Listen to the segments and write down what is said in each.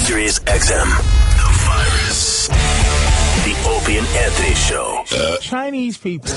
Sirius XM. The Virus. The Opie and Anthony Show. Chinese people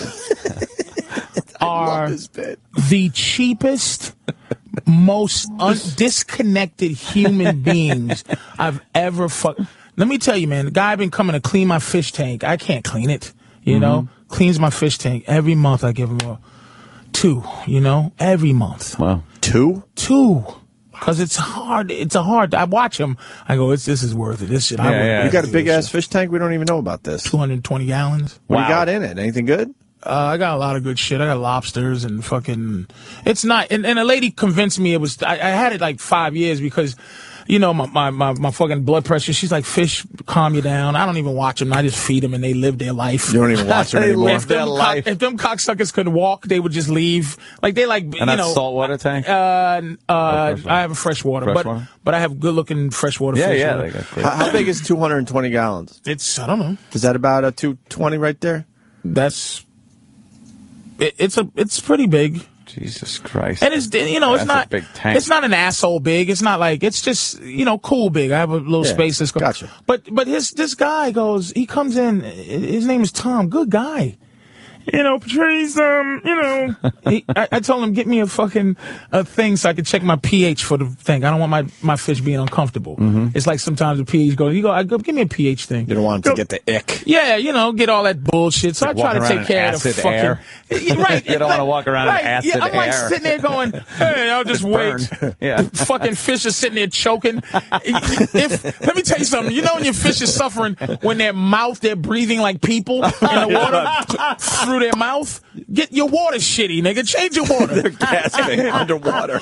are the cheapest, most disconnected human beings I've ever fucked. Let me tell you, man, the guy been coming to clean my fish tank. I can't clean it, you know? Cleans my fish tank. Every month I give him two, every month. Wow. Two. Because it's hard. I watch him. I go, this is worth it. This shit. You got a big-ass fish tank? We don't even know about this. 220 gallons. What do you got in it? Anything good? I got a lot of good shit. I got lobsters and fucking... It's not... And a lady convinced me it was... I had it like 5 years because... my fucking blood pressure. She's like, fish calm you down. I don't even watch them. I just feed them and they live their life. You don't even watch them anymore. If them cocksuckers could walk, they would just leave. Like they like, and that's saltwater tank? I have a freshwater, but I have good looking freshwater fish. Yeah. How big is 220 gallons? I don't know. Is that about a 220 right there? It's pretty big. Jesus Christ. And it's it's not a big tank. It's not an asshole big. It's not like, it's just, cool big. I have a little space that's gotcha. But this guy he comes in, his name is Tom, good guy. Patrice, I told him, get me a fucking thing so I can check my pH for the thing. I don't want my fish being uncomfortable. It's like sometimes the pH goes, give me a pH thing. You don't want him to get the ick. Yeah, get all that bullshit. So I try to take care of the fucking air. Right. You don't want to walk around in acid I'm like air. sitting there going, hey, I'll just wait. Yeah. Fucking fish is sitting there choking. Let me tell you something. When your fish is suffering, when they're breathing like people in the water through their mouth, get your water shitty, nigga. Change your water. They're gasping underwater.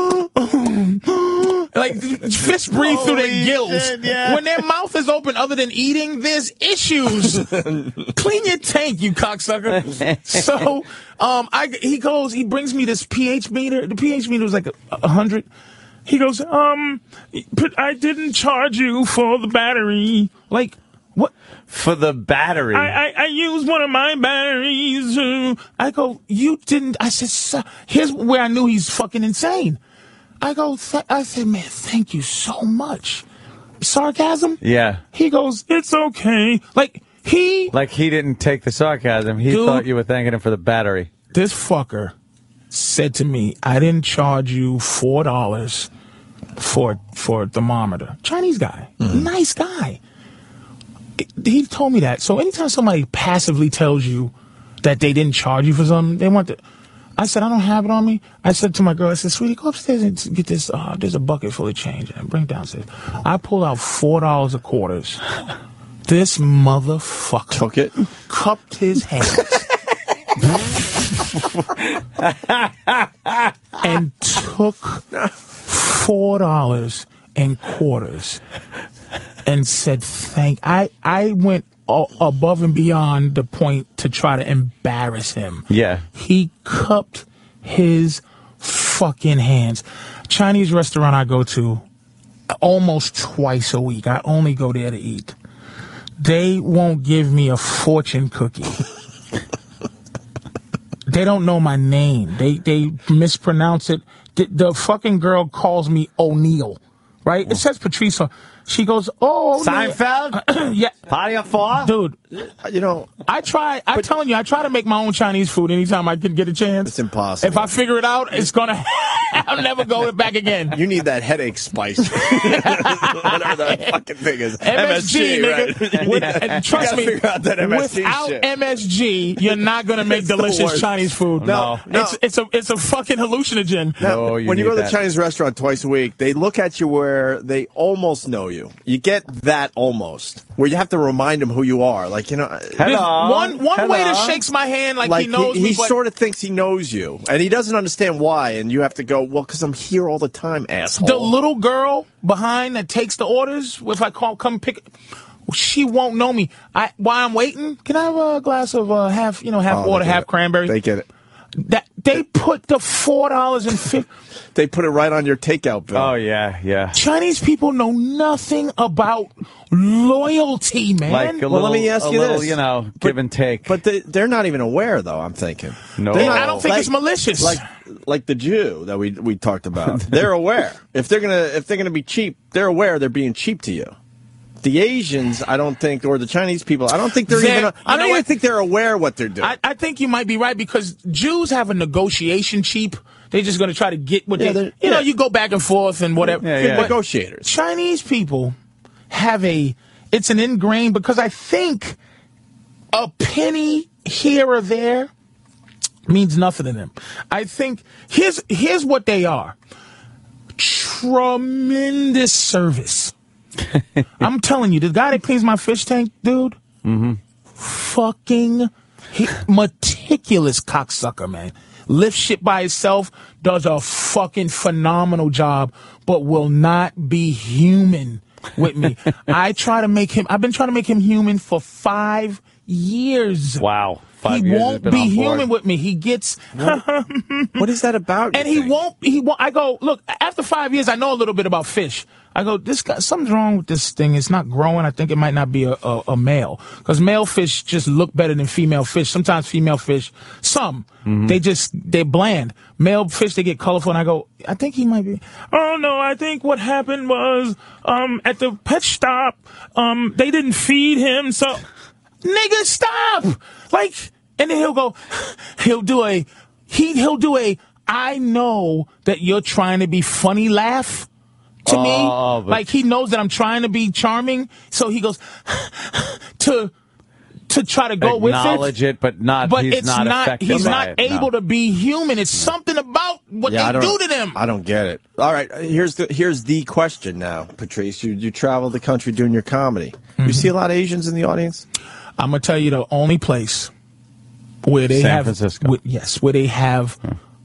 Like, fish breathe through their gills. Shit, yeah. When their mouth is open other than eating, there's issues. Clean your tank, you cocksucker. So, he brings me this pH meter. The pH meter was like 100. He goes, but I didn't charge you for the battery. Like, what? For the battery? I used one of my batteries. I go, you didn't. I said, sir, here's where I knew he's fucking insane. I said, man, thank you so much. Sarcasm? Yeah. He goes, it's okay. Like he didn't take the sarcasm. He thought you were thanking him for the battery. This fucker said to me, I didn't charge you $4 for a thermometer. Chinese guy. Nice guy. He told me that. So anytime somebody passively tells you that they didn't charge you for something, they want to... I said, I don't have it on me. I said to my girl, I said, sweetie, go upstairs and get this. There's a bucket full of change and bring it downstairs. I pulled out $4 of quarters. This motherfucker took it, cupped his hands, and took $4 in quarters and said, I went above and beyond the point to try to embarrass him. Yeah. He cupped his fucking hands. Chinese restaurant I go to almost twice a week. I only go there to eat. They won't give me a fortune cookie. They don't know my name. They mispronounce it. The fucking girl calls me O'Neill, right? It says Patrice. She goes, oh, Seinfeld? Yeah. Party of four? Dude, I'm telling you, I try to make my own Chinese food anytime I can get a chance. It's impossible. If I figure it out, it's going to, I'll never go back again. You need that headache spice. Whatever that fucking thing is. MSG, nigga. Right? And trust me, figure out that MSG without shit. MSG, you're not going to make delicious Chinese food. No. It's a fucking hallucinogen. Now, when you go to the Chinese restaurant twice a week, they look at you where they almost know you. You get that almost, where you have to remind them who you are. Like, Hello. One waiter shakes my hand like he knows me. He sort of thinks he knows you, and he doesn't understand why, and you have to go, well, because I'm here all the time, asshole. The little girl behind that takes the orders, if I come pick, she won't know me. While I'm waiting, can I have a glass of half water, half cranberry? They get it. They put the $4.50. They put it right on your takeout bill. Oh, yeah. Chinese people know nothing about loyalty, man. Like let me ask you this. Give and take. But they're not even aware, though, I'm thinking. No. I don't think it's malicious. like the Jew that we talked about. They're aware. If they're gonna be cheap, they're aware they're being cheap to you. The Asians, I don't think, or the Chinese people, I don't think I don't even think they're aware what they're doing. I think you might be right because Jews have a negotiation cheap. They're just going to try to get what you go back and forth and whatever. Yeah. Negotiators. Chinese people have it's an ingrained, because I think a penny here or there means nothing to them. I think here's what they are. Tremendous service. I'm telling you, the guy that cleans my fish tank, dude, fucking meticulous cocksucker, man. Lifts shit by himself, does a fucking phenomenal job, but will not be human with me. I've been trying to make him human for 5 years. Wow. 5 He years won't be human with me. He gets. What is that about? And he won't. I go, look, after 5 years, I know a little bit about fish. I go, this guy, something's wrong with this thing. It's not growing. I think it might not be a male. Because male fish just look better than female fish. Sometimes female fish, they're bland. Male fish, they get colorful. And I go, I think he might be. Oh, no, I think what happened was, at the pet stop, they didn't feed him. So, nigga, stop. And then he'll do a, I know that you're trying to be funny laugh. To me, he knows that I'm trying to be charming, so he goes to try to go with it. Acknowledge it, but he's not able to be human. It's something about what they do to them. I don't get it. All right, here's the question now, Patrice. You travel the country doing your comedy. Mm-hmm. You see a lot of Asians in the audience? I'm gonna tell you the only place where they San Francisco. Where they have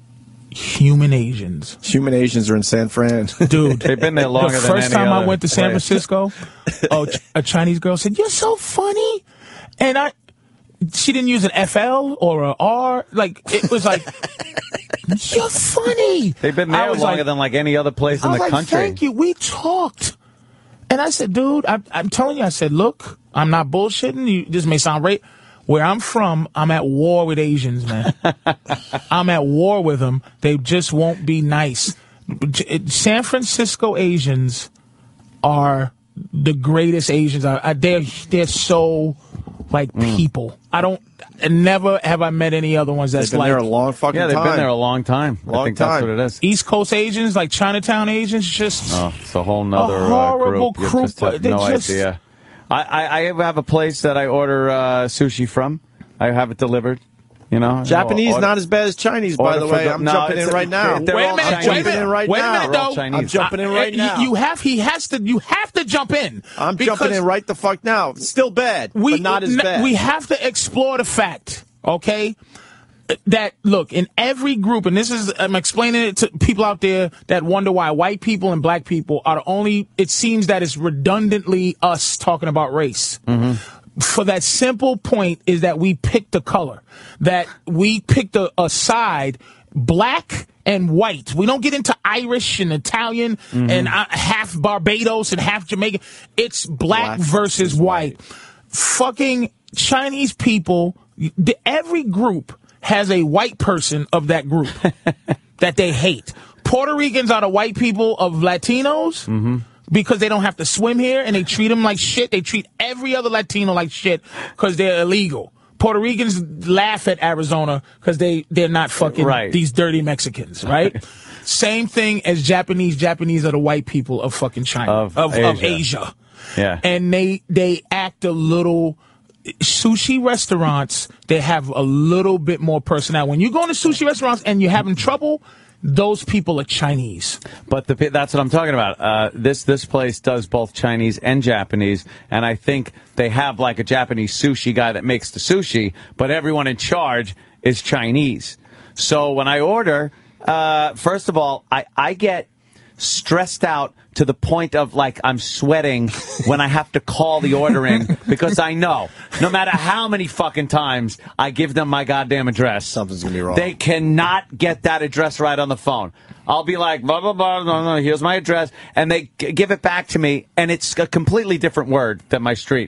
human Asians. Human Asians are in San Fran. Dude, they've been there longer than the first time I went to San place. Francisco, a Chinese girl said, "You're so funny," and she didn't use an FL or a R. It was like, "You're funny." They've been there longer than any other place in the country. Thank you. We talked, and I said, "Dude, I'm telling you," I said, "Look, I'm not bullshitting. This may sound right. Where I'm from, I'm at war with Asians, man. I'm at war with them. They just won't be nice. San Francisco Asians are the greatest Asians. They're so people. Never have I met any other ones that's they've been there a long fucking time. Yeah, they've been there a long time. I think that's what it is. East Coast Asians, like Chinatown Asians, just it's a whole nother horrible group. group. You just have no idea. I have a place that I order sushi from. I have it delivered. Japanese not as bad as Chinese, by the way. I'm jumping in right now. Wait a minute, I'm jumping in right now. I'm jumping in right now. You have to jump in. I'm jumping in right the fuck now. Still bad, but not as bad. We have to explore the fact, okay, that look, in every group, and I'm explaining it to people out there that wonder why white people and black people are the only, it seems that it's redundantly us talking about race. Mm-hmm. For that simple point is that we picked a color, that we picked a side, black and white. We don't get into Irish and Italian and half Barbados and half Jamaican. It's black versus white. Fucking Chinese people, every group has a white person of that group that they hate. Puerto Ricans are the white people of Latinos. Because they don't have to swim here and they treat them like shit. They treat every other Latino like shit because they're illegal. Puerto Ricans laugh at Arizona because they're not fucking these dirty Mexicans, right? Same thing as Japanese. Japanese are the white people of fucking China, of Asia. Yeah. And they act a little, sushi restaurants, they have a little bit more personality. When you go into sushi restaurants and you're having trouble, those people are Chinese. But that's what I'm talking about. This place does both Chinese and Japanese, and I think they have a Japanese sushi guy that makes the sushi, but everyone in charge is Chinese. So when I order, first of all, I get stressed out to the point of I'm sweating when I have to call the order in because I know no matter how many fucking times I give them my goddamn address, something's gonna be wrong. They cannot get that address right on the phone. I'll be like, blah, blah, blah, no, here's my address, and they give it back to me, and it's a completely different word than my street.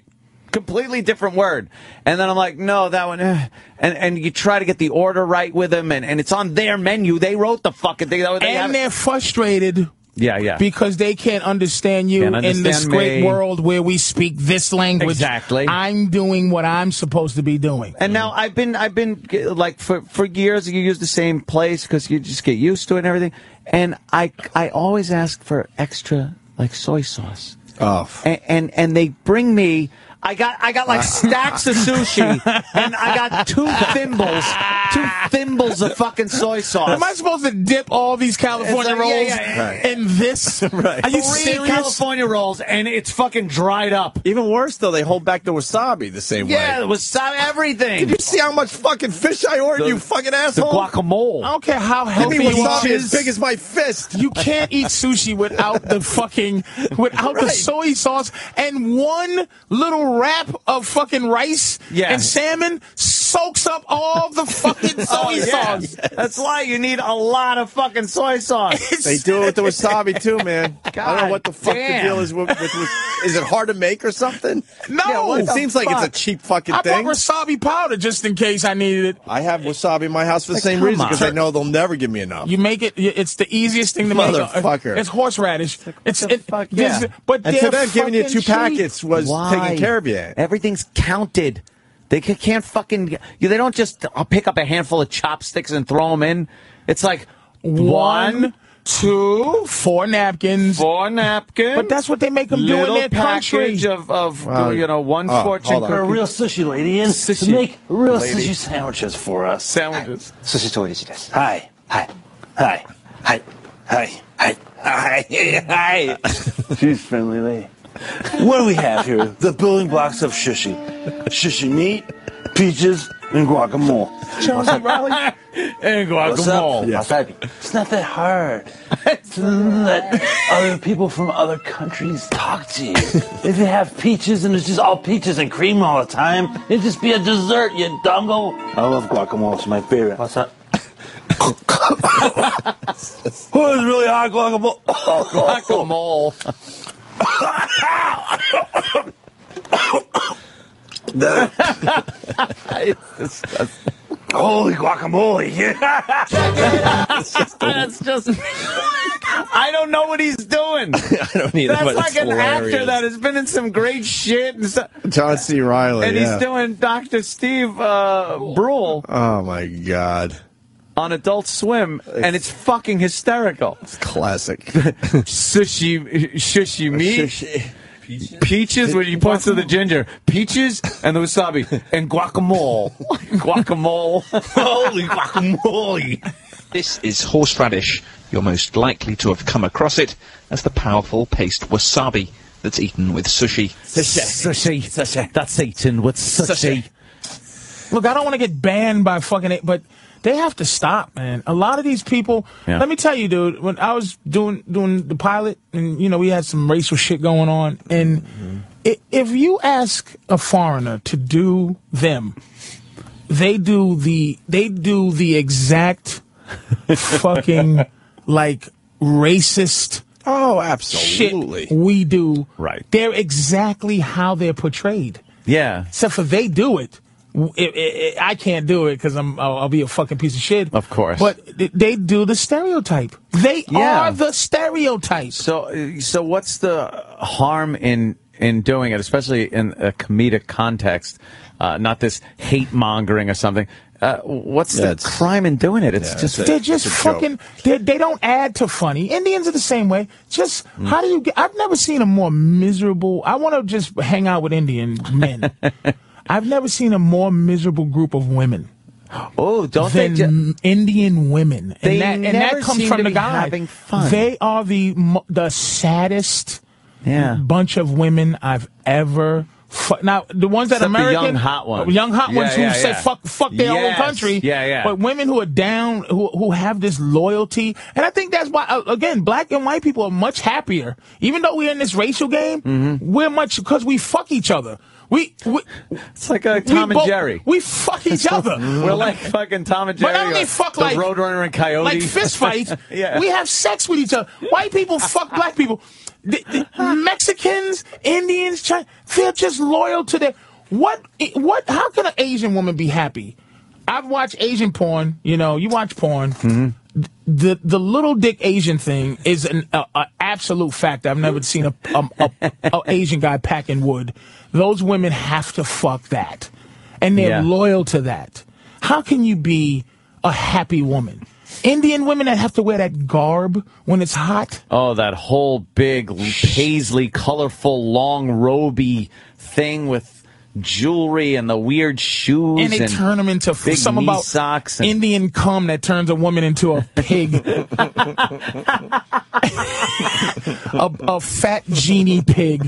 completely different word. And then I'm like, no, that one. And you try to get the order right with them, and it's on their menu. They wrote the fucking thing. They're frustrated. Yeah. Because they can't understand you in this great world where we speak this language. Exactly. I'm doing what I'm supposed to be doing. And now I've been like for years you use the same place because you just get used to it and everything. And I always ask for extra like soy sauce. Oh. And they bring me. I got like stacks of sushi, and I got two thimbles of fucking soy sauce. Am I supposed to dip all these California rolls in this? Right. Are you 3 serious? California rolls, and it's fucking dried up. Even worse, though, they hold back the wasabi the same way. Yeah, wasabi, everything. Did you see how much fucking fish I ordered, you fucking asshole? The guacamole. I don't care how healthy Give me you wasabi are. as big as my fist. You can't eat sushi without the the soy sauce and one little wrap of fucking rice and salmon soaks up all the fucking soy sauce. That's why you need a lot of fucking soy sauce. They do it with the wasabi too, man. I don't know what the fuck the deal is with is it hard to make or something? No. It seems like it's a cheap fucking thing. I bought wasabi powder just in case I needed it. I have wasabi in my house for the same reason because I know they'll never give me enough. You make it. It's the easiest thing to make. Motherfucker. It's horseradish. But and to them, giving you 2 packets was taking care of you. Everything's counted. They can't fucking. They don't just pick up a handful of chopsticks and throw them in. It's like 1, 2, 4 napkins. 4 napkins. But that's what they make them do in their country. of one fortune cookie. A real sushi lady in to make real sushi sandwiches for us. Sandwiches. Sushi toichi desu. Hi. She's friendly lady. What do we have here? The building blocks of sushi. Sushi meat, peaches, and guacamole. Jonesy Riley. And guacamole. Wasabi. It's not that hard to let other people from other countries talk to you. If you have peaches and it's just all peaches and cream all the time, it'd just be a dessert, you dungo. I love guacamole. It's my favorite. What's that? Oh, it's really hot guacamole. Guacamole. Holy guacamole! That's just. I don't know what he's doing. I don't either. That's but like it's an hilarious. actor that has been in some great shit and stuff. John C. Reilly, and he's doing Dr. Steve Brule. Oh my God. On Adult Swim, and it's fucking hysterical. It's classic. Sushi meat. Peaches, when you point to the ginger. Peaches and the wasabi. And guacamole. Guacamole. Holy guacamole! This is horseradish. You're most likely to have come across it as the powerful paste wasabi that's eaten with sushi. Sushi. That's eaten with sushi. Look, I don't want to get banned by fucking it, but they have to stop, man. A lot of these people, let me tell you, dude, when I was doing the pilot, and, we had some racial shit going on, and if you ask a foreigner to do them, they do the exact fucking, like, racist absolutely. shit we do. Right. They're exactly how they're portrayed. Yeah. Except for they do it. I can't do it because I'll be a fucking piece of shit. Of course. But they do the stereotype. They are the stereotype. So what's the harm in doing it, especially in a comedic context, not this hate mongering or something? What's the crime in doing it? They're just fucking. They don't add to funny. Indians are the same way. Just how do you get? I've never seen a more miserable. I want to just hang out with Indian men. I've never seen a more miserable group of women. Oh, don't than they? Indian women, and that comes from the guy. Having fun. They are the saddest bunch of women I've ever. Now the ones that Except American, the young hot ones, who say fuck their own country. But women who are down, who have this loyalty, and I think that's why again, black and white people are much happier. Even though we're in this racial game, we're much because we fuck each other. It's like Tom and Jerry. We fuck each other. We're like fucking Tom and Jerry. But not only fuck the like Roadrunner and Coyote, like fist fight. We have sex with each other. White people fuck black people. Mexicans, Indians, China, they're just loyal to their what? How can an Asian woman be happy? I've watched Asian porn. You know, you watch porn. Mm-hmm. The little dick Asian thing is an absolute fact. I've never seen a Asian guy packing wood. Those women have to fuck that, and they're loyal to that. How can you be a happy woman? Indian women that have to wear that garb when it's hot. Oh, that whole big paisley, colorful, long roby thing with jewelry and the weird shoes, and they turn them into big something knee about socks and Indian cum that turns a woman into a pig, a fat genie pig.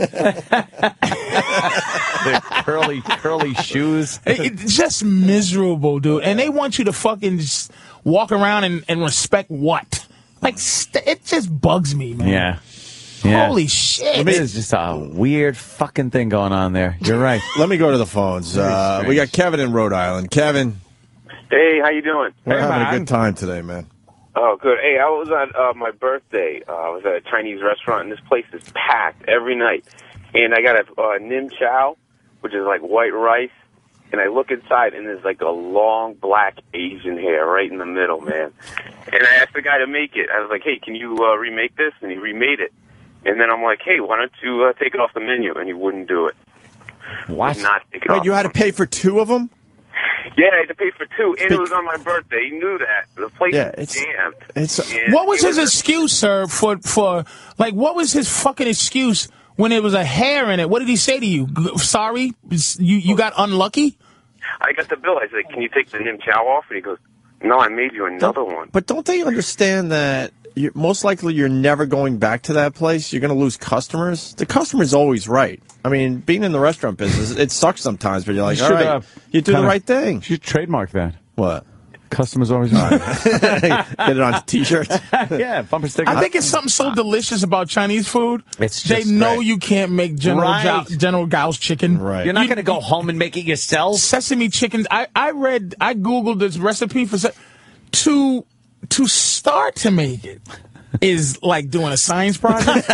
the curly shoes. It's just miserable, dude. And they want you to fucking just walk around and respect what? Like, it just bugs me, man. Yeah. Holy shit. It is just a weird fucking thing going on there. You're right. Let me go to the phones. We got Kevin in Rhode Island. Kevin. Hey, how you doing? We're having a good time today, man. Oh, good. Hey, I was on my birthday. I was at a Chinese restaurant, and this place is packed every night. And I got a nim chow, which is like white rice. And I look inside, and there's like a long black Asian hair right in the middle, man. And I asked the guy to make it. I was like, hey, can you remake this? And he remade it. And then I'm like, hey, why don't you take it off the menu? And he wouldn't do it. What? Not take it Wait, off. you had to pay for two of them? Yeah, I had to pay for two, and it was on my birthday. He knew that. The place was jammed. What was his excuse, sir, for like, what was his fucking excuse when there was a hair in it? What did he say to you? Sorry, you got unlucky? I got the bill. I said, can you take the nim chow off? And he goes, no, I made you another one. But don't they understand that most likely you're never going back to that place? You're going to lose customers. The customer's always right. I mean, being in the restaurant business, it sucks sometimes, but you're like, all right, you do the right thing. You should trademark that. What? Customers always right. Get it on T-shirts. Yeah, bumper stickers. I think it's something so delicious about Chinese food. It's they just know great. you can't make General Gao's chicken. Right. You're not going to go home and make it yourself. Sesame chicken. I Googled this recipe for to start to make it is like doing a science project.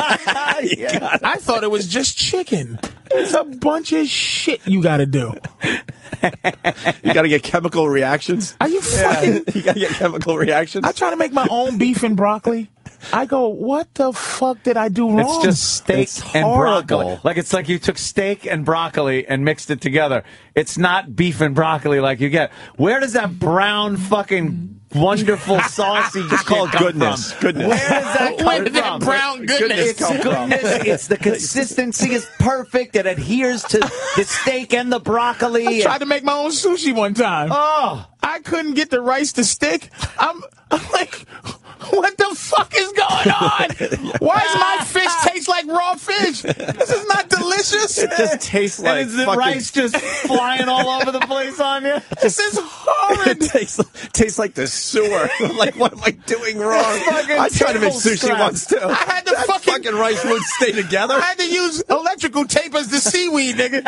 I thought it was just chicken. It's a bunch of shit you got to do. You got to get chemical reactions. Are you fucking? You got to get chemical reactions. I try to make my own beef and broccoli. I go, what the fuck did I do wrong? It's just steak and broccoli. Like it's like you took steak and broccoli and mixed it together. It's not beef and broccoli like you get. Where does that brown fucking wonderful saucy It's called goodness. From? Goodness. Where does that come Where did from? that brown goodness It's goodness. It's the consistency is perfect. It adheres to the steak and the broccoli. I tried to make my own sushi one time. Oh, I couldn't get the rice to stick. I'm like, what the fuck is going on? Why does my fish taste like raw fish? This is not delicious. It just tastes like and is the fucking... rice just flying all over the place on you? This is horrid. It tastes like the sewer. Like, what am I doing wrong? I tried to make sushi once, too. I had to that fucking rice wouldn't stay together. I had to use electrical tape as the seaweed, nigga.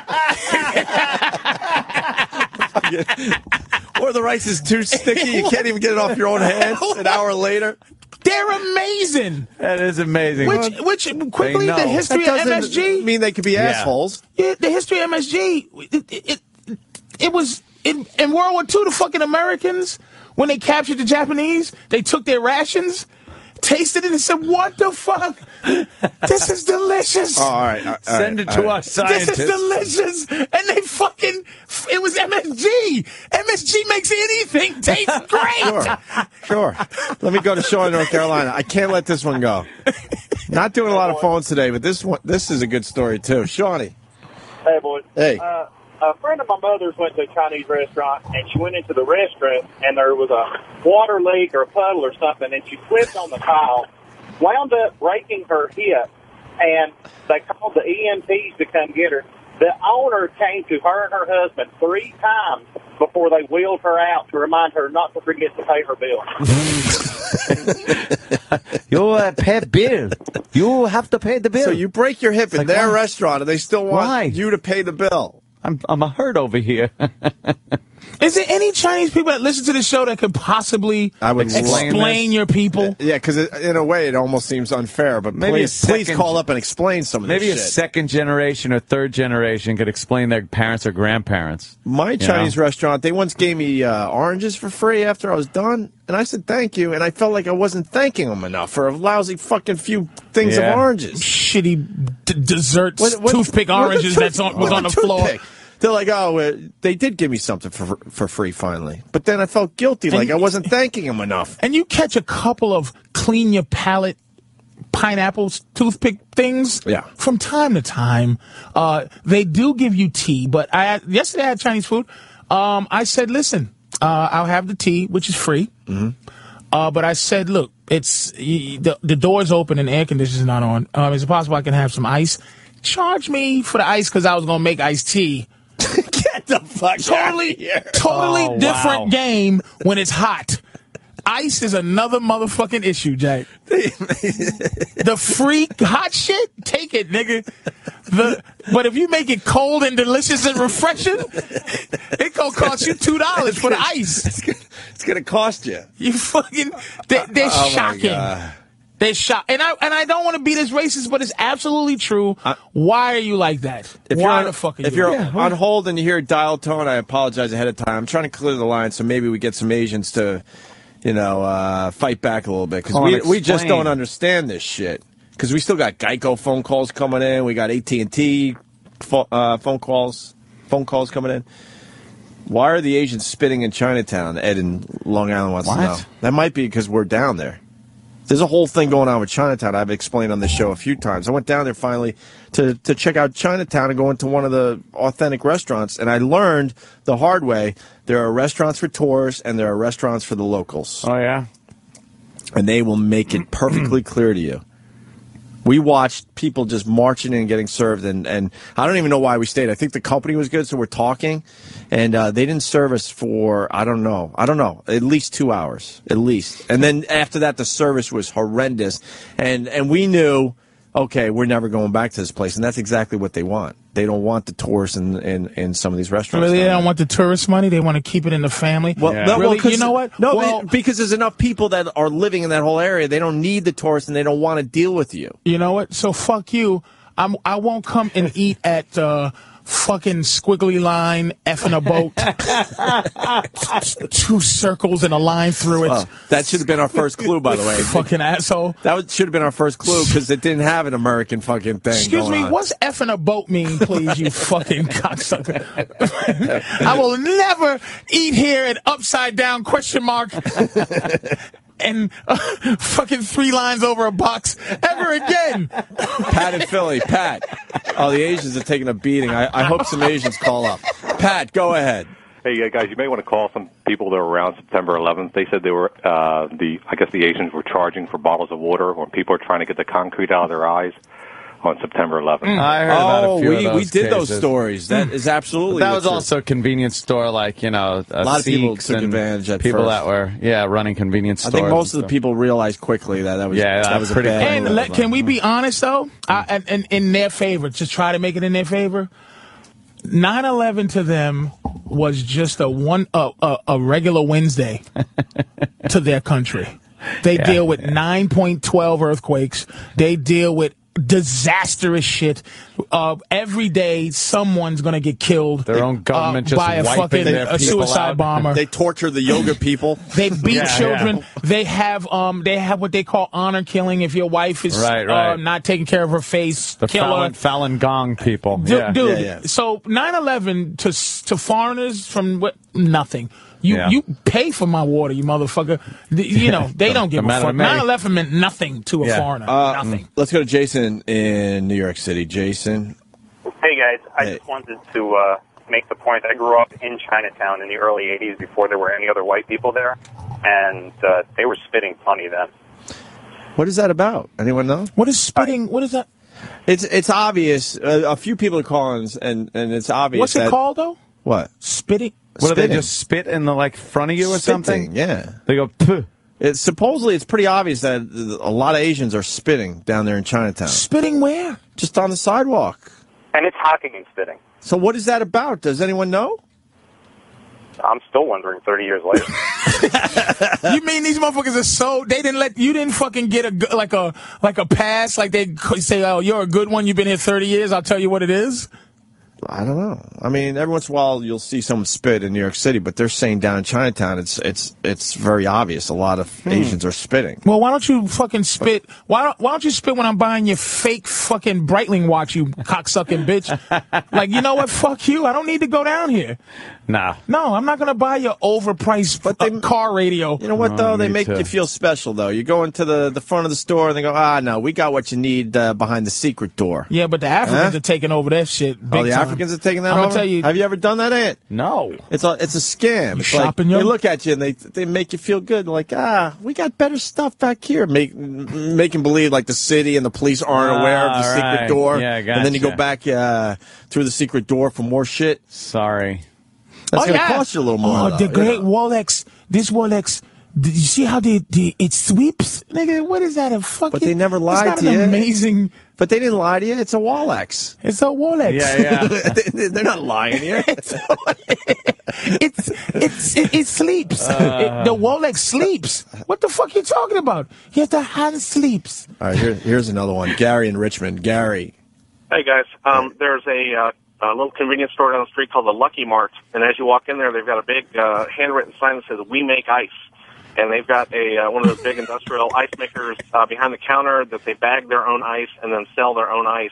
Or the rice is too sticky. You can't even get it off your own hands an hour later. They're amazing. That is amazing. Which quickly, They know. the history of That doesn't MSG. mean they could be assholes. Yeah, the history of MSG. It was in World War II. The fucking Americans, when they captured the Japanese, they took their rations, tasted it, and said, "What the fuck? This is delicious." All right. Send it to us, scientists. This is delicious. And they fucking, it was MSG. MSG makes anything taste great. Sure. Let me go to Shawnee, North Carolina. I can't let this one go. Not doing a lot of phones today, but this is a good story, too. Shawnee. Hey, boys. Hey. A friend of my mother's went to a Chinese restaurant, and she went into the restaurant, and there was a water leak or a puddle or something, and she slipped on the tile, wound up breaking her hip, and they called the EMTs to come get her. The owner came to her and her husband 3 times before they wheeled her out to remind her not to forget to pay her bill. You pay bill. You have to pay the bill. So you break your hip in their restaurant, and they still want you to pay the bill. I'm hurt over here. Is there any Chinese people that listen to the show that could possibly explain your people? Yeah, because in a way it almost seems unfair, but Maybe please call up and explain some of this Maybe shit. a second generation or third generation could explain their parents or grandparents. My Chinese restaurant, they once gave me oranges for free after I was done, and I said thank you, and I felt like I wasn't thanking them enough for a lousy fucking few things of oranges. Shitty dessert toothpick oranges was on the floor. They're like, oh, they did give me something for free finally. But then I felt guilty, like I wasn't thanking them enough. And you catch a couple of clean your palate pineapple toothpick things from time to time. They do give you tea, but yesterday I had Chinese food. I said, listen, I'll have the tea, which is free. Mm-hmm. But I said, look, the door's open and the air conditioner's not on. Is it possible I can have some ice? Charge me for the ice because I was going to make iced tea. Get the fuck out of here. Totally different game when it's hot. Ice is another motherfucking issue, Jack. The free hot shit, take it, nigga. But if you make it cold and delicious and refreshing, it gonna cost you $2 for the ice. It's gonna cost you. You fucking, they're shocking. They're shocked. And I don't want to be this racist, but it's absolutely true. Why are you like that? Why the fuck are you If you're like that? on hold and you hear a dial tone, I apologize ahead of time. I'm trying to clear the line so maybe we get some Asians to, fight back a little bit. Because we just don't understand this shit. Because we still got Geico phone calls coming in. We got AT&T phone calls coming in. Why are the Asians spitting in Chinatown? Ed in Long Island wants to know. That might be because we're down there. There's a whole thing going on with Chinatown I've explained on this show a few times. I went down there finally to check out Chinatown and go into one of the authentic restaurants, and I learned the hard way there are restaurants for tourists and there are restaurants for the locals. Oh, yeah? And they will make it perfectly clear to you. We watched people just marching in and getting served, and I don't even know why we stayed. I think the company was good, so we're talking, and they didn't serve us for, I don't know, at least 2 hours, at least. And then after that, the service was horrendous, and we knew, okay, we're never going back to this place, and that's exactly what they want. They don't want the tourists in some of these restaurants. Really, they don't want the tourist money? They want to keep it in the family? Well, really? You know what? No, because there's enough people that are living in that whole area. They don't need the tourists, and they don't want to deal with you. You know what? So fuck you. I won't come and eat at fucking squiggly line, effing a boat. 2 circles and a line through it. Oh, that should have been our first clue, by the way. Fucking asshole. That should have been our first clue because it didn't have an American fucking thing. Excuse me, what's effing a boat mean, please, you fucking cocksucker? I will never eat here at upside down ? And fucking 3 lines over a box ever again. Pat in Philly. Pat. Oh, the Asians are taking a beating. I hope some Asians call up. Pat, go ahead. Hey, guys, you may want to call some people that were around September 11th. They said they were, I guess the Asians were charging for bottles of water when people are trying to get the concrete out of their eyes on September 11th. I heard about a few of those we did those cases. stories. That is absolutely That was true. also a convenience store, like, a lot of people took advantage at people first. that were, running convenience stores. I think most of the people realized quickly that was that was pretty a bad And can we be honest, though? And in their favor, just try to make it in their favor. 9/11 to them was just a regular Wednesday to their country. They deal with 9.12 earthquakes. They deal with disastrous shit. Every day, someone's gonna get killed. Their own government just by a wiping fucking their people suicide out. bomber. They torture the yoga people. They beat children. They have what they call honor killing. If your wife is not taking care of her face, The kill her. Falun Gong people. Dude, so 9/11 to foreigners from nothing. You pay for my water, you motherfucker. They don't give a fuck. 9/11 meant nothing to a foreigner. Nothing. Let's go to Jason in New York City. Jason. Hey, guys. I just wanted to make the point. I grew up in Chinatown in the early 80s before there were any other white people there, and they were spitting plenty then. What is that about? Anyone know? What is spitting? What is that? It's obvious. A few people are calling, and it's obvious. What's it called, though? What? Spitting? What, do they just spit in the front of you or something? Yeah. They go, puh. Supposedly, it's pretty obvious that a lot of Asians are spitting down there in Chinatown. Spitting where? Just on the sidewalk. And it's hocking and spitting. So what is that about? Does anyone know? I'm still wondering 30 years later. You mean these motherfuckers are so they didn't fucking get a pass, like they say, oh, you're a good one, you've been here 30 years, I'll tell you what it is? I don't know. I mean, every once in a while you'll see someone spit in New York City, but they're saying down in Chinatown it's very obvious. A lot of Asians are spitting. Well, why don't you fucking spit? Why don't you spit when I'm buying your fake fucking Breitling watch, you cocksucking bitch? Like, you know what? Fuck you. I don't need to go down here. Nah. No, I'm not gonna buy your overpriced car radio. You know what though? They make you feel special though. You go into the front of the store and they go, no, we got what you need behind the secret door. Yeah, but the Africans are taking over that shit. Big the time. Africans are taking that I'm over? gonna tell you. Have you ever done that, Ant? No. It's a scam. It's like, they look at you and they make you feel good. They're like, we got better stuff back here. Making believe like the city and the police aren't aware of the secret door. Yeah, gotcha. And then you go back through the secret door for more shit. Sorry. That's going to cost you a little more. The great Rolex. This Rolex. Did you see how it sweeps? Nigga, what is that? A fucking... But they never lied to you. Amazing... But they didn't lie to you. It's a Rolex. It's a Rolex. Yeah. They're not lying to you. It sleeps. The Rolex sleeps. What the fuck are you talking about? Yes, the hand sleeps. All right, here's another one. Gary in Richmond. Gary. Hey, guys. There's a little convenience store down the street called the Lucky Mart. And as you walk in there, they've got a big handwritten sign that says, "We make ice." And they've got one of those big industrial ice makers behind the counter that they bag their own ice and then sell their own ice.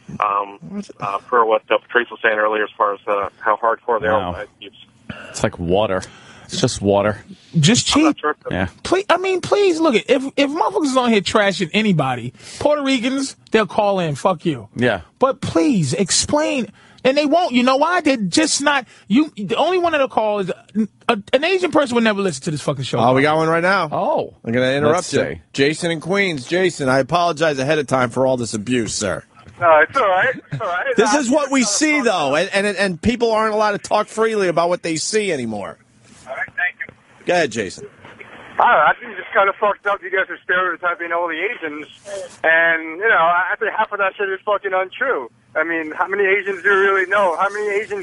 Per what Patrice was saying earlier, as far as how hardcore they are with ice cubes. It's like water. It's just water. Just cheap. Sure. Yeah. Please look at if motherfuckers is on here trashing anybody, Puerto Ricans, they'll call in. Fuck you. Yeah. But please explain. And they won't. You know why? They're just not. The only one that'll call is an Asian person would never listen to this fucking show. Oh, we got one right now. Oh. I'm going to interrupt you. See. Jason in Queens. Jason, I apologize ahead of time for all this abuse, sir. No, it's all right. It's all right. This is what we see, though, and people aren't allowed to talk freely about what they see anymore. All right, thank you. Go ahead, Jason. I think it's just kind of fucked up. You guys are stereotyping all the Asians, and, I think half of that shit is fucking untrue. I mean, how many Asians do you really know? How many Asian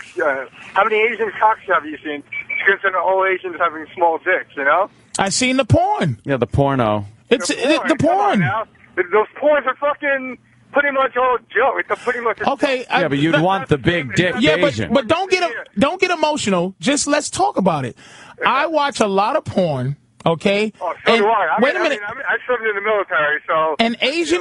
cocks have you seen? Consider all Asians having small dicks, I seen the porn. Yeah, the porno. It's the porn. Those porns are fucking pretty much all joke. It's pretty much okay. Yeah, but you'd want the big dick Asian. But don't get emotional. Just let's talk about it. I watch a lot of porn. Okay. Oh, so do I. Wait a minute. I served in the military, so. And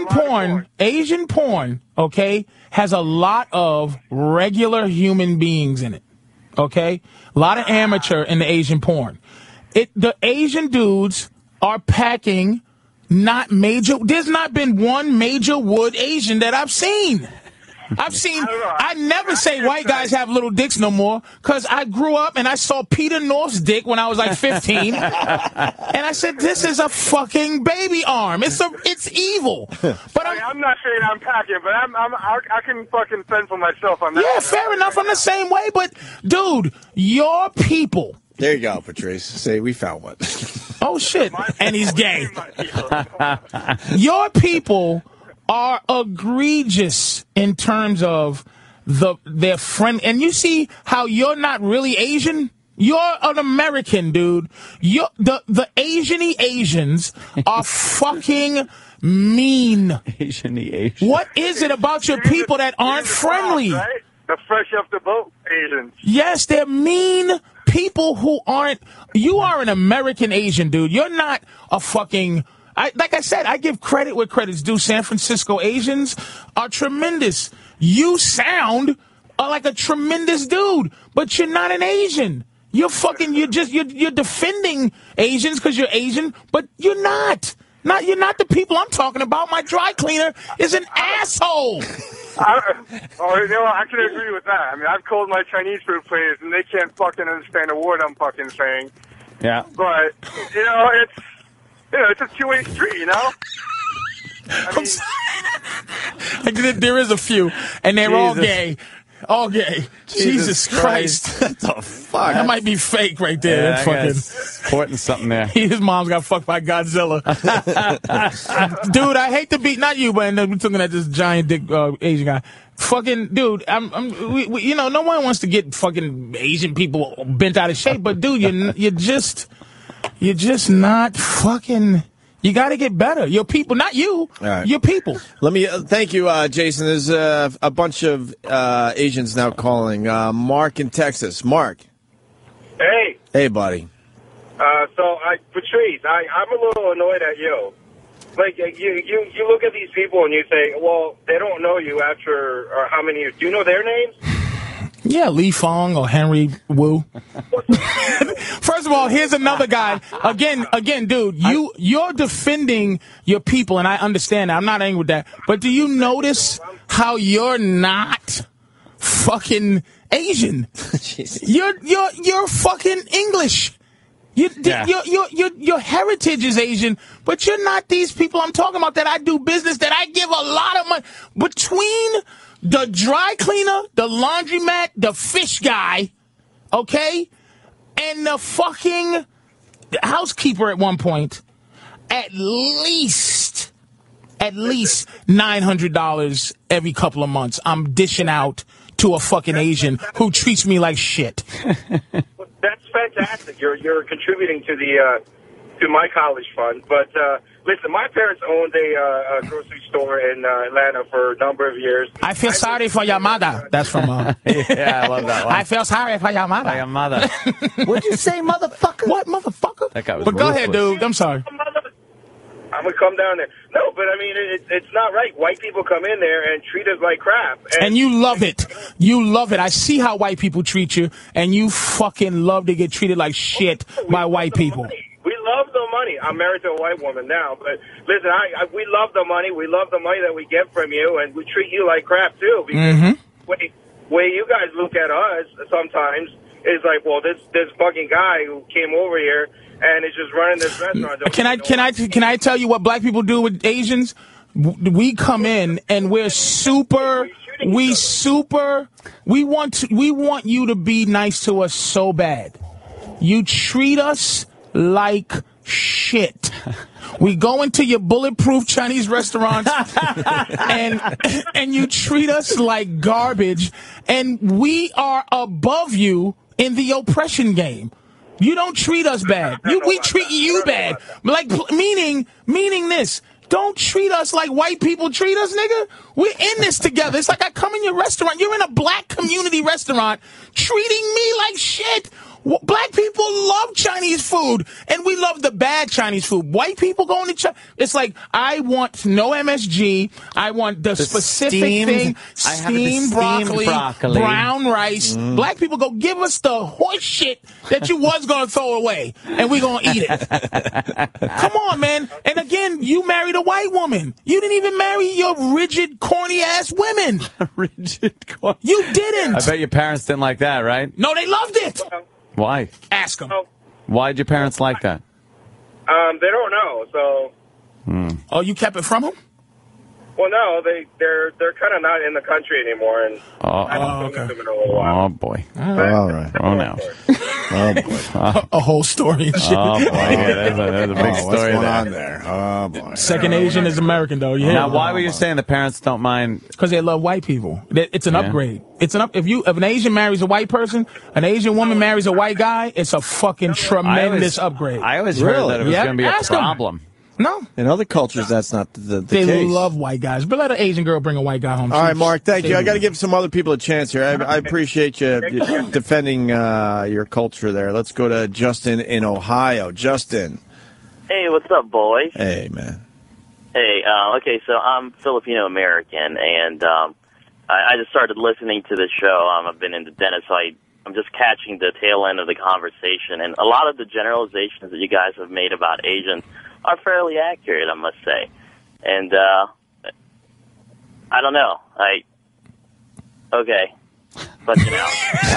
Asian porn, okay, has a lot of regular human beings in it. Okay, a lot of amateur in the Asian porn. The Asian dudes are packing not major. There's not been one major wood Asian that I've seen. I never say white guys have little dicks no more, because I grew up and I saw Peter North's dick when I was like 15. And I said, this is a fucking baby arm. It's evil. But I'm not saying I'm packing, but I can fucking fend for myself on that. Yeah, fair enough. I'm the same way. But, dude, your people. There you go, Patrice. Say, we found one. Oh, shit. And he's gay. Your people are egregious in terms of their friend. And you see how you're not really Asian? You're an American, dude. The Asian-y Asians are fucking mean. Asian-y Asian. What is it about your people that aren't friendly? Right? The fresh off the boat Asians. Yes, they're mean people who aren't. You are an American Asian, dude. You're not a fucking. Like I said, I give credit where credit's due. San Francisco Asians are tremendous. You sound like a tremendous dude, but you're not an Asian. You're defending Asians because you're Asian, but you're not. You're not the people I'm talking about. My dry cleaner is an asshole. I can agree with that. I mean, I've called my Chinese food place, and they can't fucking understand a word I'm fucking saying. Yeah. But, it's a two-way street, I mean, there is a few, and they're all gay. All gay. Jesus Christ. What the fuck? That might be fake right there. Yeah, That that guy's fucking. sporting something there. His mom's got fucked by Godzilla. Dude, I hate to be, not you, but we're looking at this giant dick Asian guy. Fucking dude, you know, no one wants to get fucking Asian people bent out of shape, but dude, you're just not fucking. You got to get better. Your people, not you. All right. Your people. Let me thank you, Jason. There's a bunch of Asians now calling. Mark in Texas. Mark. Hey. Hey, buddy. Patrice, I'm a little annoyed at you. Like, you look at these people and you say, well, they don't know you after, or how many years. Do you know their names? Yeah, Lee Fong or Henry Wu. First of all, here's another guy. Again, dude, you're defending your people, and I understand that. I'm not angry with that. But do you notice how you're not fucking Asian? You're fucking English. Your heritage is Asian, but you're not these people I'm talking about that I do business, that I give a lot of money. Between the dry cleaner, the laundromat, the fish guy, okay, and the fucking housekeeper at one point, at least $900 every couple of months I'm dishing out to a fucking Asian who treats me like shit. That's fantastic. You're contributing to the to my college fund. But listen, my parents owned a grocery store in Atlanta for a number of years. I feel sorry for your mother. That's from yeah, I love that one. I feel sorry for your mother. For your mother. What'd you say, motherfucker? What, motherfucker? That guy was But go ahead, ruthless. dude. I'm sorry. I'm going to come down there. No, but I mean, it's not right. White people come in there and treat us like crap. And you love it. You love it. I see how white people treat you, and you fucking love to get treated like shit by white people. We love the money. I'm married to a white woman now, but listen, we love the money. We love the money that we get from you, and we treat you like crap too. Because the way you guys look at us sometimes is like, well, this fucking guy who came over here and is just running this restaurant. Can I tell you what black people do with Asians? We come in and we want you to be nice to us so bad. You treat us like shit. We go into your bulletproof Chinese restaurants and you treat us like garbage, and we are above you in the oppression game. You don't treat us bad. We treat you bad. Like, meaning this. Don't treat us like white people treat us, nigga. We're in this together. It's like I come in your restaurant. You're in a black community restaurant treating me like shit. Black people love Chinese food, and we love the bad Chinese food. White people going to China. It's like, I want no MSG. I want the specific thing. Steamed broccoli, brown rice. Black people go, give us the horse shit that you was going to throw away, and we're going to eat it. Come on, man. And again, you married a white woman. You didn't even marry your rigid, corny-ass women. Rigid, corny. You didn't. I bet your parents didn't like that, right? No, they loved it. Why? Ask them. Why did your parents like that? They don't know, so. Oh, you kept it from them? Well, no, they're kind of not in the country anymore, and I haven't spoken to them in a little while. Oh, boy. All right. Oh, no. Oh, boy. A whole story and shit. Oh, boy. Yeah, there's a big What's story going there. on there? Oh, boy. Second Asian is American, though. Yeah. Now, why were you saying the parents don't mind? Because they love white people. It's an upgrade. It's if an Asian marries a white person, an Asian woman marries a white guy, it's a fucking tremendous upgrade. I always heard that it was going to be a Ask them. problem. No. In other cultures, that's not the They case. love white guys. But let an Asian girl bring a white guy home. All right, Mark, thank you. I got to give some other people a chance here. I appreciate you defending your culture there. Let's go to Justin in Ohio. Justin. Hey, what's up, boys? Hey, man. Hey, okay, so I'm Filipino-American, and I just started listening to the show. I've been in the dentist, so I'm just catching the tail end of the conversation, and a lot of the generalizations that you guys have made about Asians are fairly accurate, I must say. And I don't know. Okay. But, you know.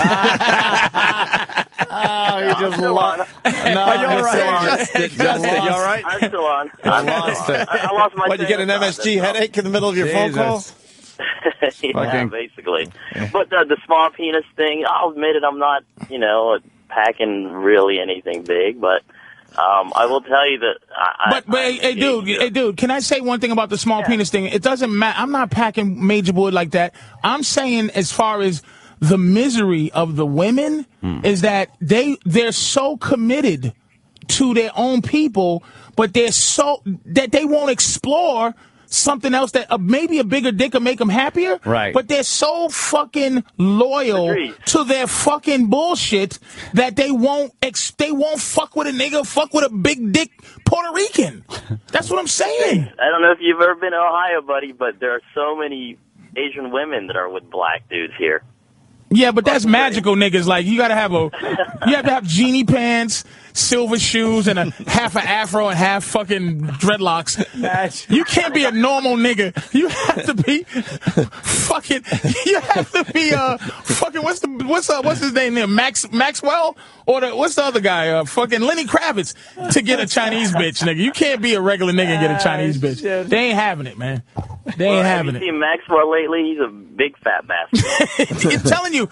Oh, you just lost. No, are you all right? Justin, you all right? I'm still on. I lost it. I lost my What, you get an MSG headache in the middle of your phone call? Yeah, basically. But the small penis thing, I'll admit it, I'm not, packing really anything big, but I will tell you that hey, dude, can I say one thing about the small penis thing? It doesn't matter. I'm not packing major boy like that. I'm saying as far as the misery of the women is that they're so committed to their own people, but they're so that they won't explore something else that maybe a bigger dick will make them happier. Right. But they're so fucking loyal to their fucking bullshit that they won't fuck with a nigga, fuck with a big dick Puerto Rican. That's what I'm saying. I don't know if you've ever been to Ohio, buddy, but there are so many Asian women that are with black dudes here. Yeah, but that's magical niggas. Like, you have to have genie pants, silver shoes, and a half an afro and half fucking dreadlocks. You can't be a normal nigga. You have to be fucking, what's his name there? Maxwell? Or what's the other guy? Fucking Lenny Kravitz to get a Chinese bitch, nigga. You can't be a regular nigga and get a Chinese bitch. They ain't having it, man. They ain't having it. Have you seen Maxwell lately? He's a big fat bastard. I'm telling you,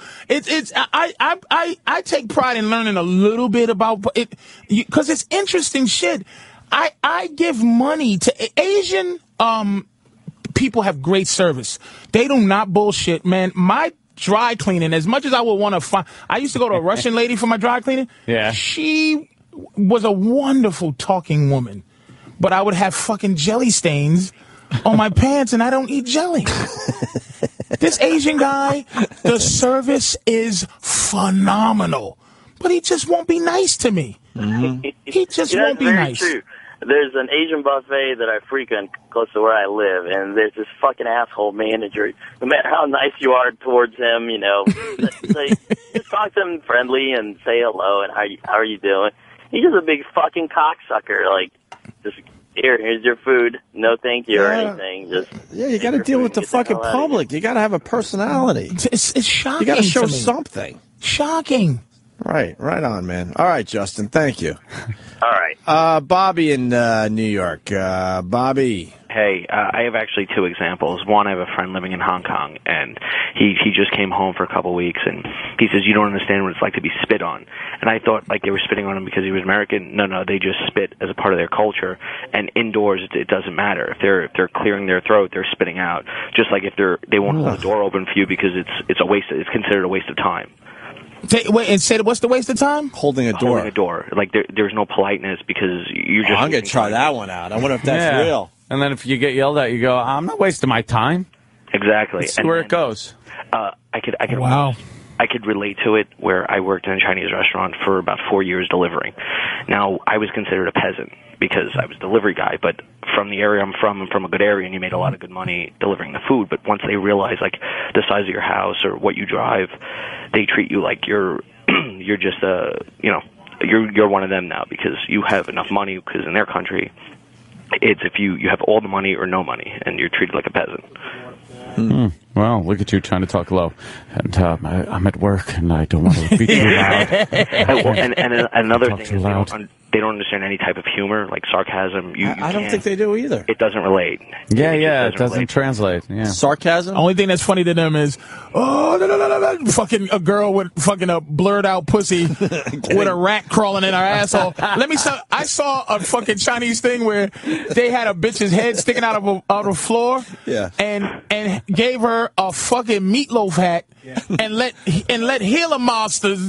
I take pride in learning a little bit about it because it's interesting shit. I give money to Asian people have great service. They do not bullshit, man. My dry cleaning, as much as I would want to find, I used to go to a Russian lady for my dry cleaning. Yeah, she was a wonderful talking woman, but I would have fucking jelly stains on my pants, and I don't eat jelly. This Asian guy, the service is phenomenal, but he just won't be nice to me. He just won't be nice. True. There's an Asian buffet that I frequent close to where I live, and there's this fucking asshole manager. No matter how nice you are towards him, just talk to him friendly and say hello and how are you doing. He's just a big fucking cocksucker. Like, just here's your food. No thank you or anything. Just you got to deal with the fucking public. You got to have a personality. It's shocking. You got to show to me. something. Shocking. Right on, man. All right, Justin. Thank you. All right. Bobby in New York. Bobby. Hey, I have actually two examples. One, I have a friend living in Hong Kong, and he just came home for a couple of weeks, and he says, you don't understand what it's like to be spit on. And I thought, like, they were spitting on him because he was American. No, they just spit as a part of their culture, and indoors it doesn't matter. If they're clearing their throat, they're spitting out. Just like if they won't hold the door open for you because it's a waste. It's considered a waste of time. Wait, and say what's the waste of time? Holding a door. Holding a door. Like, there's no politeness because you're just... I'm going to try that one out. I wonder if that's real. And then if you get yelled at, you go, I'm not wasting my time. Exactly. Let's see where it goes. I could relate to it where I worked in a Chinese restaurant for about 4 years delivering. Now, I was considered a peasant because I was a delivery guy, but from the area I'm from a good area, and you made a lot of good money delivering the food. But once they realize, like, the size of your house or what you drive, they treat you like you're just you're one of them now because you have enough money. Because in their country, it's if you have all the money or no money, and you're treated like a peasant. Well, look at you trying to talk low. And I'm at work, and I don't want to be too loud. and another thing is they don't understand any type of humor, like sarcasm. I don't think they do either. It doesn't relate. It doesn't translate. Yeah. Sarcasm? Only thing that's funny to them is, fucking a girl with fucking a blurred out pussy with a rat crawling in her asshole. I saw a fucking Chinese thing where they had a bitch's head sticking out of the floor, and gave her a fucking meatloaf hat, and let Gila monsters,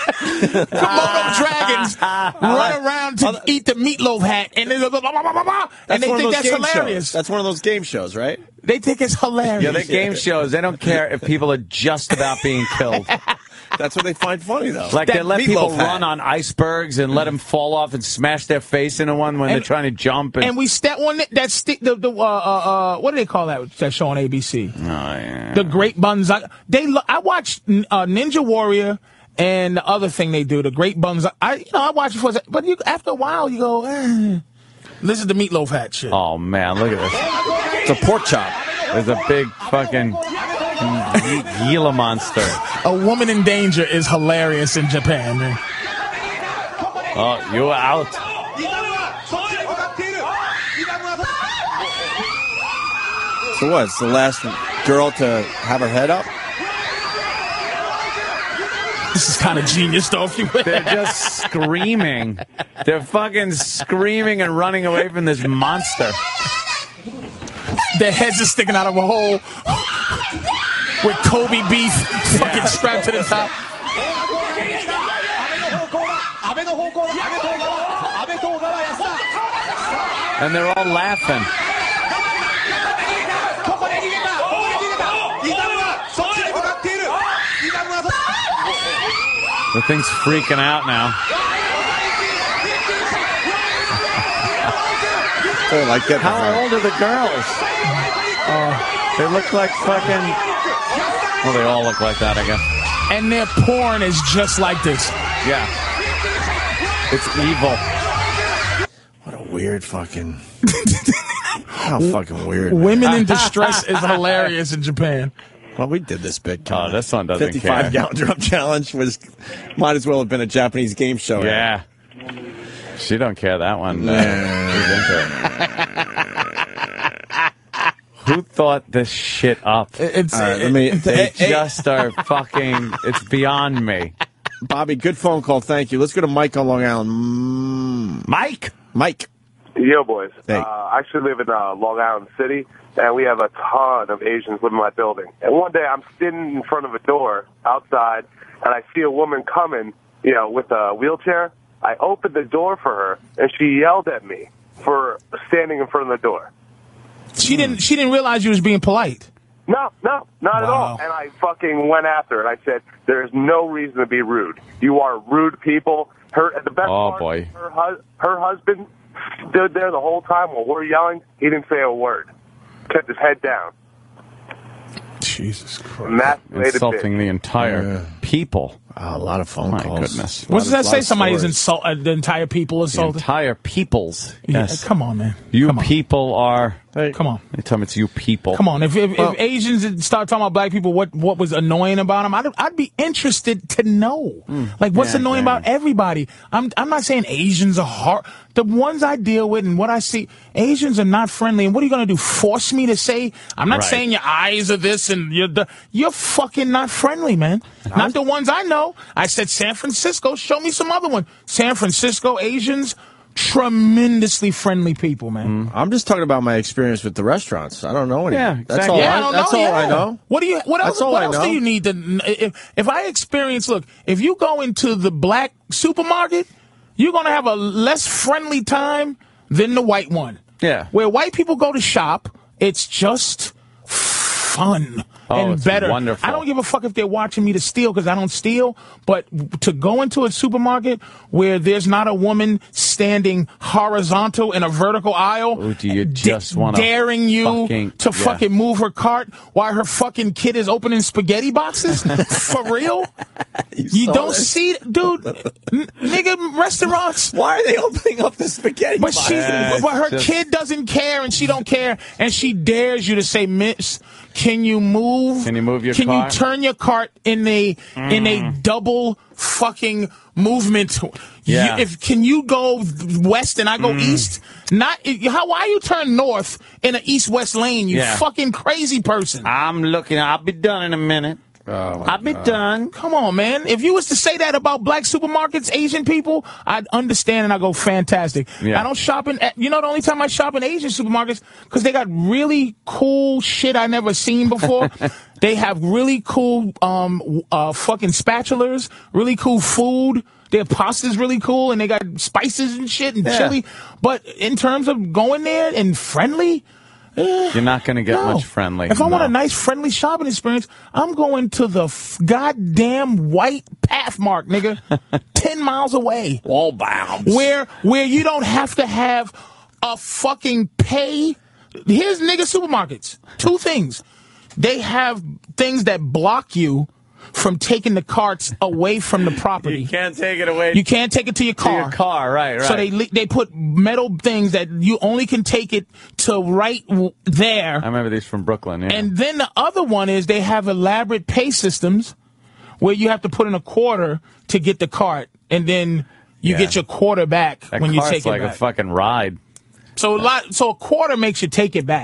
Komodo dragons, run around to eat the meatloaf hat, and they go, and they think that's hilarious. That's one of those game shows, right? They think it's hilarious. Yeah, they're game shows. They don't care if people are just about being killed. That's what they find funny, though. Like they let people run on icebergs and let them fall off and smash their face into one when they're trying to jump. And we step on that stick. What do they call that show on ABC? Oh yeah, the Great Buns. I watched Ninja Warrior. And the other thing they do, the Great Buns, I watch it for, but after a while you go, this is the meatloaf hat shit. Oh man, look at this! It's a pork chop. There's a big fucking Gila monster. A woman in danger is hilarious in Japan. Man. Oh, you're out. So what? It's the last girl to have her head up? This is kind of genius, though. If you They're just screaming. They're fucking screaming and running away from this monster. Their heads are sticking out of a hole with Kobe beef fucking strapped to the top. And they're all laughing. The thing's freaking out now. How old are the girls? They look like fucking... Well, they all look like that, I guess. And their porn is just like this. Yeah. It's evil. What a weird fucking... How fucking weird. Women in distress is hilarious in Japan. Well, we did this bit. Oh, this one doesn't 55 gallon drum challenge might as well have been a Japanese game show. Yeah. She don't care that one. She's into it. Who thought this shit up? They just are fucking... It's beyond me. Bobby, good phone call. Thank you. Let's go to Mike on Long Island. Mike. Yo, boys. Hey. I actually live in Long Island City, and we have a ton of Asians living in my building. And one day I'm sitting in front of a door outside, and I see a woman coming, with a wheelchair. I opened the door for her, and she yelled at me for standing in front of the door. She didn't realize you was being polite. No, not at all. And I fucking went after her, and I said, there's no reason to be rude. You are rude people. The best part, boy. Her husband stood there the whole time while we're yelling. He didn't say a word. Kept his head down. Jesus Christ. Insulting the entire people. A lot of phone calls. My goodness. What does that say? Somebody's the entire people assaulted? The entire peoples. Yes. Yeah, come on, man. You people are... Come on. They tell me it's you people. Come on. If Asians start talking about black people, what was annoying about them, I'd be interested to know. Like, what's annoying about everybody? I'm not saying Asians are hard. The ones I deal with and what I see, Asians are not friendly. And what are you going to do? Force me to say? I'm not saying your eyes are this and you're fucking not friendly, man. Not the ones I know. I said San Francisco. Show me some other one. San Francisco, Asians, tremendously friendly people, man. I'm just talking about my experience with the restaurants. I don't know anything. Yeah, That's all. That's all I know. What else do you need to? If I experience, look, if you go into the black supermarket, you're gonna have a less friendly time than the white one. Yeah. Where white people go to shop, it's just fun and it's better. wonderful. I don't give a fuck if they're watching me to steal because I don't steal, but to go into a supermarket where there's not a woman standing horizontal in a vertical aisle, do you just want daring you to fucking move her cart while her fucking kid is opening spaghetti boxes? For real? You don't see, dude, nigga, restaurants. Why are they opening up the spaghetti boxes? But her kid doesn't care and she don't care and she dares you to say, Miss, can you move? Can you move your cart? Can you turn your cart in a double fucking movement? Yeah. Can you go west and I go east? Why you turn north in an east-west lane, you fucking crazy person? I'm looking. I'll be done in a minute. I'll be done. Come on, man. If you was to say that about black supermarkets, Asian people, I'd understand and I'd go fantastic. Yeah. I don't shop in, the only time I shop in Asian supermarkets, because they got really cool shit I never seen before. They have really cool fucking spatulas, really cool food. Their pasta's really cool, and they got spices and shit and chili. But in terms of going there and friendly, you're not going to get much friendly. If I want a nice, friendly shopping experience, I'm going to the goddamn white Pathmark, nigga, 10 miles away. Wallbounds. Where you don't have to have a fucking pay. Here's nigga supermarkets. Two things. They have things that block you from taking the carts away from the property. You can't take it away. You can't take it to your car. To your car, right. So they put metal things that you only can take it to right there. I remember these from Brooklyn, yeah. And then the other one is they have elaborate pay systems where you have to put in a quarter to get the cart, and then you get your quarter back when you take it back. It's like a fucking ride. So a quarter makes you take it back.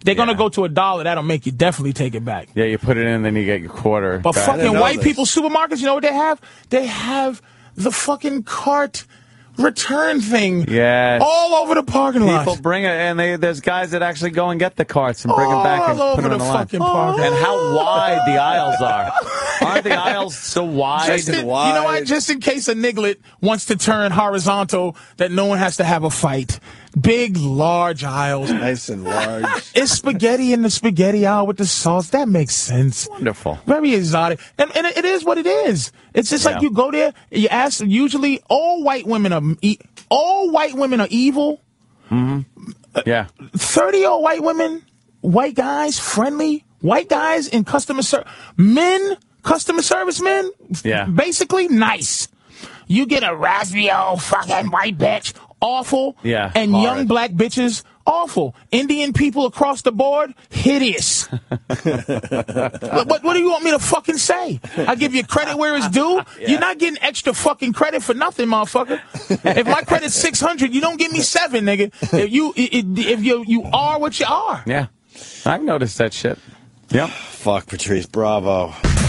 they're going to go to $1. That'll make you definitely take it back. Yeah, you put it in, then you get your quarter. But back. fucking white people supermarkets, you know what they have? They have the fucking cart return thing all over the parking lot. People bring it, and there's guys that actually go and get the carts and bring them back and all put over them the in the line. fucking parking lot. And how wide the aisles are. Aren't the aisles so wide? You know what? Just in case a niglet wants to turn horizontal, that no one has to have a fight. Big, large aisles. Nice and large. It's spaghetti in the spaghetti aisle with the sauce. That makes sense. Wonderful. Very exotic. And it is what it is. It's just like you go there, you ask, usually all white women are evil. Mm-hmm. Yeah. 30-year-old white women, white guys, friendly, white guys in customer service, customer service men, basically nice. You get a raspy old fucking white bitch, awful. Yeah. And young black bitches, awful. Indian people across the board, hideous. What do you want me to fucking say? I give you credit where it's due. You're not getting extra fucking credit for nothing, motherfucker. If my credit's 600, you don't give me 7, nigga. If you are what you are. Yeah. I've noticed that shit. Yep. Fuck Patrice Bravo.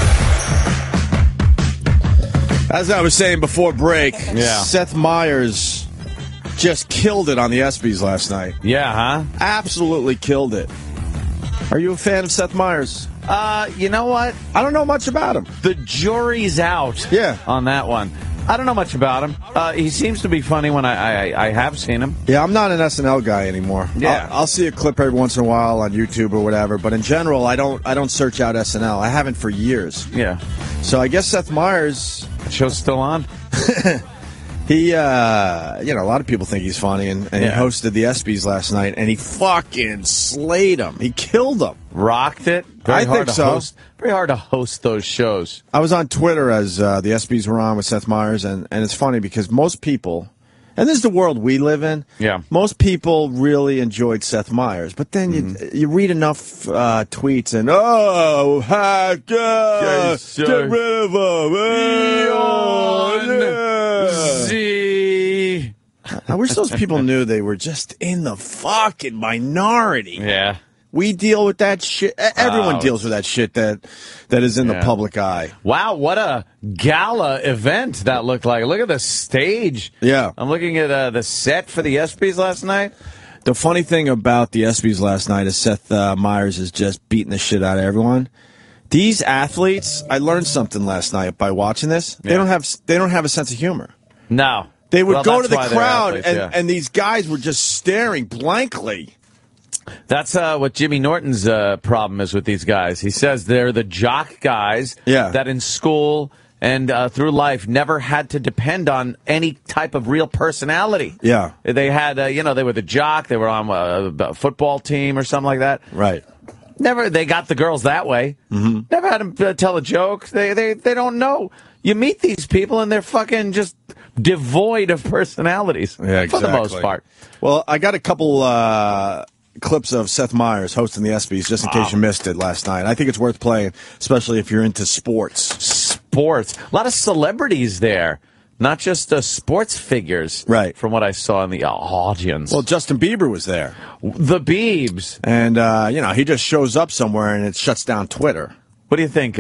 As I was saying before break, Seth Meyers just killed it on the ESPYs last night. Yeah, huh? Absolutely killed it. Are you a fan of Seth Meyers? You know what? I don't know much about him. The jury's out on that one. I don't know much about him. He seems to be funny when I have seen him. Yeah, I'm not an SNL guy anymore. Yeah. I'll see a clip every once in a while on YouTube or whatever, but in general, I don't search out SNL. I haven't for years. Yeah. So I guess Seth Meyers... The show's still on? He, a lot of people think he's funny, and he hosted the ESPYs last night, and he fucking slayed them. He killed them. Rocked it. I think so. Very hard to host those shows. I was on Twitter as the ESPYs were on with Seth Meyers, and it's funny because most people, and this is the world we live in, most people really enjoyed Seth Meyers. But then you read enough tweets and, get rid of him. I wish those people knew they were just in the fucking minority. Yeah. We deal with that shit. Everyone deals with that shit that is in the public eye. Wow, what a gala event that looked like. Look at the stage. Yeah. I'm looking at the set for the ESPYs last night. The funny thing about the ESPYs last night is Seth Meyers is just beating the shit out of everyone. These athletes, I learned something last night by watching this. They don't have a sense of humor. No. They would go to the crowd and these guys were just staring blankly. That's what Jimmy Norton's problem is with these guys. He says they're the jock guys that in school and through life never had to depend on any type of real personality. Yeah. They had, they were the jock. They were on a football team or something like that. Right. Never. They got the girls that way. Mm-hmm. Never had them tell a joke. They don't know. You meet these people and they're fucking just devoid of personalities. Yeah, exactly. For the most part. Well, I got a couple clips of Seth Meyers hosting the ESPYs, just in case you missed it last night. I think it's worth playing, especially if you're into sports. A lot of celebrities there, not just sports figures. Right. From what I saw in the audience. Well, Justin Bieber was there. The Biebs. And, he just shows up somewhere and it shuts down Twitter. What do you think?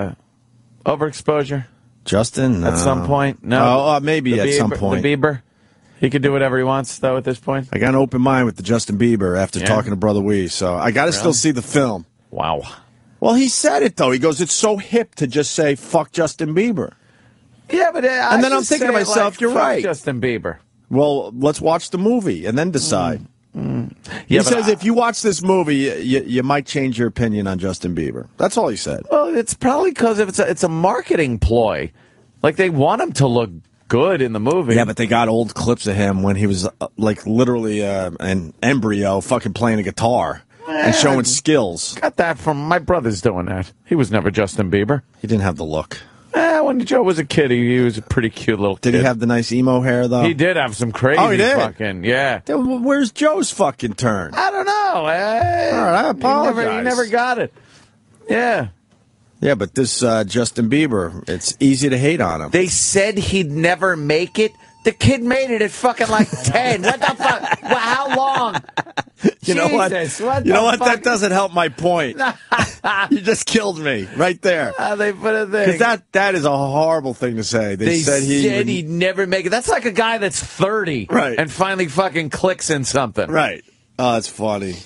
Overexposure? Justin? At some point? No. Maybe at some point. The Bieber? He could do whatever he wants, though, at this point? I got an open mind with the Justin Bieber after talking to Brother Wee, so I got to still see the film. Wow. Well, he said it, though. He goes, it's so hip to just say, fuck Justin Bieber. Yeah, but and then I'm thinking to myself, you're right. Justin Bieber. Well, let's watch the movie and then decide. Yeah, he says if you watch this movie, you might change your opinion on Justin Bieber. That's all he said. Well, it's probably because it's a marketing ploy. Like, they want him to look good in the movie. Yeah, but they got old clips of him when he was literally an embryo fucking playing a guitar and showing skills. Got that from my brother's doing that. He was never Justin Bieber. He didn't have the look. When Joe was a kid, he was a pretty cute little kid. Did he have the nice emo hair, though? He did have some crazy fucking, Then where's Joe's fucking turn? I don't know. All right, I apologize. He never got it. Yeah. Yeah, but this Justin Bieber, it's easy to hate on him. They said he'd never make it. The kid made it at fucking like 10. What the fuck? Well, how long? You know what? Jesus, what You know the what? fuck? That doesn't help my point. You just killed me right there. They put a thing. Because that is a horrible thing to say. They said he'd never make it. That's like a guy that's 30 and finally fucking clicks in something. Right. Oh, that's funny.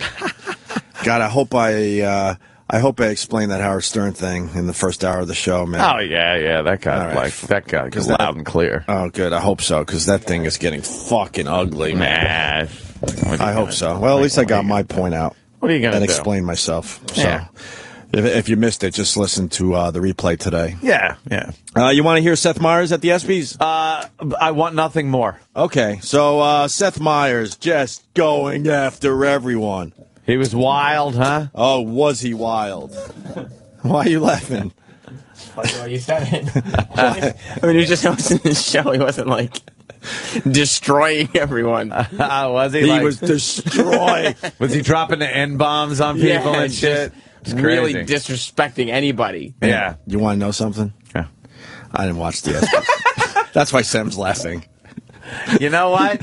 God, I hope I explained that Howard Stern thing in the first hour of the show, man. Oh yeah, that guy goes loud and clear. Oh, good. I hope so, because that thing is getting fucking ugly, man. I hope so. Well, at least I got my point out. What are you gonna and do? explain myself. So, Yeah. if you missed it, just listen to the replay today. Yeah. You want to hear Seth Meyers at the ESPYs? I want nothing more. Okay, so Seth Meyers just going after everyone. He was wild, huh? Oh, was he wild? Why are you laughing? Well, you said it. I mean, he was just hosting the show. He wasn't like destroying everyone. Was he? He was destroying. Was he dropping the N-bombs on people and shit? It's really crazy. disrespecting anybody. Yeah. You want to know something? Yeah. I didn't watch the ESPYs. That's why Sam's laughing. You know what?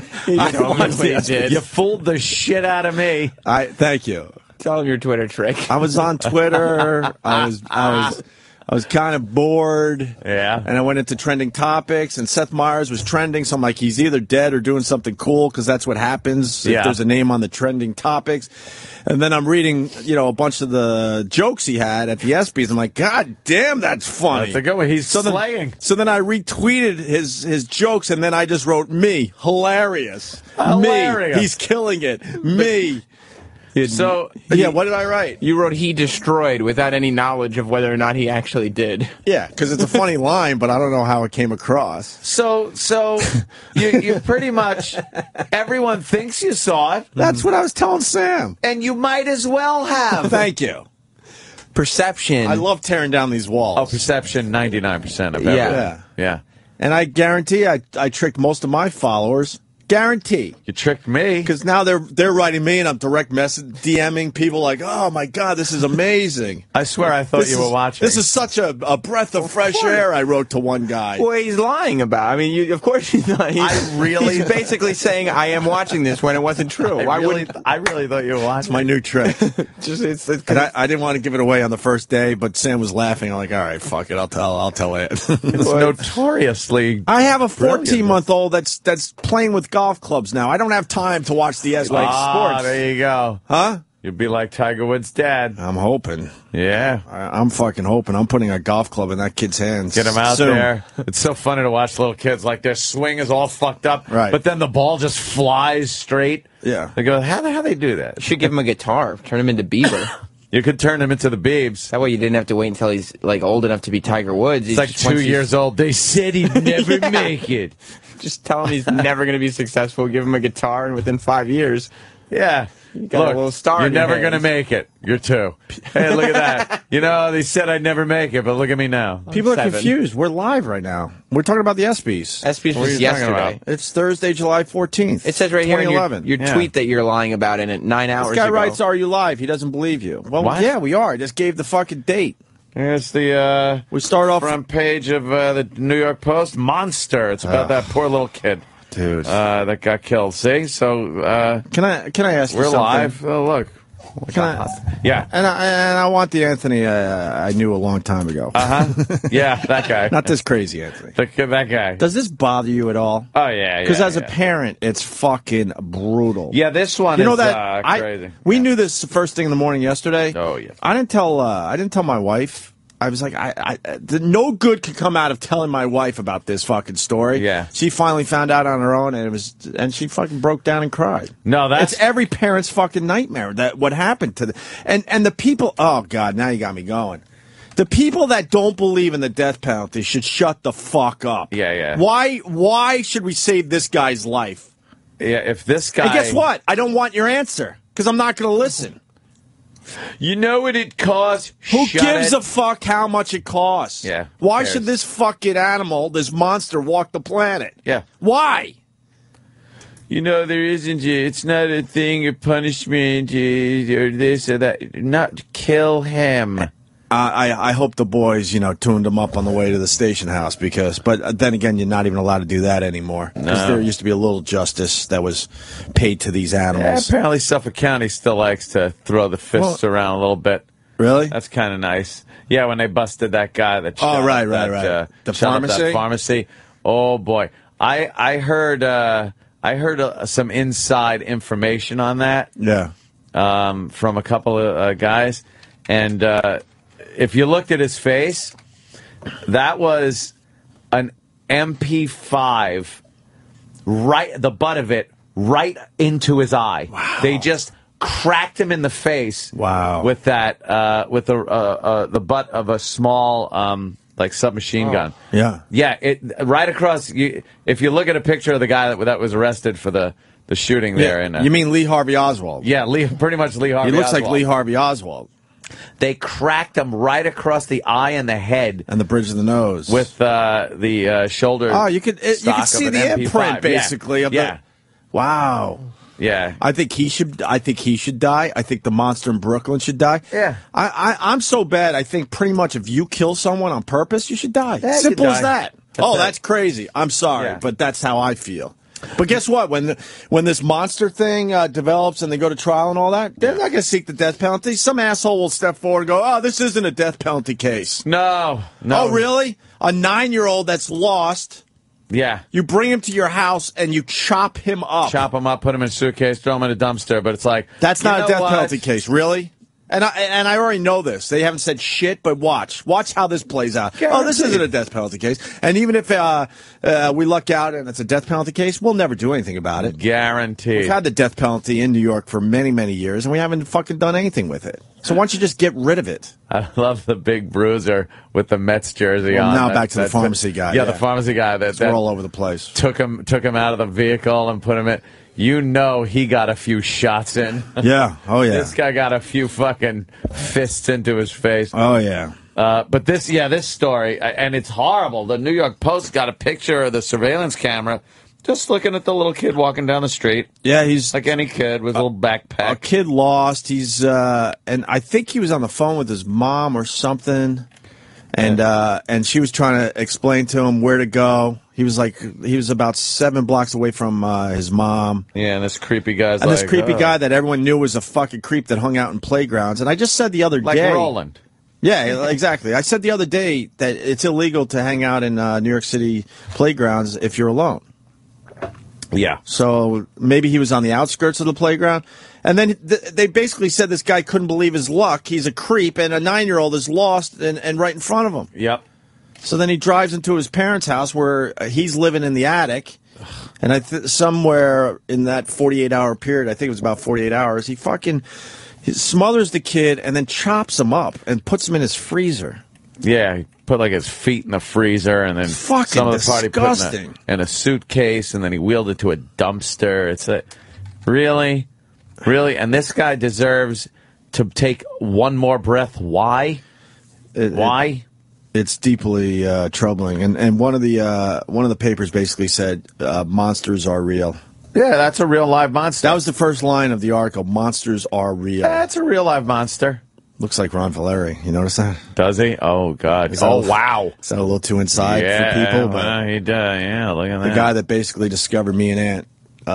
did. You fooled the shit out of me. Thank you. Tell him your Twitter trick. I was on Twitter. I was kind of bored. Yeah. And I went into trending topics, and Seth Meyers was trending, so I'm like, he's either dead or doing something cool, because that's what happens if there's a name on the trending topics. And then I'm reading, a bunch of the jokes he had at the ESPYs. I'm like, God damn, that's funny. That's a good one. He's slaying. So then I retweeted his jokes, and then I just wrote, me, hilarious. Hilarious. Me, he's killing it. Me. So, what did I write? You wrote he destroyed without any knowledge of whether or not he actually did. Yeah, because it's a funny line, but I don't know how it came across. So you pretty much, everyone thinks you saw it. That's what I was telling Sam. And you might as well have. Thank you. Perception. I love tearing down these walls. Oh, perception, 99% of everything. Yeah. And I guarantee I tricked most of my followers. Guarantee. You tricked me. Because now they're writing me, and I'm direct message DMing people like, oh my God, this is amazing. I swear I thought you were watching. This is such a breath of fresh air, I wrote to one guy. Well, he's lying about. I mean, of course he's not. He's basically saying I am watching this when it wasn't true. I really thought you were watching. It's my new trick. And I didn't want to give it away on the first day, but Sam was laughing. I'm like, all right, fuck it, I'll tell it. It's notoriously. I have a 14-month-old that's playing with golf clubs now. I don't have time to watch the sports. There you go. Huh? You'd be like Tiger Woods' dad. I'm hoping. Yeah. I'm fucking hoping. I'm putting a golf club in that kid's hands. Get him out soon. there. It's so funny to watch little kids. Like, their swing is all fucked up. Right. But then the ball just flies straight. Yeah. They go, how they do that? You should give him a guitar. Turn him into Bieber. You could turn him into the Biebs. That way you didn't have to wait until he's old enough to be Tiger Woods. He's like 2 years old. They said he'd never make it. Just tell him he's never going to be successful. Give him a guitar, and within 5 years, yeah, you got a little star. You're in your never going to hands. make it. You're 2. Hey, look at that. They said I'd never make it, but look at me now. People are 7. confused. We're live right now. We're talking about the ESPYs. ESPYs What are was you talking yesterday. about? It's Thursday, July 14th. It says right here in 2011. your tweet that you're lying about in it 9 hours This guy ago. writes, "Are you live?" He doesn't believe you. Well, What? yeah, we are. I just gave the fucking date. Here's the We start off front page of the New York Post. Monster. It's about that poor little kid. Dude, that got killed. See, so can I ask you we're something? live. Oh, look. Yeah. And I want the Anthony I knew a long time ago. Yeah, that guy. Not this crazy Anthony. That guy. Does this bother you at all? Oh yeah. Because as a yeah. parent, it's fucking brutal. Yeah, this one You know is that crazy. We knew this the first thing in the morning yesterday. Oh yeah. I didn't tell my wife. I was like, no good could come out of telling my wife about this fucking story. Yeah. She finally found out on her own, and she fucking broke down and cried. No, It's every parent's fucking nightmare that what happened to and the people. Oh God, now you got me going. The people that don't believe in the death penalty should shut the fuck up. Yeah. Why should we save this guy's life? Yeah, if this guy. And guess what? I don't want your answer because I'm not going to listen. You know what it costs? Who gives a fuck how much it costs? Yeah. Why should this fucking animal, this monster, walk the planet? Yeah. Why? There isn't. It's not a thing of punishment or this or that. Not kill him. I hope the boys, tuned them up on the way to the station house but then again, you're not even allowed to do that anymore. Because there used to be a little justice that was paid to these animals. Yeah, apparently Suffolk County still likes to throw the fists around a little bit. Really? That's kind of nice. Yeah, when they busted that guy that shot right. The pharmacy. Oh boy, I heard some inside information on that. Yeah. From a couple of guys, and if you looked at his face, that was an MP5, the butt of it, right into his eye. Wow. They just cracked him in the face. Wow. With that, with the butt of a small, like submachine gun. Yeah. Yeah. Right across. If you look at a picture of the guy that was arrested for the shooting there. You mean Lee Harvey Oswald? Yeah, pretty much Lee Harvey Oswald. He looks like Lee Harvey Oswald. They cracked him right across the eye and the head. And the bridge of the nose. With the shoulder. Oh, you could see the MP5. imprint, basically. Yeah. Wow. Yeah. I think he should die. I think the monster in Brooklyn should die. Yeah. I'm so bad. I think pretty much if you kill someone on purpose, you should die. Yeah, Simple as that. That's crazy. I'm sorry, but that's how I feel. But guess what? When this monster thing develops and they go to trial and all that, they're not going to seek the death penalty. Some asshole will step forward and go, "Oh, this isn't a death penalty case." No. Oh, really? A 9-year-old that's lost. Yeah. You bring him to your house and you chop him up. Chop him up, put him in a suitcase, throw him in a dumpster. But it's like, that's not a death penalty case, really? And I already know this. They haven't said shit, but watch how this plays out. Guaranteed. Oh, this isn't a death penalty case. And even if we luck out and it's a death penalty case, we'll never do anything about it. Guaranteed. We've had the death penalty in New York for many, many years, and we haven't fucking done anything with it. So why don't you just get rid of it? I love the big bruiser with the Mets jersey on. Now back to the pharmacy guy. Yeah, the pharmacy guy we're all over the place. Took him out of the vehicle and put him in. He got a few shots in. Yeah. Oh, yeah. This guy got a few fucking fists into his face. Oh, yeah. But this story, and it's horrible. The New York Post got a picture of the surveillance camera just looking at the little kid walking down the street. Yeah, he's like any kid with a little backpack. A kid lost. He's and I think he was on the phone with his mom or something. And she was trying to explain to him where to go. He was about 7 blocks away from his mom. Yeah, and this creepy guy that everyone knew was a fucking creep that hung out in playgrounds. And I just said the other day, like Roland. Yeah, exactly. I said the other day that it's illegal to hang out in New York City playgrounds if you're alone. Yeah. So maybe he was on the outskirts of the playground. And then they basically said this guy couldn't believe his luck. He's a creep, and a 9-year-old is lost and right in front of him. Yep. So then he drives into his parents' house where he's living in the attic. And somewhere in that 48-hour period, I think it was about 48 hours, he smothers the kid and then chops him up and puts him in his freezer. Yeah, he put like his feet in the freezer and then fucking some of the party disgusting. Put in a suitcase and then he wheeled it to a dumpster. It's really? And this guy deserves to take one more breath. Why? Why? It's deeply troubling. And one of the papers basically said monsters are real. Yeah, that's a real live monster. That was the first line of the article. Monsters are real. That's a real live monster. Looks like Ron Valeri. You notice that? Does he? Oh, God. Wow. Is that a little too inside for people? Well, he does. Yeah, look at that. The guy that basically discovered me and Aunt,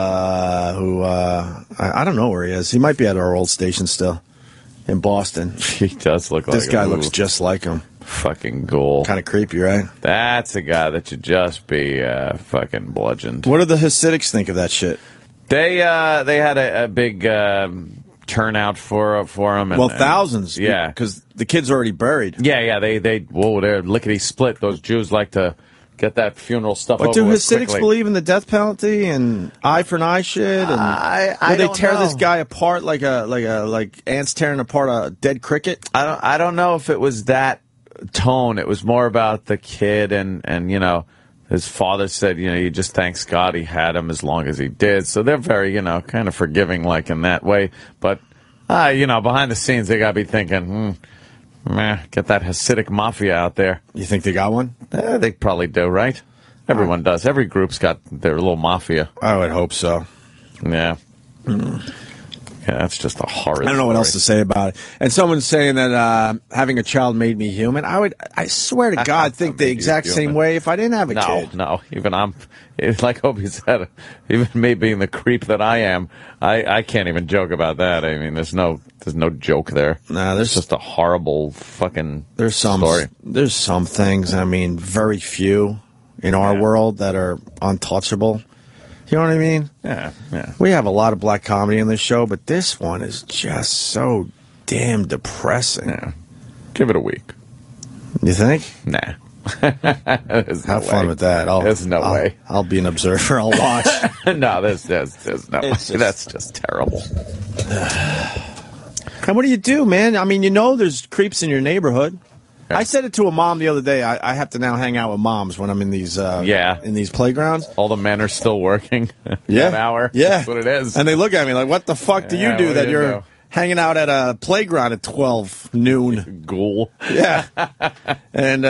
who I don't know where he is. He might be at our old station still in Boston. He does look like this guy. Looks just like him. Fucking ghoul. Kind of creepy, right? That's a guy that should just be fucking bludgeoned. What do the Hasidics think of that shit? They had a big turnout for him. Well, thousands. Yeah, because the kid's already buried. Yeah. They're lickety split. Those Jews like to get that funeral stuff. But over do with Hasidics quickly. believe in the death penalty and eye for an eye shit? And I they don't tear know. this guy apart like ants tearing apart a dead cricket? I don't know if it was that tone. It was more about the kid and you know. His father said, he just thanks God he had him as long as he did. So they're very, kind of forgiving like in that way. But, behind the scenes, they got to be thinking, get that Hasidic mafia out there. You think they got one? They probably do, right? Everyone does. Every group's got their little mafia. I would hope so. Yeah. Yeah, that's just a horrid I don't know what else to say about it. And someone's saying that having a child made me human. I swear to God, think the exact same way if I didn't have a kid. No, even it's like Opie said, even me being the creep that I am, I can't even joke about that. I mean, there's no joke there. Nah, there's just a horrible fucking story. There's some things, I mean, very few in our world that are untouchable. You know what I mean? Yeah. We have a lot of black comedy in this show, but this one is just so damn depressing. Yeah. Give it a week. You think? Nah. Have fun with that. There's no way. I'll be an observer. I'll watch. No, there's no way. That's just terrible. And what do you do, man? I mean, there's creeps in your neighborhood. I said it to a mom the other day. I have to now hang out with moms when I'm in these in these playgrounds. All the men are still working. Yeah, an hour. Yeah, that's what it is. And they look at me like, "What the fuck do you do that you're hanging out at a playground at 12 noon?" Ghoul. Yeah. And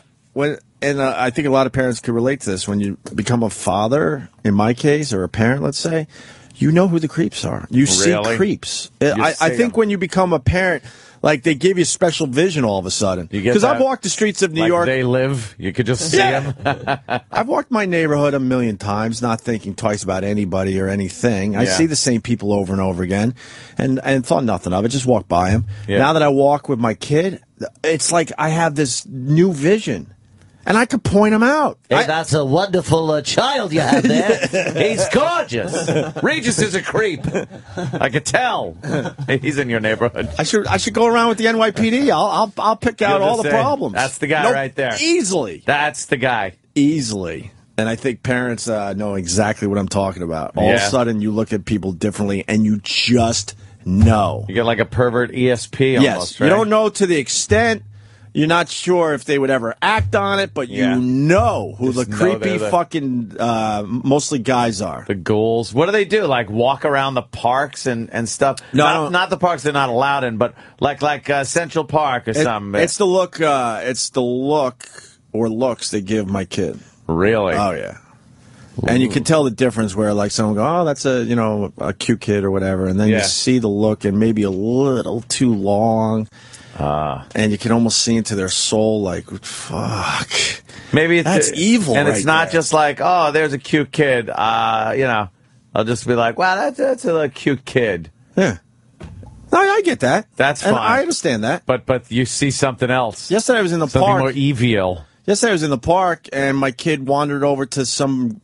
I think a lot of parents could relate to this. When you become a father, in my case, or a parent, let's say, you know who the creeps are. You see creeps. I think when you become a parent, like they give you special vision all of a sudden. Because I've walked the streets of New York. They live. You could just see them. I've walked my neighborhood a million times, not thinking twice about anybody or anything. I see the same people over and over again, and thought nothing of it. Just walk by them. Yeah. Now that I walk with my kid, it's like I have this new vision. And I could point him out. Hey, that's a wonderful child you have there. He's gorgeous. Regis is a creep. I could tell. He's in your neighborhood. I should go around with the NYPD. I'll pick out all the problems. That's the guy right there. Easily. That's the guy. Easily. And I think parents know exactly what I'm talking about. All of a sudden, you look at people differently, and you just know. You get like a pervert ESP almost, yes. right? You don't know to the extent. You're not sure if they would ever act on it, but you know who the creepy fucking mostly guys are. The ghouls. What do they do? Like walk around the parks and stuff? No, not the parks they're not allowed in, but like Central Park or something. It's the look. It's the look or looks they give my kid. Really? Oh yeah. Ooh. And you can tell the difference where like someone go, oh, that's a cute kid or whatever, and then you see the look and maybe a little too long. And you can almost see into their soul, like, fuck. Maybe that's evil, and it's not just like, oh, there's a cute kid. I'll just be like, wow, that's a cute kid. Yeah. No, I get that. That's and fine. I understand that. But you see something else. Yesterday I was in the something park. More evil. Yesterday I was in the park, and my kid wandered over to some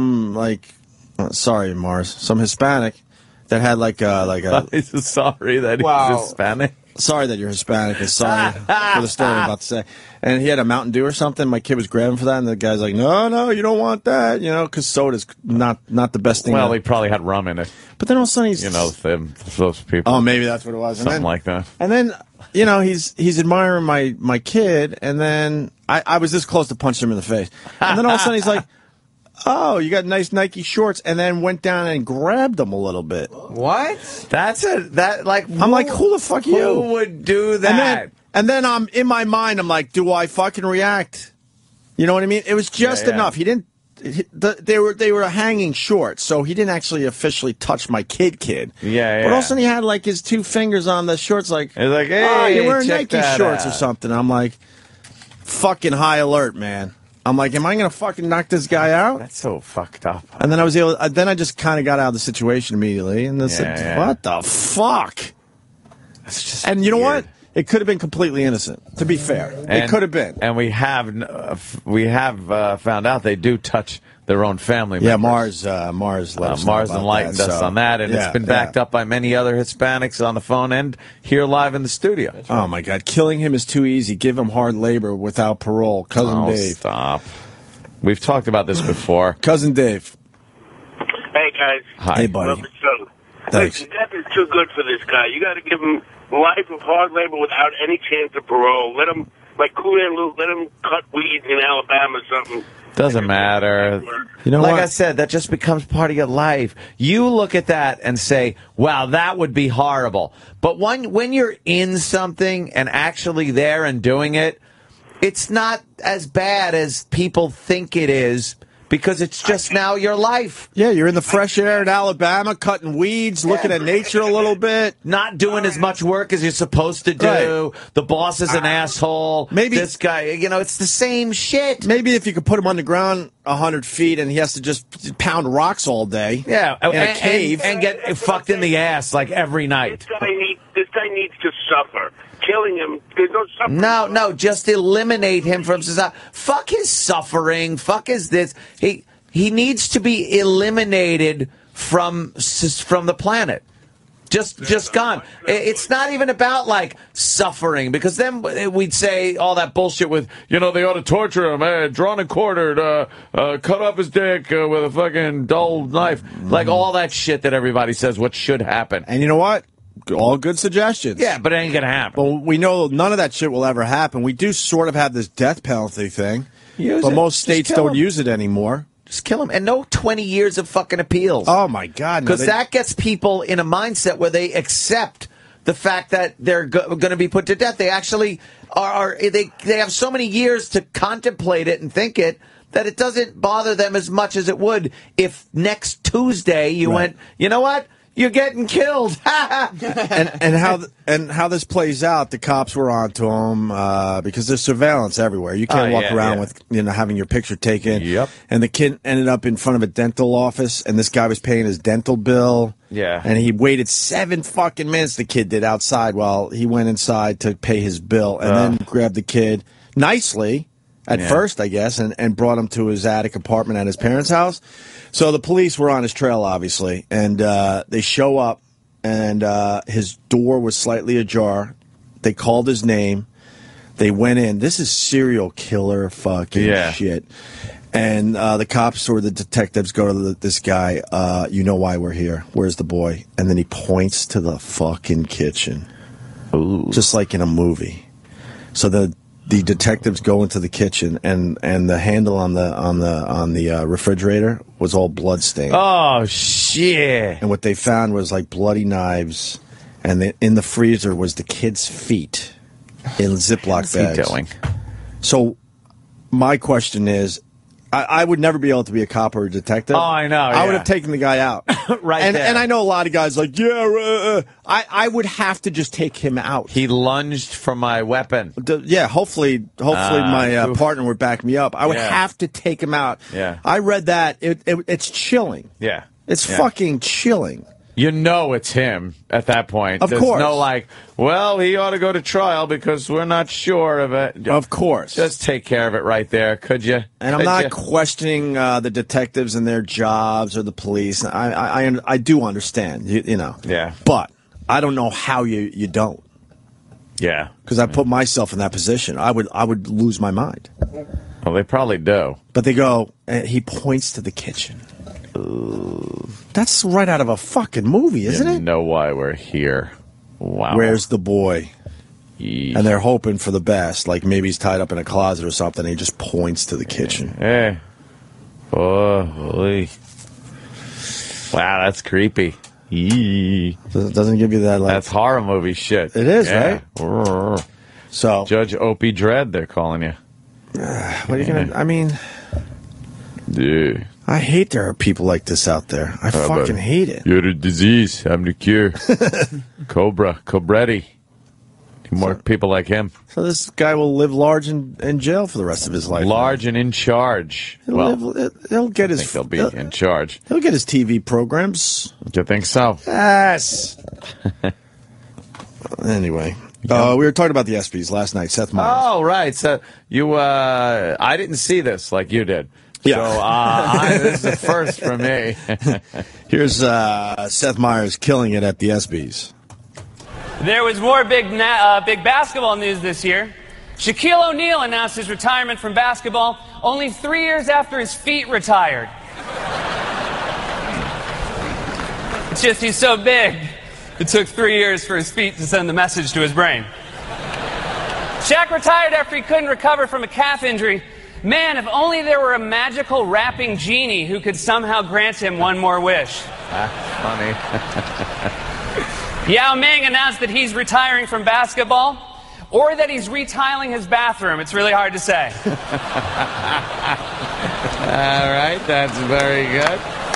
sorry, Mars, some Hispanic that had like a. He's sorry that he's Hispanic. Sorry that you're Hispanic. And sorry for the story I'm about to say. And he had a Mountain Dew or something. My kid was grabbing for that, and the guy's like, no, you don't want that, because soda's not the best thing. Well, he probably had rum in it. But then all of a sudden he's... those people. Oh, maybe that's what it was. Something like that. And then, he's admiring my kid, and then I was this close to punching him in the face. And then all of a sudden he's like, oh, you got nice Nike shorts, and then went down and grabbed them a little bit. What? I'm like, who the fuck are you? Who would do that? And then I'm in my mind, I'm like, do I fucking react? You know what I mean? It was just enough. He didn't. They were hanging shorts, so he didn't actually officially touch my kid. Yeah. But all of a sudden he had like his two fingers on the shorts, like, he's like, hey, you're wearing check Nike shorts out. or something. I'm like, fucking high alert, man. I'm like, am I going to fucking knock this guy out? That's so fucked up. And then I just kind of got out of the situation immediately, and said, what the fuck? That's just and you know what? It could have been completely innocent, to be fair. It could have been. And we have found out they do touch their own family members. Yeah, Mars let us know Mars about enlightened that, us on that, and it's been backed up by many other Hispanics on the phone and here live in the studio. Right. Oh, my God. Killing him is too easy. Give him hard labor without parole. Cousin Dave. Stop. We've talked about this before. Cousin Dave. Hey, guys. Hi. Hey, buddy. Thanks. Listen, death is too good for this guy. You got to give him life of hard labor without any chance of parole. Let him, like Kool and Luke, let him cut weeds in Alabama or something. Doesn't matter. You know like what? I said, that just becomes part of your life. You look at that and say, wow, that would be horrible. But when you're in something and actually there and doing it, it's not as bad as people think it is because it's just now your life. Yeah, you're in the fresh air in Alabama, cutting weeds, looking at nature a little bit. Not doing as much work as you're supposed to do. Right. The boss is an asshole. Maybe this guy, it's the same shit. Maybe if you could put him on the ground 100 feet and he has to just pound rocks all day. Yeah, in a cave. And get fucked in the ass like every night. This guy needs to suffer. Killing him, there's no suffering. No, just eliminate him from society. Fuck his suffering. Fuck his this. He needs to be eliminated from the planet. Just gone. It's not even about like suffering, because then we'd say all that bullshit with, they ought to torture him, drawn and quartered, cut off his dick with a fucking dull knife, like all that shit that everybody says what should happen. And you know what? All good suggestions. Yeah, but it ain't gonna happen. Well, we know none of that shit will ever happen. We do sort of have this death penalty thing, but most states don't use it anymore. Just kill him. And no 20 years of fucking appeals. Oh, my God. Because that gets people in a mindset where they accept the fact that they're going to be put to death. They actually they have so many years to contemplate it and think it that it doesn't bother them as much as it would if next Tuesday you went, you know what? You're getting killed. and how this plays out, the cops were onto him because there's surveillance everywhere. You can't walk around with having your picture taken. Yep. And the kid ended up in front of a dental office, and this guy was paying his dental bill. Yeah. And he waited 7 fucking minutes, the kid did, outside while he went inside to pay his bill, and then grabbed the kid nicely at first, I guess, and brought him to his attic apartment at his parents' house. So the police were on his trail, obviously, and they show up, and his door was slightly ajar. They called his name. They went in. This is serial killer fucking shit. And the cops or the detectives go to this guy, you know why we're here. Where's the boy? And then he points to the fucking kitchen. Ooh. Just like in a movie. So the detectives go into the kitchen, and the handle on the refrigerator was all bloodstained. Oh shit! And what they found was like bloody knives, and in the freezer was the kid's feet in Ziploc bags. What's he doing? So my question is, I would never be able to be a cop or a detective. Oh, I know. I would have taken the guy out. Right there. And I know a lot of guys like, I would have to just take him out. He lunged for my weapon. Hopefully my partner would back me up. I would have to take him out. Yeah. I read that. It's chilling. Yeah. It's fucking chilling. You know it's him at that point. Of course. There's no like, well, he ought to go to trial because we're not sure of it. Of course. Just take care of it right there, could you? And I'm not questioning the detectives and their jobs or the police. I do understand, you know. Yeah. But I don't know how you don't. Yeah. Because I put myself in that position. I would lose my mind. Well, they probably do. But they go, and he points to the kitchen. That's right out of a fucking movie, isn't it? You know why we're here. Wow. Where's the boy? And they're hoping for the best. Like maybe he's tied up in a closet or something. And he just points to the kitchen. Hey. Oh, holy. Wow, that's creepy. Doesn't give you that like... That's horror movie shit. It is, right? So Judge Opie Dread, they're calling you. What are you gonna... I mean... Dude. I hate there are people like this out there. I fucking hate it. You're a disease. I'm the cure. Cobretti. More people like him. So this guy will live large in jail for the rest of his life. Large and in charge. He'll get his... I think he'll be in charge. He'll get his TV programs. Do you think so? Yes. Anyway. We were talking about the ESPYs last night. Seth Meyers. Oh, right. So you... I didn't see this like you did. Yeah. So this is a first for me. Here's Seth Meyers killing it at the ESPYs. There was more big basketball news this year. Shaquille O'Neal announced his retirement from basketball only 3 years after his feet retired. It's just he's so big, it took 3 years for his feet to send the message to his brain. Shaq retired after he couldn't recover from a calf injury. Man, if only there were a magical rapping genie who could somehow grant him one more wish. That's funny. Yao Ming announced that he's retiring from basketball, or that he's retiling his bathroom. It's really hard to say. right, that's very good.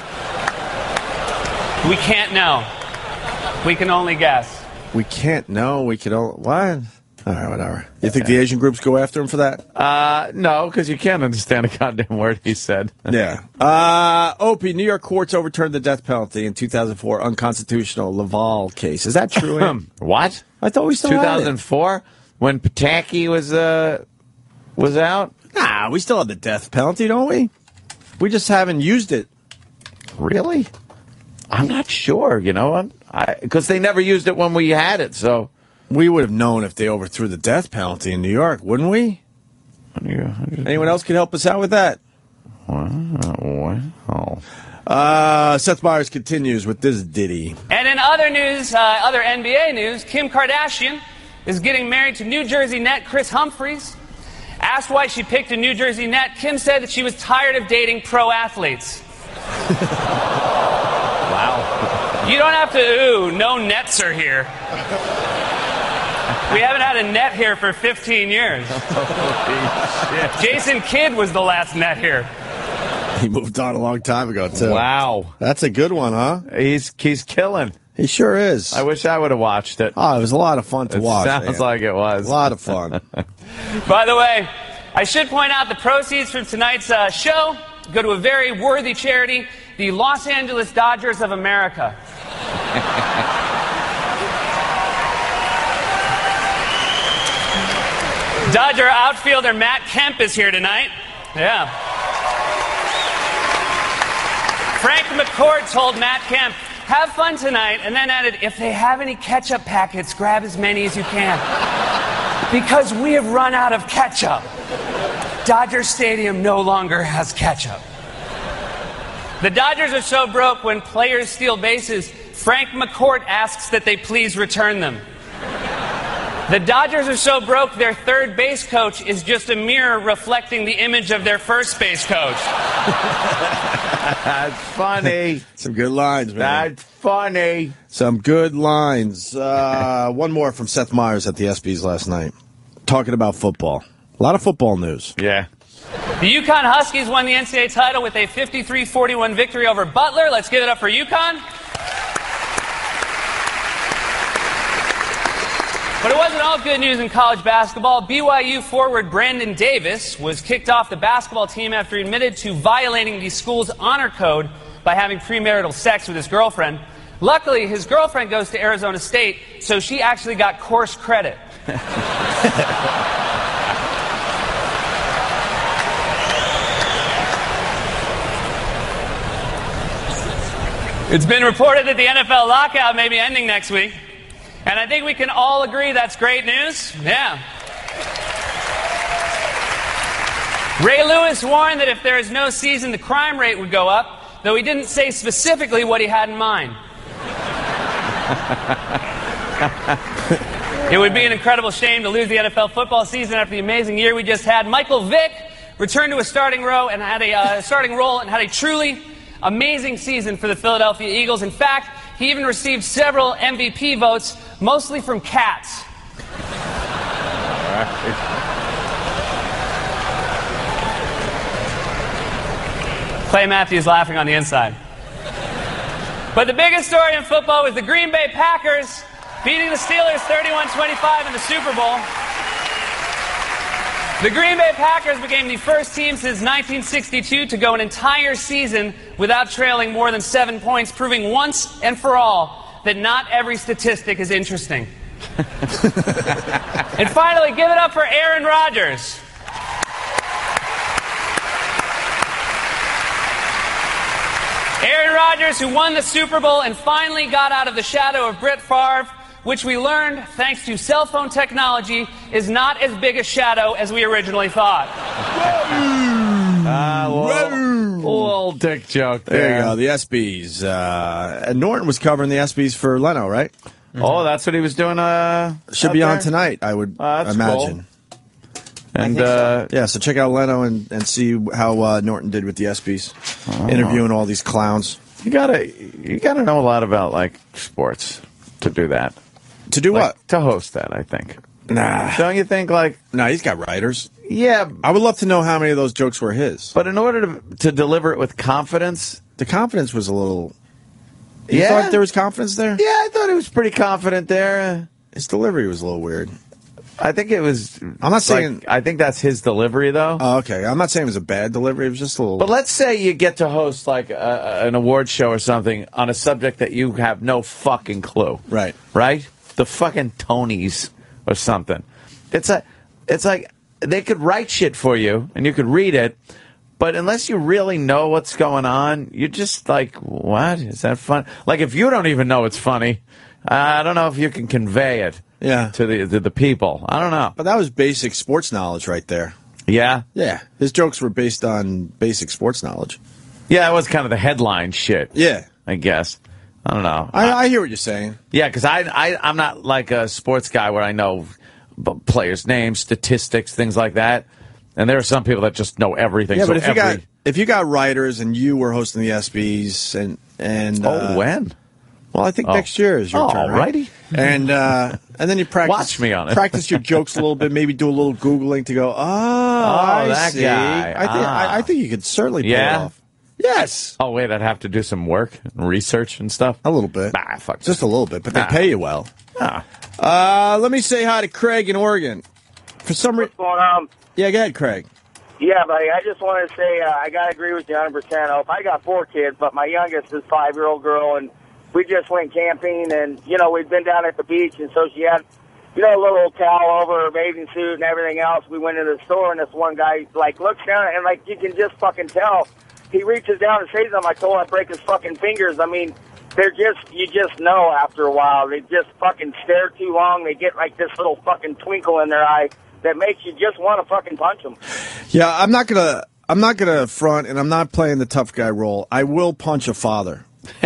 We can't know. We can only guess. We can't know. We can only... What? All right, whatever. You think the Asian groups go after him for that? No, because you can't understand a goddamn word he said. Yeah. Opie, New York courts overturned the death penalty in 2004 unconstitutional Laval case. Is that true? Ian? What? I thought we still had it. 2004 when Pataki was out? Nah, we still have the death penalty, don't we? We just haven't used it. Really? I'm not sure, you know, because they never used it when we had it, so... We would have known if they overthrew the death penalty in New York, wouldn't we? Anyone else can help us out with that? Wow. Seth Meyers continues with this ditty. And in other news, other NBA news, Kim Kardashian is getting married to New Jersey net Chris Humphries. Asked why she picked a New Jersey net, Kim said that she was tired of dating pro athletes. Wow. You don't have to ooh, no nets are here. We haven't had a net here for 15 years. Holy shit. Jason Kidd was the last net here. He moved on a long time ago, too. Wow. That's a good one, huh? He's killing. He sure is. I wish I would have watched it. Oh, it was a lot of fun to watch. Sounds like it was. A lot of fun. By the way, I should point out the proceeds from tonight's show go to a very worthy charity, the Los Angeles Dodgers of America. Dodger outfielder Matt Kemp is here tonight. Yeah. Frank McCourt told Matt Kemp, have fun tonight, and then added, if they have any ketchup packets, grab as many as you can. Because we have run out of ketchup. Dodger Stadium no longer has ketchup. The Dodgers are so broke when players steal bases, Frank McCourt asks that they please return them. The Dodgers are so broke, their third base coach is just a mirror reflecting the image of their first base coach. That's funny. Some good lines, man. That's funny. Some good lines. One more from Seth Meyers at the ESPYs last night. Talking about football. A lot of football news. Yeah. The UConn Huskies won the NCAA title with a 53-41 victory over Butler. Let's give it up for UConn. But it wasn't all good news in college basketball. BYU forward Brandon Davis was kicked off the basketball team after he admitted to violating the school's honor code by having premarital sex with his girlfriend. Luckily, his girlfriend goes to Arizona State, so she actually got course credit. It's been reported that the NFL lockout may be ending next week. And I think we can all agree that's great news. Yeah. Ray Lewis warned that if there is no season, the crime rate would go up, though he didn't say specifically what he had in mind. It would be an incredible shame to lose the NFL football season after the amazing year we just had. Michael Vick returned to a starting role and had a truly amazing season for the Philadelphia Eagles. In fact, he even received several MVP votes, mostly from cats. Clay Matthews laughing on the inside. But the biggest story in football was the Green Bay Packers beating the Steelers 31-25 in the Super Bowl. The Green Bay Packers became the first team since 1962 to go an entire season without trailing more than 7 points, proving once and for all that not every statistic is interesting. And finally, give it up for Aaron Rodgers. Aaron Rodgers, who won the Super Bowl and finally got out of the shadow of Brett Favre, which we learned, thanks to cell phone technology, is not as big a shadow as we originally thought. Little dick joke there. You go, the ESPYs. And Norton was covering the ESPYs for Leno, right? Oh, that's what he was doing. Should be on tonight, I would imagine. Cool. And yeah, so check out Leno and see how Norton did with the ESPYs, interviewing all these clowns. You gotta know a lot about like sports to do that. To do what? To host that, I think. Nah. Don't you think, like... No, he's got writers. Yeah. I would love to know how many of those jokes were his. But in order to deliver it with confidence... The confidence was a little... You Yeah? thought there was confidence there? Yeah, I thought he was pretty confident there. His delivery was a little weird. I think it was... I'm not saying... I think that's his delivery, though. Oh, okay. I'm not saying it was a bad delivery. It was just a little... But let's say you get to host, like, an award show or something on a subject that you have no fucking clue. Right. Right? The fucking Tonys or something. It's like they could write shit for you, and you could read it, but unless you really know what's going on, you're just like, what? Is that fun? Like, if you don't even know it's funny, I don't know if you can convey it to the people. I don't know. But that was basic sports knowledge right there. Yeah? Yeah. His jokes were based on basic sports knowledge. Yeah, it was kind of the headline shit. Yeah. I guess. I don't know. I hear what you're saying. Yeah, because I'm not like a sports guy where I know players' names, statistics, things like that. And there are some people that just know everything. Yeah, so but if you got writers and you were hosting the ESPYs and when? Well, I think next year is your turn. Alrighty. And then you practice. Watch me on it. Practice your jokes a little bit. Maybe do a little Googling to go. I that see. guy. I think you could certainly pull it off. Yes. Oh, wait, I'd have to do some work and research and stuff? A little bit. Nah, fuck. Just a little bit, but they pay you well. Ah. Let me say hi to Craig in Oregon. For some reason. What's going on? Yeah, go ahead, Craig. Yeah, buddy, I just wanted to say I got to agree with you 100%. I got 4 kids, but my youngest is a 5-year-old girl, and we just went camping, and, we'd been down at the beach, and so she had, a little towel over her bathing suit and everything else. We went into the store, and this one guy, looks down, and, you can just fucking tell. He reaches down and says something. I told him I'd break his fucking fingers. I mean, you just know after a while. They just fucking stare too long. They get, this little fucking twinkle in their eye that makes you just want to fucking punch them. Yeah, I'm not gonna front, and I'm not playing the tough guy role. I will punch a father.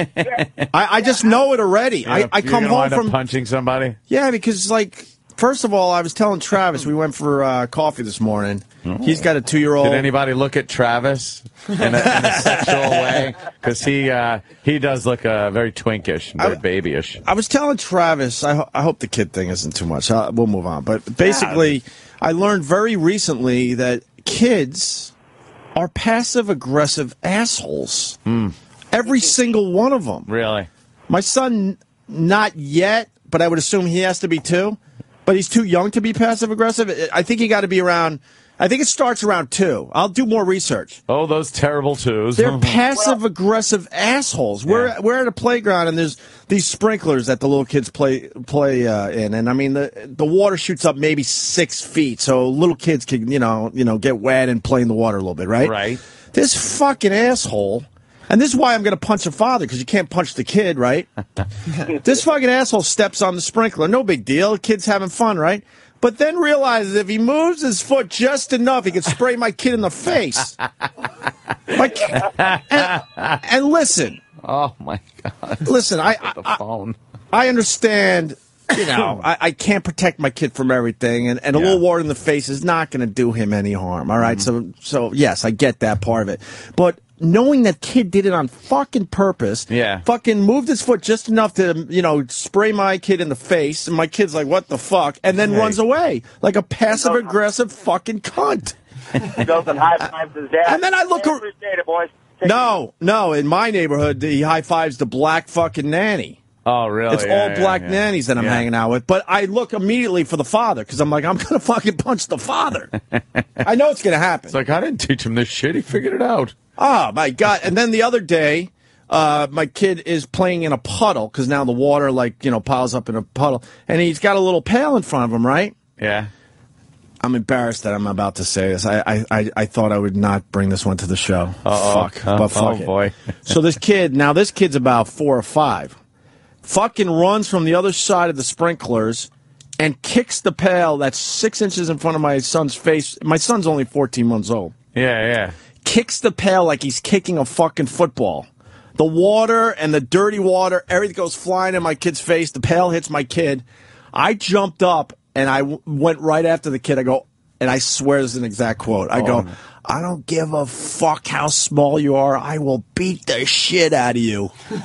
I just know it already. I come home from punching somebody. Yeah, because first of all, I was telling Travis we went for coffee this morning. He's got a 2-year-old. Did anybody look at Travis in a sexual way? Because he does look very twinkish, and very babyish. I was telling Travis. I hope the kid thing isn't too much. We'll move on. But basically, I learned very recently that kids are passive-aggressive assholes. Every single one of them. Really? My son, not yet, but I would assume he has to be too. But he's too young to be passive-aggressive. I think he got to be around... I think it starts around 2. I'll do more research. Oh, those terrible 2s. They're passive-aggressive assholes. We're at a playground, and there's these sprinklers that the little kids play in. And, I mean, the water shoots up maybe 6 feet, so little kids can, get wet and play in the water a little bit, right? Right. This fucking asshole... And this is why I'm going to punch a father, because you can't punch the kid, right? This fucking asshole steps on the sprinkler. No big deal. The kid's having fun, right? But then realizes if he moves his foot just enough, he can spray my kid in the face. And listen. Oh, my God. Listen, I understand, I can't protect my kid from everything, and a little water in the face is not going to do him any harm, all right? Mm-hmm. So, yes, I get that part of it. But... knowing that kid did it on fucking purpose, fucking moved his foot just enough to, spray my kid in the face, and my kid's like, what the fuck, and then runs away like a passive-aggressive fucking cunt. He goes and high-fives his dad. And then I look... appreciate it, boys. No, in my neighborhood, he high-fives the black fucking nanny. Oh, really? It's all black nannies that I'm hanging out with. But I look immediately for the father, because I'm like, I'm going to fucking punch the father. I know it's going to happen. It's like, I didn't teach him this shit. He figured it out. Oh, my God. And then the other day, my kid is playing in a puddle, because now the water, piles up in a puddle. And he's got a little pail in front of him, right? Yeah. I'm embarrassed that I'm about to say this. I thought I would not bring this one to the show. Fuck. But fuck it. Boy. So this kid's about 4 or 5. Fucking runs from the other side of the sprinklers and kicks the pail that's 6 inches in front of my son's face. My son's only 14 months old. Yeah. Kicks the pail like he's kicking a fucking football. The water and the dirty water, everything goes flying in my kid's face. The pail hits my kid. I jumped up and I went right after the kid. I go, and I swear this is an exact quote. I go, I don't give a fuck how small you are. I will beat the shit out of you.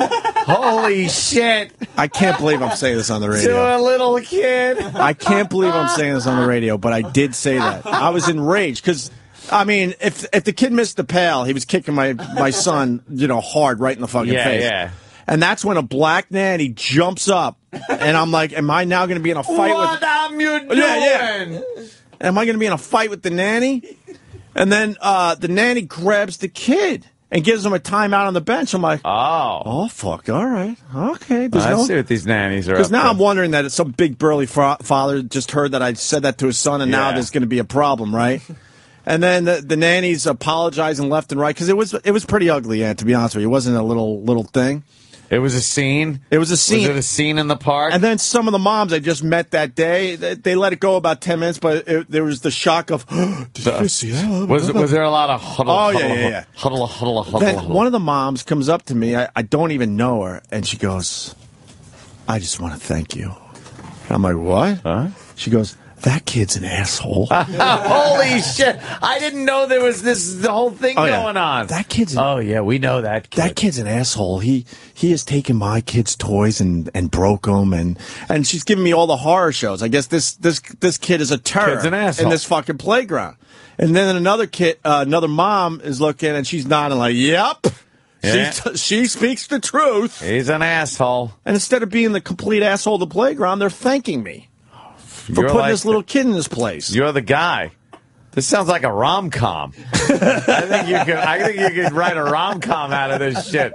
Holy shit. I can't believe I'm saying this on the To radio. a little kid. I can't believe I'm saying this on the radio, but I did say that. I was enraged because, I mean, if the kid missed the pail, he was kicking my son, hard right in the fucking face. Yeah. And that's when a black nanny jumps up, and I'm like, am I now going to be in a fight What am you doing? Yeah. Am I going to be in a fight with the nanny? And then the nanny grabs the kid and gives him a timeout on the bench. I'm like, oh fuck, all right, okay. I see what these nannies are. Because up now to. I'm wondering that some big burly father just heard that I said that to his son, and now there's going to be a problem, right? And then the nannies apologizing left and right because it was pretty ugly. Yeah, to be honest with you, it wasn't a little thing. It was a scene? It was a scene. Was it a scene in the park? And then some of the moms I just met that day, they let it go about 10 minutes, but there was the shock of, did you see that? Was there a lot of huddle? Oh, huddle, yeah. Huddle. Then one of the moms comes up to me, I don't even know her, and she goes, I just want to thank you. And I'm like, what? Huh? She goes, that kid's an asshole. Holy shit. I didn't know there was the whole thing going on. That kid's Oh, yeah, we know that kid. That kid's an asshole. He has taken my kids' toys and broke them, and she's giving me all the horror shows. I guess this kid is a terror Kid's an asshole. in this fucking playground. And then another mom is looking, and she's nodding like, yep. Yeah. She speaks the truth. He's an asshole. And instead of being the complete asshole of the playground, they're thanking me for You're putting like this little kid in this place. You're the guy. This sounds like a rom-com. I think you could write a rom-com out of this shit.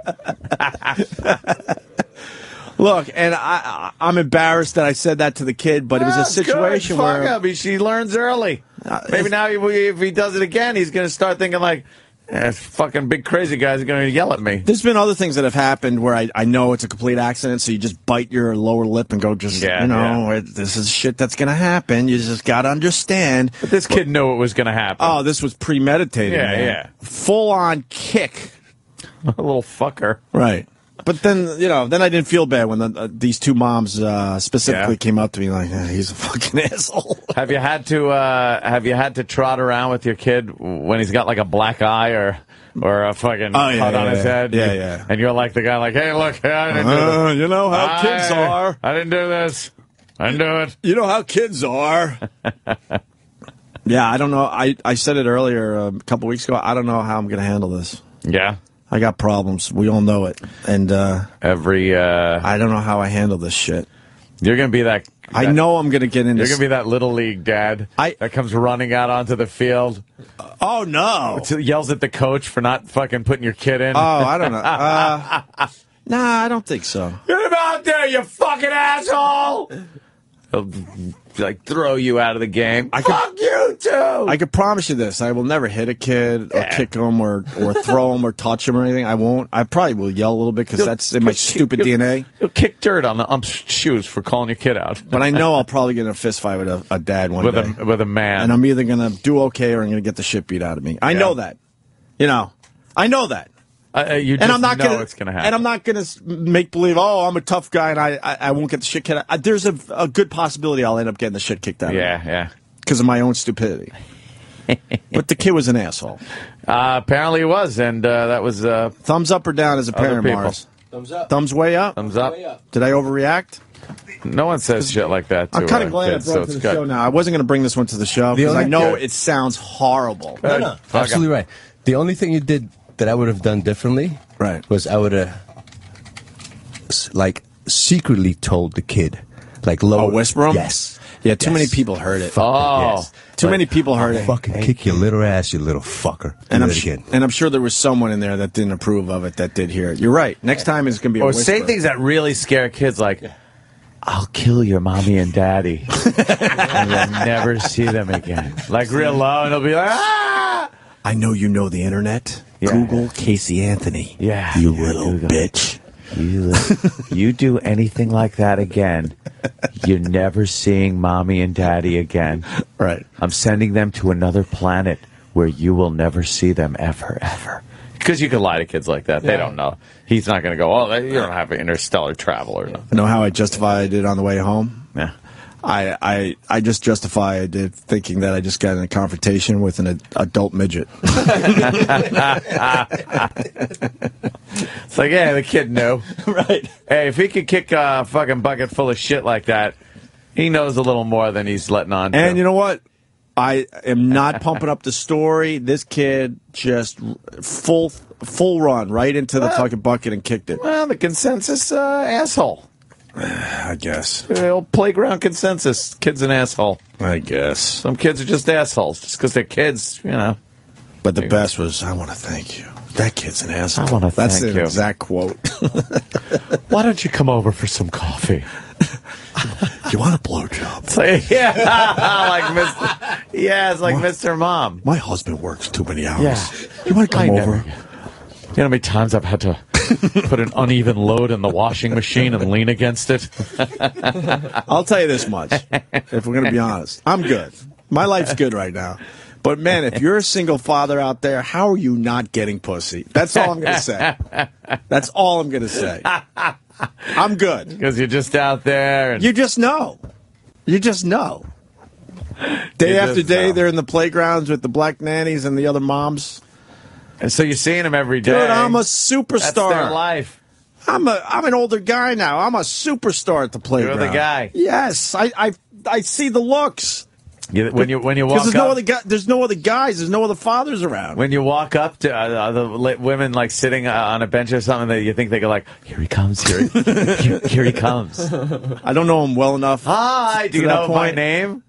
Look, and I'm embarrassed that I said that to the kid, but it was a situation where I mean, she learns early. Maybe now if he does it again, he's going to start thinking like, fucking big crazy guys are going to yell at me. There's been other things that have happened where I know it's a complete accident, so you just bite your lower lip and go, this is shit that's going to happen. You just got to understand. But this kid knew it was going to happen. Oh, this was premeditated, man. Yeah. Full-on kick. A little fucker. Right. But then, then I didn't feel bad when these two moms specifically came up to me like, he's a fucking asshole. Have you had to trot around with your kid when he's got like a black eye or a fucking cut on his head? Yeah. And you're like the guy like, hey, look, I didn't do this. You know how kids are. I didn't do this. I didn't do it. You know how kids are. Yeah, I don't know. I said it earlier a couple weeks ago. I don't know how I'm going to handle this. Yeah. I got problems. We all know it. And I don't know how I handle this shit. You're going to be that I know I'm going to get into You're going to be that little league dad that comes running out onto the field. Oh, no. Yells at the coach for not fucking putting your kid in. Oh, I don't know. Nah, I don't think so. Get him out there, you fucking asshole! He'll, throw you out of the game. Fuck you, too! I can promise you this. I will never hit a kid or kick him or throw him or touch him or anything. I won't. I probably will yell a little bit because that's in my stupid DNA. You'll kick dirt on the ump's shoes for calling your kid out. But I know I'll probably get in a fist fight with a dad one day. With a man. And I'm either going to do okay or I'm going to get the shit beat out of me. I know that. I know that. You just know it's going to happen. And I'm not going to make believe, I'm a tough guy and I won't get the shit kicked out. There's a good possibility I'll end up getting the shit kicked out of me. Yeah. Because of my own stupidity. But the kid was an asshole. Apparently he was, and that was... thumbs up or down as a parent, Mars? Thumbs up. Thumbs way up? Thumbs up. Did I overreact? No one says shit like that to I'm kind of glad kids, I brought it to the show now. I wasn't going to bring this one to the show because I know it sounds horrible. No, absolutely right. The only thing you did that I would have done differently was I would have secretly told the kid, lower, whisper him? Yes. Yeah, too many people heard it. Yes. Too many people heard it. Fucking kick your little ass, you little fucker. And again. I'm sure there was someone in there that didn't approve of it that did hear it. You're right. Next time it's going to be a whisper. say things that really scare kids like, I'll kill your mommy and daddy. And you'll never see them again. Like real low, and they'll be like, ah! I know you know the internet. Yeah. Google Casey Anthony. Yeah. You little bitch. You do anything like that again, you're never seeing mommy and daddy again. Right. I'm sending them to another planet where you will never see them ever. Because you can lie to kids like that. They don't know. He's not going to go, you don't have interstellar travel or nothing. Know how I justified it on the way home? Yeah. I just justified it thinking that I just got in a confrontation with an adult midget. It's like, yeah, the kid knew. Right. Hey, if he could kick a fucking bucket full of shit like that, he knows a little more than he's letting on to. And you know what? I am not pumping up the story. This kid just full run right into the fucking bucket and kicked it. Well, the consensus asshole. I guess. The old playground consensus. Kid's an asshole. I guess. Some kids are just assholes just because they're kids, you know. But the best was, I want to thank you. That kid's an asshole. I want to That's thank the you. exact quote. Why don't you come over for some coffee? You want a blowjob? It's like, yeah, like Mr. Yeah, it's like Mr. Mom. My husband works too many hours. Yeah. You want to come over? You know how many times I've had to put an uneven load in the washing machine and lean against it? I'll tell you this much, if we're going to be honest. I'm good. My life's good right now. But, man, if you're a single father out there, how are you not getting pussy? That's all I'm going to say. That's all I'm going to say. I'm good. Because you're just out there. And you just know. You just know. Day after day, they're in the playgrounds with the black nannies and the other moms. And so you're seeing them every day. Dude, I'm a superstar. That's their life. I'm an older guy now. I'm a superstar at the playground. You're the guy. Yes, I see the looks. When you walk there's up, there's no other guys. There's no other fathers around. when you walk up to the women like sitting on a bench or something, that you think they go like, "Here he comes! Here he comes!" I don't know him well enough. Hi, do you know my name?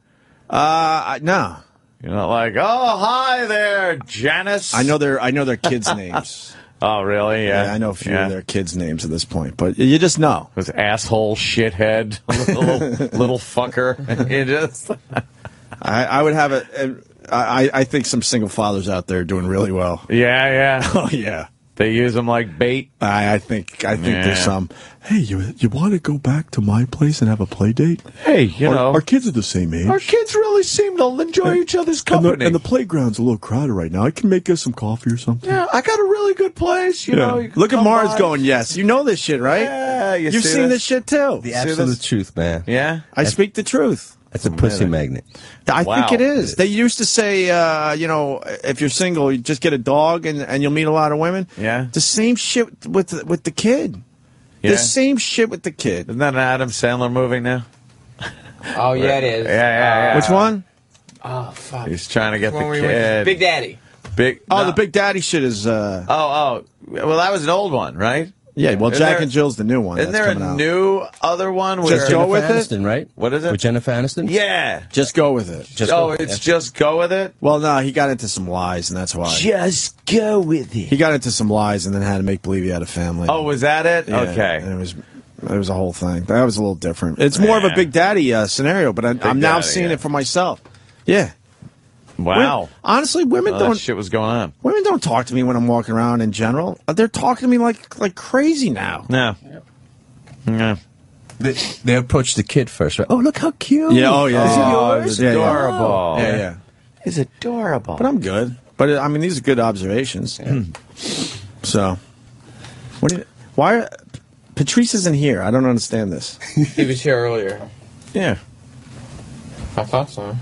No. You're not like, "Oh, hi there, Janice." I know their kids' names. Oh, really? Yeah. I know a few of their kids' names at this point, but you just know. This asshole, shithead, little fucker. You just. I would have it. I think some single fathers out there are doing really well. Yeah. Oh yeah. They use them like bait. I think there's some. Hey, you want to go back to my place and have a play date? Hey, you know, our kids are the same age. Our kids really seem to enjoy each other's company. And the playground's a little crowded right now. I can make us some coffee or something. Yeah, I got a really good place. You know, you can look at come Mars by. going. Yes, you know this shit, right? Yeah, you've seen this shit too. The absolute truth, man. Yeah, I speak the truth. It's a pussy magnet. I think it is. They used to say, if you're single, you just get a dog and you'll meet a lot of women. Yeah. The same shit with the kid. Yeah. The same shit with the kid. Isn't that an Adam Sandler movie now? Oh, yeah, it is. Yeah. Which one? Oh, fuck. He's trying to get the When we went to kid. Big Daddy. The Big Daddy shit is. Well, that was an old one, right? Yeah, well, Jack and Jill's the new one. Isn't that's there a coming out. new other one? Just go with Aniston, it, right? What is it? With Jennifer Aniston? Yeah. Just go with it. Just go with it's it. just go with it? Well, no, he got into some lies, and that's why. Just go with it. He got into some lies and then had to make believe he had a family. Oh, was that it? Yeah, Okay. And it was a whole thing. That was a little different. It's more of a Big Daddy scenario, but I'm now Daddy, seeing yeah. it for myself. Yeah. Wow. Honestly, women That don't. shit was going on. Women don't talk to me when I'm walking around in general. They're talking to me like crazy now. No. Yeah. They approached the kid first, right? Oh, look how cute. Yeah. Oh, yeah. Is yeah. it yours? It's adorable. Yeah. It's adorable. But I'm good. But I mean, these are good observations. So, why? Patrice isn't here. I don't understand this. He was here earlier. Yeah. I thought so.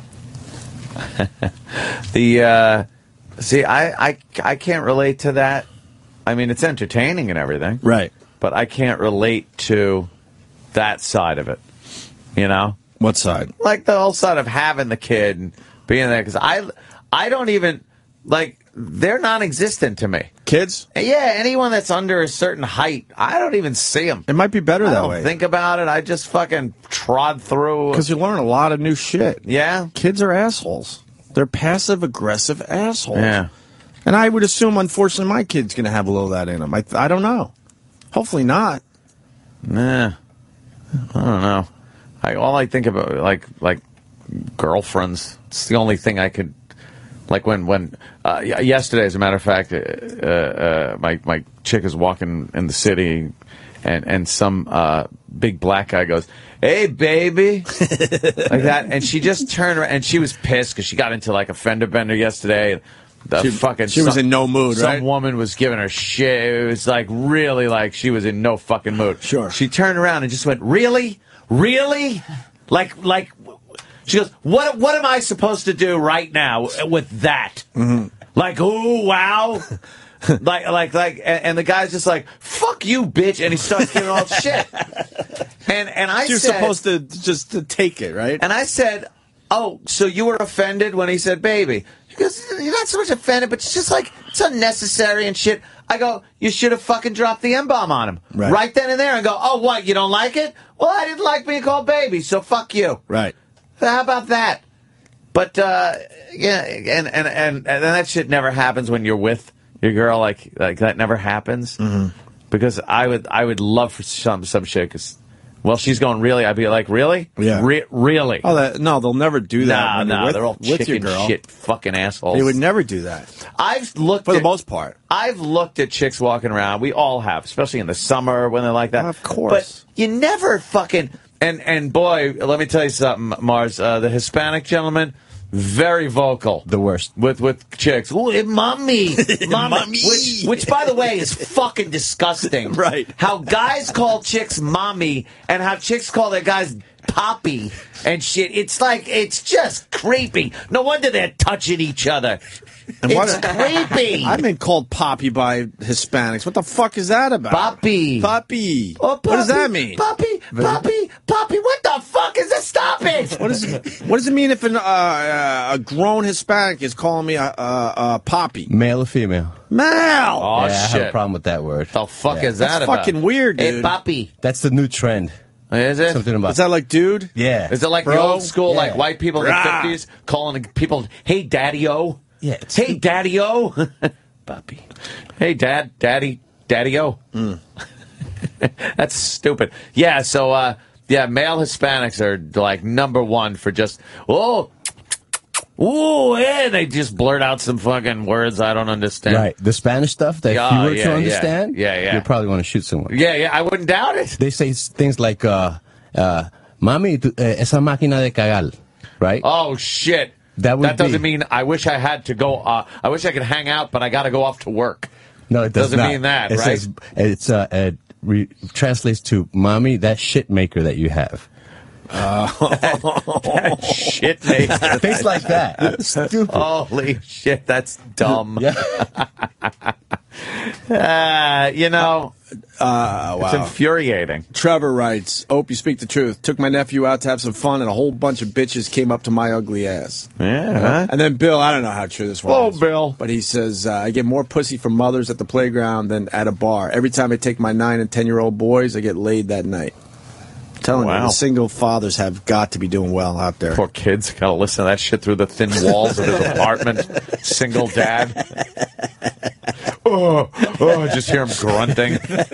I can't relate to that. I mean, it's entertaining and everything, right? But I can't relate to that side of it. You know, what side? Like the whole side of having the kid and being there, because I don't even like. They're non-existent to me. Kids? Yeah, anyone that's under a certain height, I don't even see them. It might be better I that don't way. think about it. I just fucking trod through. Because you learn a lot of new shit. Yeah. Kids are assholes. They're passive-aggressive assholes. Yeah. And I would assume, unfortunately, my kid's going to have a little of that in him. I don't know. Hopefully not. Nah. I don't know. All I think about, like girlfriends. It's the only thing I could... Like when yesterday, as a matter of fact, my chick is walking in the city, and some big black guy goes, "Hey, baby," like that, and she just turned around, and she was pissed because she got into like a fender bender yesterday. She was in no mood, right? Some woman was giving her shit. It was like really like she was in no fucking mood. Sure. She turned around and just went, "Really, really." She goes, what am I supposed to do right now with that? Like, ooh, wow. And the guy's just like, fuck you, bitch. And he starts giving all shit. And I You're said, supposed to just to take it, right? and I said, oh, so you were offended when he said baby? He goes, you're not so much offended, but it's just like, it's unnecessary and shit. I go, you should have fucking dropped the M-bomb on him. Right then and there and go, oh, what, you don't like it? Well, I didn't like being called baby, so fuck you. Right. How about that? But, yeah, and that shit never happens when you're with your girl, like that never happens. Because I would love for some shit, because, well, she's going, really? I'd be like, really? Yeah. Really? Oh, no, they'll never do that. No, they're all with your chicken girl. shit fucking assholes. They would never do that. I've looked for the most part. I've looked at chicks walking around. We all have, especially in the summer when they're like that. Of course. But you never fucking... And boy, let me tell you something, Mars. The Hispanic gentleman, very vocal. The worst. With chicks. Ooh, mommy. Mommy. Which, by the way, is fucking disgusting. Right. How guys call chicks mommy and how chicks call their guys poppy and shit. It's like, it's just creepy. No wonder they're touching each other. And It's creepy. I've been called Poppy by Hispanics. What the fuck is that about? Poppy. Poppy. Oh, What does that mean? Poppy. What the fuck is this? Stop it. What does it mean if a grown Hispanic is calling me a Poppy? Male or female? Male. Oh, yeah, I have a shit. problem with that word. The fuck is That's that about? fucking weird, Hey, dude. Poppy. That's the new trend. Is it? Something about Is that like dude? yeah. Is it like the Bro? old school, like Yeah. white people in the Rah. 50s calling people, hey, daddy-o? Yeah. Hey, daddy-o? Puppy. Hey, daddy-o? That's stupid. Yeah, so, male Hispanics are, like, #1 for just, they just blurt out some fucking words I don't understand. Right. The Spanish stuff that Yeah, if you were yeah, to yeah. understand, Yeah. you'll probably want to shoot someone. Yeah, I wouldn't doubt it. They say things like, mami, esa máquina de cagar, right? Oh, shit. That doesn't mean I wish I had to go, I wish I could hang out, but I got to go off to work. No, it does Doesn't not. mean that, it right? Says, translates to, mommy, that shit maker that you have. That shit maker. Things like that. Stupid. Holy shit, that's dumb. Yeah. Wow. It's infuriating. Trevor writes, "Hope you speak the truth. Took my nephew out to have some fun, and a whole bunch of bitches came up to my ugly ass." Yeah. And then Bill, I don't know how true this was. Oh, Bill. But he says, I get more pussy from mothers at the playground than at a bar. Every time I take my 9 and 10-year-old boys, I get laid that night. I'm telling you, Wow. the single fathers have got to be doing well out there. Poor kids gotta listen to that shit through the thin walls of his apartment. Single dad. Just hear him grunting.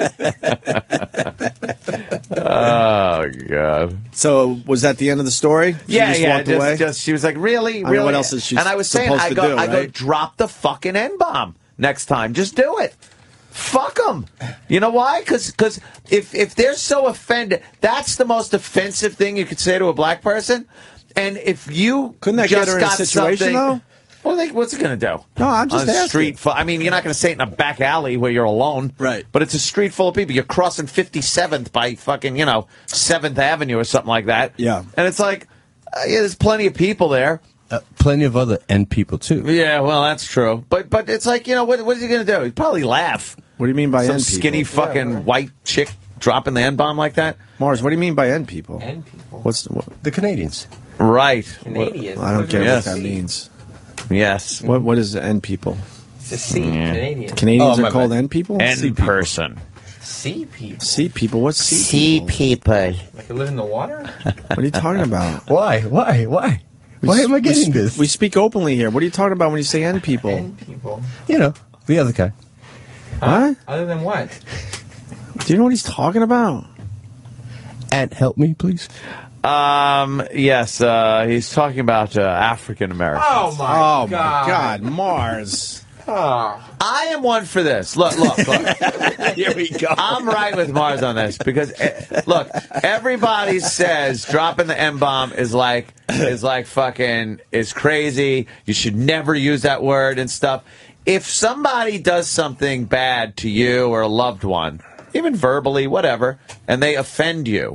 Oh, God. So, was that the end of the story? She just walked away? Just she was like, really? I mean, what else is she And I was saying, supposed I to go, do, I go, right? drop the fucking N-bomb next time. Just do it. Fuck them. You know why? Because if they're so offended, that's the most offensive thing you could say to a black person. And if you Couldn't that just get her in a got situation, something, though? what's it going to do? No, I'm just On a asking. street. I mean, you're not going to say it in a back alley where you're alone. Right. But it's a street full of people. You're crossing 57th by fucking, 7th Avenue or something like that. Yeah. And it's like, there's plenty of people there. Plenty of other N people, too. Yeah, well, that's true. But it's like, what is he going to do? He'd probably laugh. What do you mean by Some N people? skinny fucking white chick dropping the N-bomb like that? Mars, what do you mean by N people? N people. The Canadians. Right. Canadians. I don't care Yes. what that means. Yes. What is N people? It's a C. Canadian. Canadians Oh, my are called bad. N people? N person. C people. C people? What's C people? Like they live in the water? What are you talking about? Why? Why am I getting this? We speak openly here. What are you talking about when you say N people? N people. The other guy. What? Other than what? Do you know what he's talking about? And help me, please. Yes, he's talking about African Americans. Oh my God. Mars. I am one for this. Look. Here we go. I'm right with Mars on this because, look, everybody says dropping the N-bomb is like fucking is crazy. You should never use that word and stuff. If somebody does something bad to you or a loved one, even verbally, whatever, and they offend you,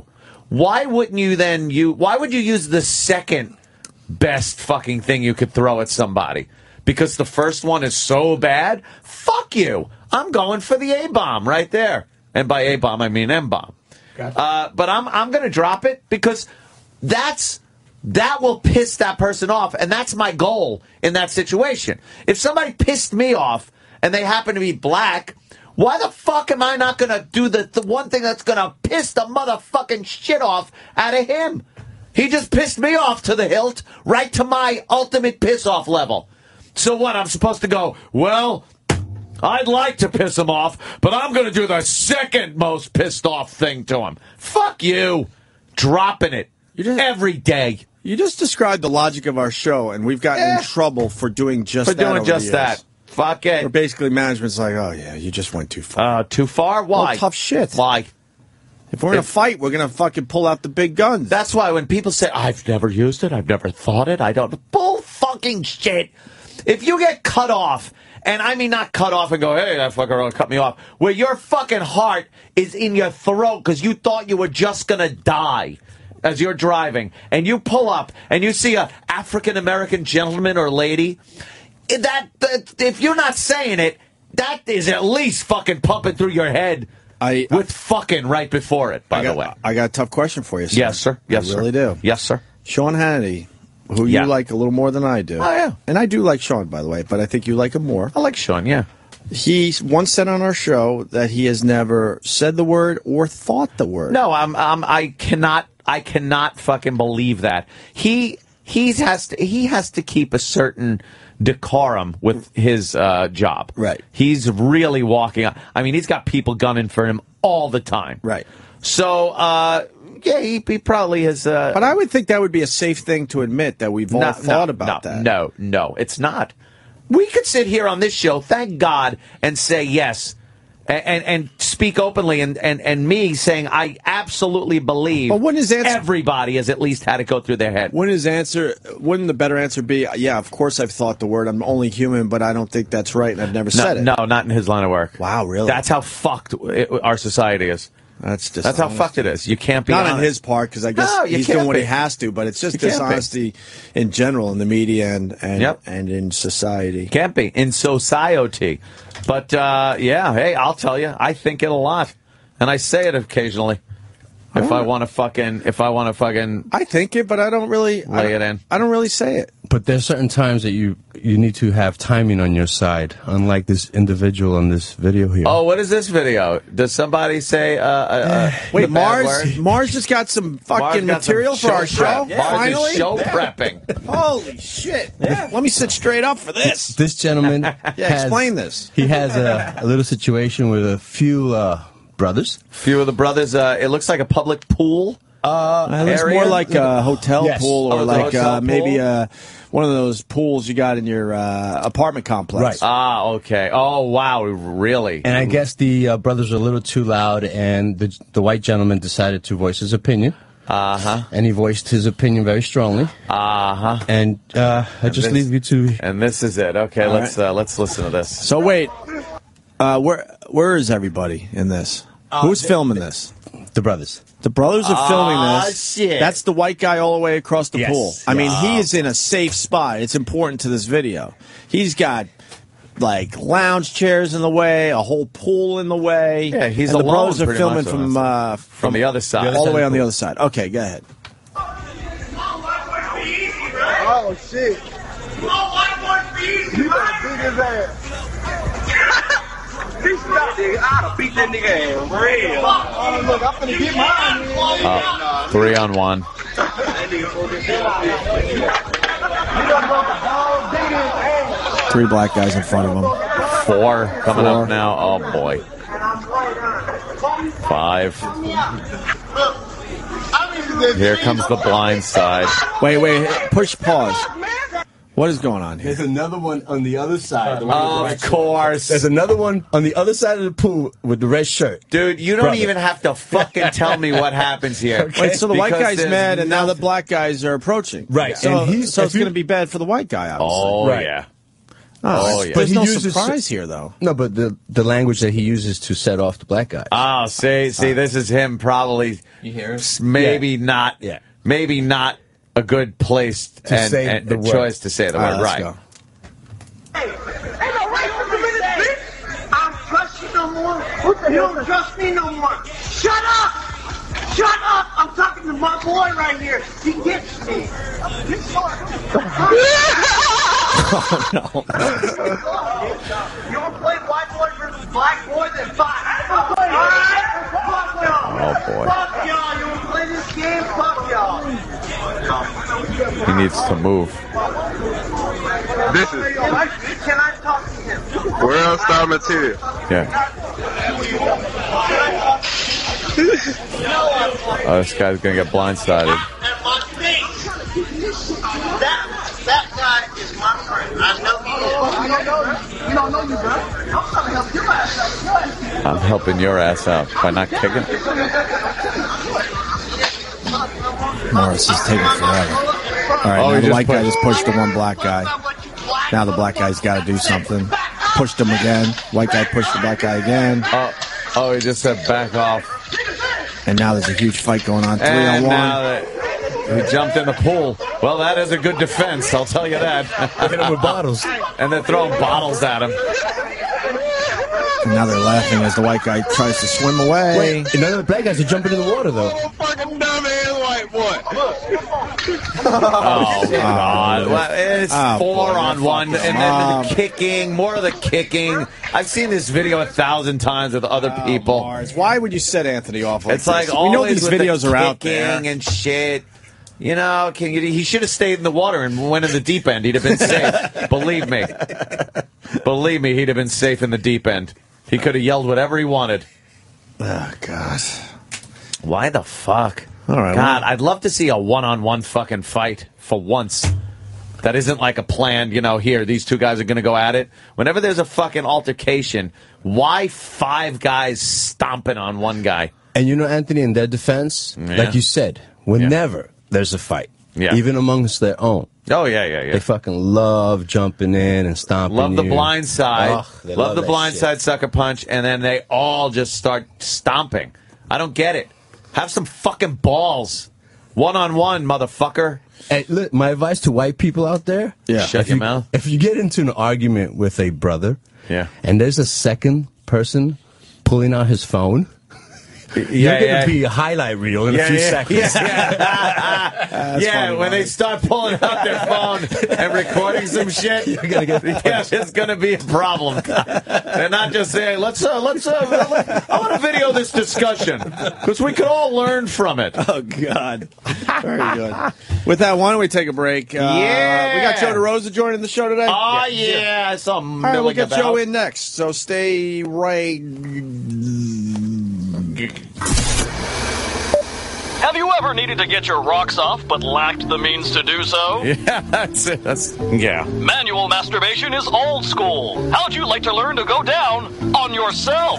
why wouldn't you then why would you use the second best fucking thing you could throw at somebody? Because the first one is so bad? Fuck you. I'm going for the A-bomb right there. And by A-bomb, I mean M-bomb. Gotcha. But I'm going to drop it because that will piss that person off, and that's my goal in that situation. If somebody pissed me off and they happen to be black, why the fuck am I not going to do the one thing that's going to piss the motherfucking shit off out of him? He just pissed me off to the hilt, right to my ultimate piss-off level. So what, I'm supposed to go, well, I'd like to piss him off, but I'm going to do the second most pissed off thing to him. Fuck you. Dropping it every day. You just described the logic of our show, and we've gotten in trouble for doing just that. Fuck it. Where basically management's like, oh, yeah, you just went too far. Too far? Why? Well, tough shit. Why? If we're in a fight, we're going to fucking pull out the big guns. That's why when people say, I've never used it, I've never thought it, I don't... Bull fucking shit. If you get cut off, and I mean not cut off and go, hey, that fucker cut me off, where your fucking heart is in your throat because you thought you were just going to die as you're driving, and you pull up and you see a African-American gentleman or lady, that if you're not saying it, that is at least fucking pumping through your head with fucking right before it, by the way. I got a tough question for you, sir. Yes, sir. Yes, I really do. Yes, sir. Sean Hannity, who you like a little more than I do. Oh, yeah. And I do like Sean, by the way, but I think you like him more. I like Sean, yeah. He once said on our show that he has never said the word or thought the word. No, I cannot fucking believe that. He has to keep a certain decorum with his job. Right. He's really walking. I mean, he's got people gunning for him all the time. Right. So, yeah, he probably has. But I would think that would be a safe thing to admit that we've all thought about that. No, it's not. We could sit here on this show, thank God, and say yes. And speak openly, and me saying I absolutely believe but wouldn't his answer, everybody has at least had it go through their head. Wouldn't the better answer be, yeah, of course I've thought the word, I'm only human, but I don't think that's right, and I've never said it? No, not in his line of work. Wow, really? That's how fucked our society is. That's how fucked it is. You can't be not honest. on his part, because I guess he's doing what he has to, but it's just dishonesty in general in the media and in society. Can't be in society. But yeah, hey, I'll tell you, I think it a lot, and I say it occasionally. If I want to fucking, I think it, but I don't really lay it in. I don't really say it. But there's certain times that you need to have timing on your side, unlike this individual on this video here. Oh, what is this video? Does somebody say? Wait, Mars just got some fucking material for our show. Yeah. Finally, show prepping. Holy shit! Yeah. Let me sit straight up for this. This gentleman, explain this. He has a little situation with a few brothers. Few of the brothers. It looks like a public pool. It looks more like a hotel pool, or like maybe one of those pools you got in your apartment complex. Right. Ah, okay. Oh, wow, really? And I guess the brothers are a little too loud, and the white gentleman decided to voice his opinion. Uh-huh. And he voiced his opinion very strongly. Uh-huh. And I just leave you to... And this is it. Okay, let's listen to this. So wait, where is everybody in this? Who's filming this? The brothers. The brothers are filming this. Shit. That's the white guy all the way across the pool. I mean, Wow. he is in a safe spot. It's important to this video. He's got like lounge chairs in the way, a whole pool in the way. Yeah, he's and the alone brothers are pretty filming much from the other side. all the way on the other side. Okay, go ahead. Oh, shit. You better beat his ass. I'll beat that nigga ass real. Oh, look, I'm finna get mine. 3 on 1. Three black guys in front of him. 4 coming up now. Oh, boy. 5. Here comes the blind side. Wait, push pause. What is going on here? There's another one on the other side. Of course. There's another one on the other side of the pool with the red shirt. Dude, you don't even have to fucking tell me what happens here. Okay. Wait, so the white guy's mad, and now the black guys are approaching. Right. So, And it's going to be bad for the white guy, obviously. Oh, Right. yeah. Oh, yeah. But There's he no uses surprise here, though. No, but the language that he uses to set off the black guy. Oh, see, this is him probably. You hear it? Maybe not. Yeah. Maybe not a good place To say and the a word. choice to say the All right, word. let's Right. go. Ain't no racism in this bitch. I don't trust you no more. You don't trust me no more. Shut up! Shut up! I'm talking to my boy right here. He gets me. Oh, no. You want to play white boy versus black boy? Then fine. All right? Fuck y'all. Oh, boy. Fuck y'all. You want to play this game? Fuck y'all. He needs to move. This is. Can I talk to him? World star material. Yeah. Oh, this guy's gonna get blindsided. That guy is my friend. I know he is. You don't know you, bro. I'm trying to help your ass out. I'm helping your ass out by not kicking. Morris is taking forever. All right, now the white guy just pushed the one black guy. Now the black guy's got to do something. Pushed him again. White guy pushed the black guy again. Oh, he just said back off. And now there's a huge fight going on. 3-on-1. And now that he jumped in the pool. Well, that is a good defense, I'll tell you that. Hit him with bottles. And they're throwing bottles at him. And now they're laughing as the white guy tries to swim away. Wait, none of the black guys are jumping in the water, though. Fucking dumbass white boy. Oh, God. Well, it's 4-on-1. And then Mom. the kicking, more of the kicking. I've seen this video 1,000 times with other people. Mars, why would you set Anthony off like It's like this? We know always these with videos the are out there. kicking and shit. You know, he should have stayed in the water and went in the deep end. He'd have been safe. Believe me. Believe me, he'd have been safe in the deep end. He could have yelled whatever he wanted. Oh, God. Why the fuck? All right. God, I'd love to see a one-on-one fucking fight for once. That isn't like a planned, here, these two guys are going to go at it. Whenever there's a fucking altercation, why 5 guys stomping on one guy? And Anthony, in their defense, like you said, whenever there's a fight, even amongst their own. Oh, yeah. They fucking love jumping in and stomping. Love the blind side. They love the that blind shit. side sucker punch, and then they all just start stomping. I don't get it. Have some fucking balls. One-on-one, motherfucker. Hey, look, my advice to white people out there: Shut your mouth. If you get into an argument with a brother, and there's a second person pulling out his phone, you're going to be a highlight reel in a few seconds. Yeah, when they start pulling out their phone and recording some shit, it's going to be a problem. They're not just saying, I want to video this discussion, because we could all learn from it. Oh, God. Very good. With that, why don't we take a break? We got Joe DeRosa joining the show today. Oh, yeah. I saw him. All right, we'll get Joe in next, so stay right. Have you ever needed to get your rocks off but lacked the means to do so? Yeah, that's it. Yeah. Manual masturbation is old school. How'd you like to learn to go down on yourself?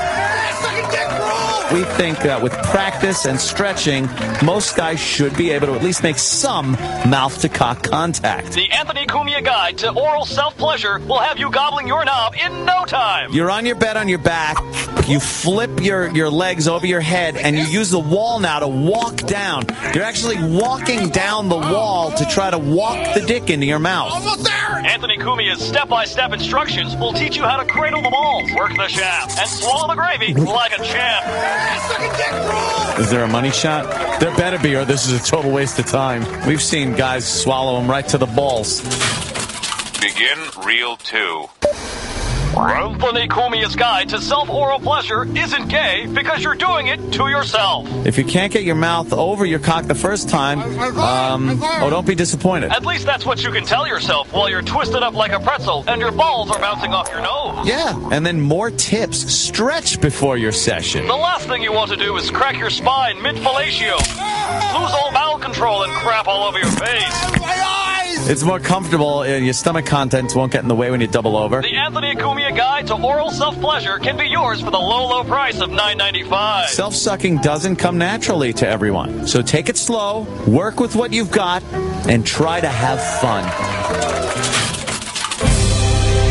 We think that with practice and stretching, most guys should be able to at least make some mouth-to-cock contact. The Anthony Cumia Guide to Oral Self-Pleasure will have you gobbling your knob in no time. You're on your bed on your back, you flip your legs over your head, and you use the wall now to walk down. You're actually walking down the wall to try to walk the dick into your mouth. Almost there! Anthony Cumia's step-by-step instructions will teach you how to cradle the balls, work the shaft, and swallow the gravy like a champ. Is there a money shot? There better be, or this is a total waste of time. We've seen guys swallow them right to the balls. Begin reel 2. Anthony Cumia's Guide to Self-Oral Pleasure isn't gay because you're doing it to yourself. If you can't get your mouth over your cock the first time, don't be disappointed. At least that's what you can tell yourself while you're twisted up like a pretzel and your balls are bouncing off your nose. Yeah, and then more tips. Stretch before your session. The last thing you want to do is crack your spine mid-fellatio, lose all bowel control, and crap all over your face. It's more comfortable. Your stomach contents won't get in the way when you double over. The Anthony Cumia Guide to Oral Self-Pleasure can be yours for the low, low price of $9.95. Self-sucking doesn't come naturally to everyone. So take it slow, work with what you've got, and try to have fun.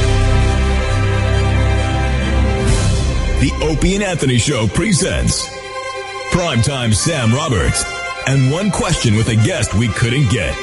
The Opie and Anthony Show presents Primetime Sam Roberts and one question with a guest we couldn't get.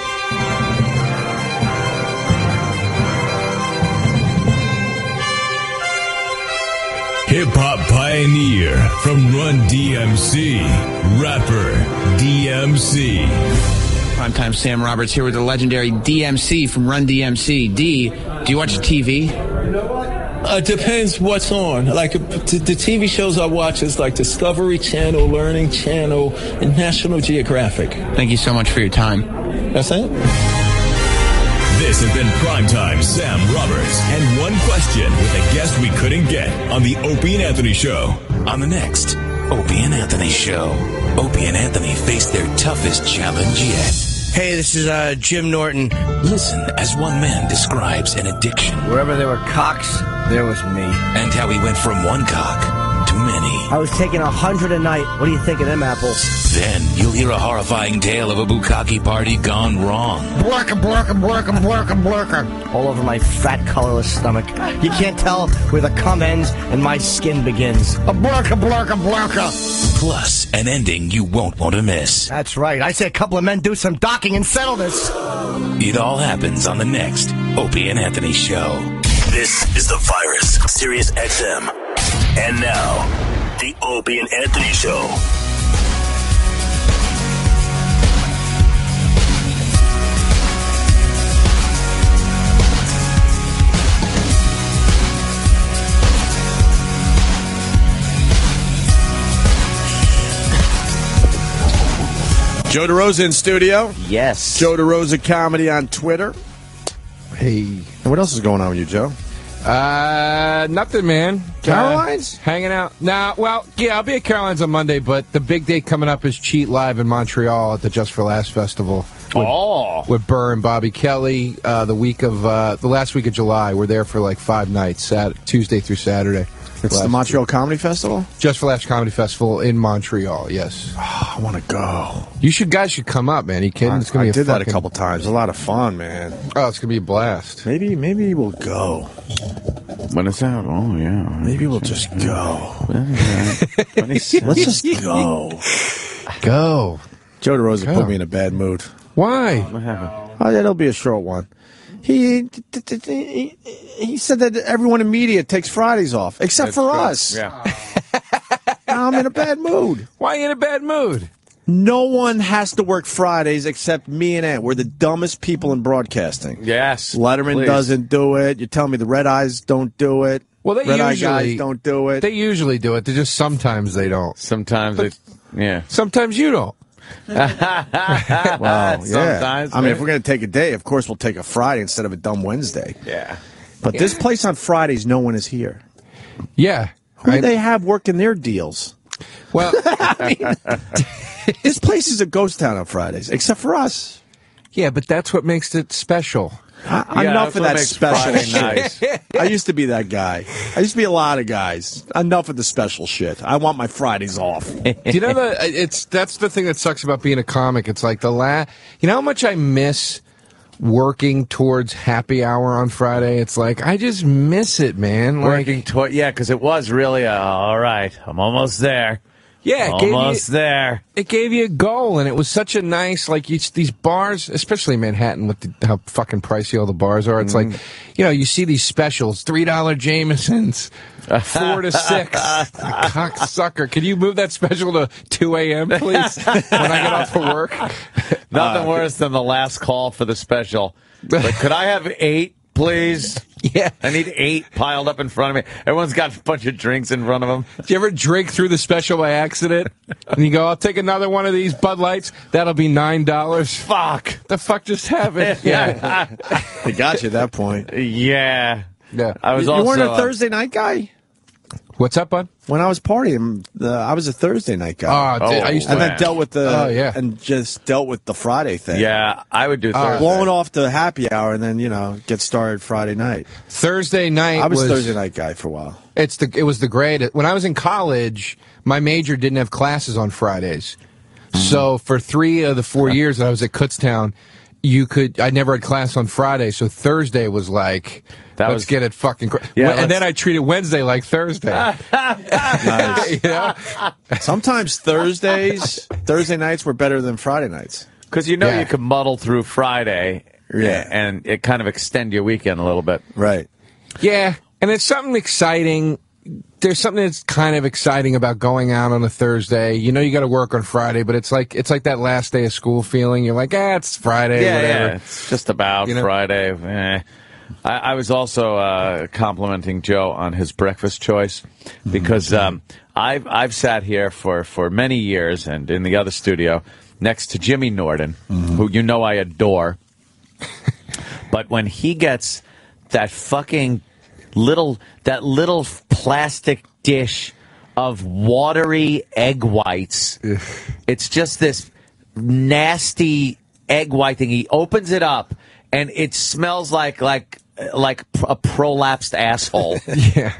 Hip-hop pioneer from Run DMC, rapper DMC. Primetime Sam Roberts here with the legendary DMC from Run DMC. D, do you watch TV? Depends what's on. Like the TV shows I watch is like Discovery Channel, Learning Channel, and National Geographic. Thank you so much for your time. That's it? This has been Primetime Sam Roberts and one question with a guest we couldn't get on the Opie and Anthony Show. On the next Opie and Anthony Show, Opie and Anthony face their toughest challenge yet. Hey, this is Jim Norton. Listen as one man describes an addiction. Wherever there were cocks, there was me. And how he went from one cock to many. I was taking 100 a night. What do you think of them apples? Then you'll hear a horrifying tale of a bukkake party gone wrong. Blurka, blurka, blurka, blurka, blurka. All over my fat, colorless stomach. You can't tell where the cum ends and my skin begins. A blurka, blurka, blurka. Plus, an ending you won't want to miss. That's right. I say a couple of men do some docking and settle this. It all happens on the next Opie and Anthony Show. This is The Virus, Sirius XM. And now, the Opie and Anthony Show. Joe DeRosa in studio. Yes. Joe DeRosa Comedy on Twitter. Hey. And what else is going on with you, Joe? Nothing, man. Caroline's? Hanging out. Nah, well, yeah, I'll be at Caroline's on Monday, but the big day coming up is Cheat Live in Montreal at the Just for Laughs Festival. With Burr and Bobby Kelly. The last week of July. We're there for like 5 nights, Tuesday through Saturday. It's the Montreal Comedy Festival? Just for Laughs Comedy Festival in Montreal, yes. Oh, I want to go. Guys should come up, man. You kidding? It's gonna be I did that a couple times. A lot of fun, man. Oh, it's going to be a blast. Maybe we'll go. When it's out, oh, yeah. Maybe we'll just go. Let's just go. Go. Joe DeRosa put me in a bad mood. Why? What happened? Oh, it'll be a short one. He said that everyone in media takes Fridays off, except for us. Yeah. Now I'm in a bad mood. Why are you in a bad mood? No one has to work Fridays except me and Ant. We're the dumbest people in broadcasting. Yes. Letterman doesn't do it. You're telling me the Red Eyes don't do it. Well, they Red Eye usually guys don't do it. They usually do it. They just sometimes they don't. Sometimes Sometimes you don't. Well, yeah. Sometimes, I mean, if we're going to take a day, of course we'll take a Friday instead of a dumb Wednesday. Yeah. But this place on Fridays, no one is here. Yeah. Who do they have working their deals? Well, I mean, this place is a ghost town on Fridays, except for us. Yeah, but that's what makes it special. Enough of that special Friday shit. I used to be that guy. I used to be a lot of guys. Enough of the special shit. I want my Fridays off. Do you know that's the thing that sucks about being a comic. It's like you know how much I miss working towards happy hour on Friday. It's like I just miss it, man. Working toward, because it was really all right. I'm almost there. Yeah, there. It gave you a goal, and it was such a nice, these bars, especially in Manhattan with how fucking pricey all the bars are. It's like, you see these specials, $3 Jamesons, 4 to 6. Cocksucker. Can you move that special to 2 a.m., please, when I get off of work? Nothing worse than the last call for the special. But could I have 8, please? Yeah. I need 8 piled up in front of me. Everyone's got a bunch of drinks in front of them. Do you ever drink through the special by accident? And you go, I'll take another one of these Bud Lights. That'll be $9. Fuck. The fuck just happened? Yeah. They got you at that point. Yeah. Yeah. I was you also weren't a Thursday night guy? What's up, bud? When I was partying, I was a Thursday night guy. I used to. And then dealt with and just dealt with the Friday thing. Yeah, I would do Thursday. Blowing off the happy hour and then, get started Friday night. Thursday night I was Thursday night guy for a while. It was the great. When I was in college, my major didn't have classes on Fridays. So for 3 of the 4 years that I was at Kutztown, I never had class on Friday, so Thursday was like Let's get it fucking Yeah, and then I treat it Wednesday like Thursday. Nice. You know? Sometimes Thursday nights were better than Friday nights. Because you can muddle through Friday and it kind of extend your weekend a little bit. Right. Yeah, and it's something exciting. There's something that's kind of exciting about going out on a Thursday. You know you got to work on Friday, but it's like that last day of school feeling. You're like, it's Friday, whatever. Yeah, it's just about Friday. I was also complimenting Joe on his breakfast choice because I've sat here for many years and in the other studio next to Jimmy Norton, who you know I adore. But when he gets that fucking little plastic dish of watery egg whites, it's just this nasty egg white thing. He opens it up and it smells like a prolapsed asshole. Yeah,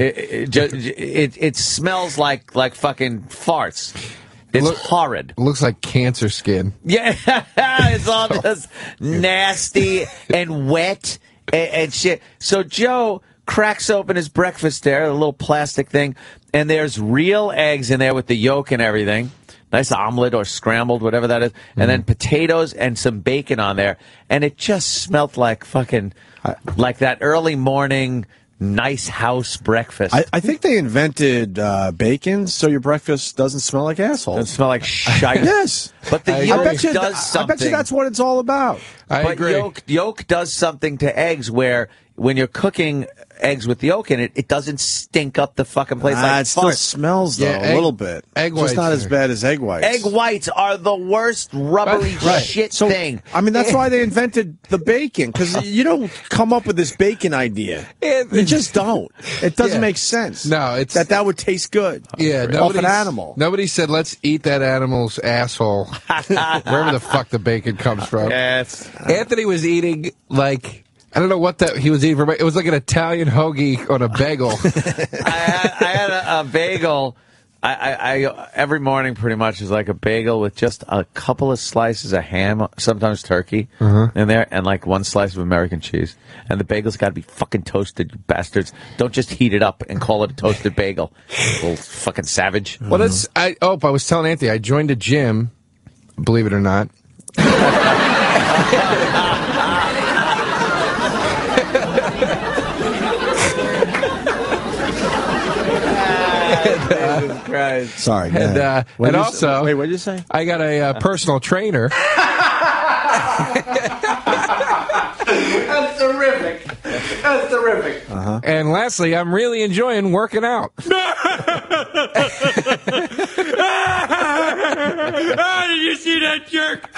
it smells like fucking farts. It's horrid. It looks like cancer skin. Yeah, it's all just nasty and wet and shit. So Joe cracks open his breakfast there, a little plastic thing, and there's real eggs in there with the yolk and everything. Nice omelet or scrambled, whatever that is. And then potatoes and some bacon on there. And it just smelled like fucking, like that early morning nice house breakfast. I think they invented bacon so your breakfast doesn't smell like asshole. Doesn't smell like shite. Yes. But the yolk does something. I bet you that's what it's all about. I agree. Yolk does something to eggs where when you're cooking eggs with yolk in it, it doesn't stink up the fucking place like it still farts. smells, though, a little bit. Egg Just whites not as bad as egg whites. Egg whites are the worst rubbery shit thing. I mean, that's why they invented the bacon, because you don't come up with this bacon idea. You just don't. It doesn't make sense. No, it's that would taste good. Yeah, off an animal. Nobody said, let's eat that animal's asshole. Wherever the fuck the bacon comes from. Yes. Anthony was eating, like, I don't know what that he was eating for. It was like an Italian hoagie on a bagel. I had a bagel. I every morning pretty much is like a bagel with just a couple of slices of ham, sometimes turkey in there, and like one slice of American cheese. And the bagel's got to be fucking toasted, you bastards. Don't just heat it up and call it a toasted bagel. Little fucking savage. Well, I was telling Anthony, I joined a gym, believe it or not. Jesus Christ. Sorry. And also, wait, what did you say? I got a personal trainer. That's terrific. That's terrific. And lastly, I'm really enjoying working out. Did you see that jerk?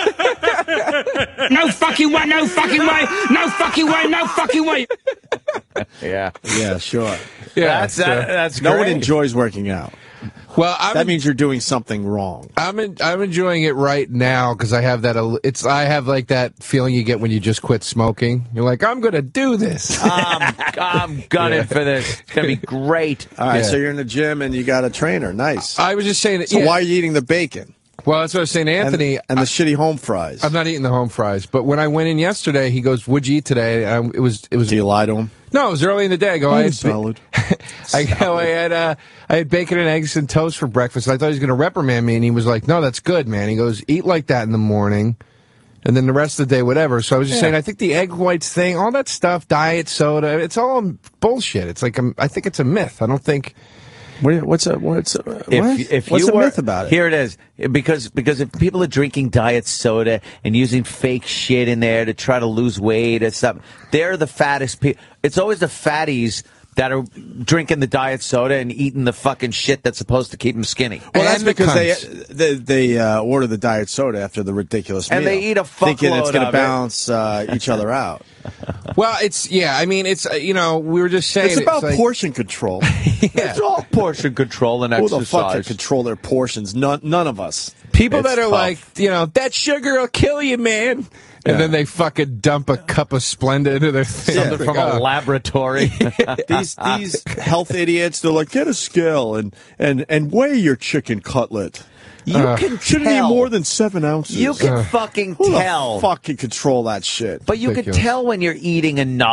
No fucking way, no fucking way, no fucking way, no fucking way. Yeah. Yeah, sure. Yeah, that's no one great. enjoys working out. Well, that means you're doing something wrong. I'm enjoying it right now because I have that. I have like that feeling you get when you just quit smoking. You're like, I'm going to do this. I'm gunning for this. It's going to be great. All right, so you're in the gym and you got a trainer. Nice. I was just saying that. So why are you eating the bacon? Well, that's what I was saying to Anthony. And the shitty home fries. I'm not eating the home fries, but when I went in yesterday, he goes, "What'd you eat today?" It was. Do you lie to him? No, it was early in the day. I go, I had salad. I had bacon and eggs and toast for breakfast. I thought he was going to reprimand me, and he was like, "No, that's good, man." He goes, "Eat like that in the morning, and then the rest of the day, whatever." So I was just saying, I think the egg whites thing, all that stuff, diet soda, it's all bullshit. It's like I think it's a myth. I don't think. What's a What's the myth about it? Here it is. Because if people are drinking diet soda and using fake shit in there to try to lose weight and stuff, they're the fattest people. It's always the fatties that are drinking the diet soda and eating the fucking shit that's supposed to keep them skinny. Well, that's because they order the diet soda after the ridiculous meal. And they eat a fuckload thinking it's going to of balance each other out. Well, it's we were just saying it's about like, portion control. It's all portion control and exercise. Who the fuck can control their portions? None of us. People It's that are tough. like, that sugar will kill you, man. And then they fucking dump a cup of Splenda into their thing. Something from a laboratory. These health idiots, they're like, get a scale and weigh your chicken cutlet. You can shouldn't tell. eat more than 7 ounces. You can fucking Who tell. the fuck can control that shit? But you can tell when you're eating enough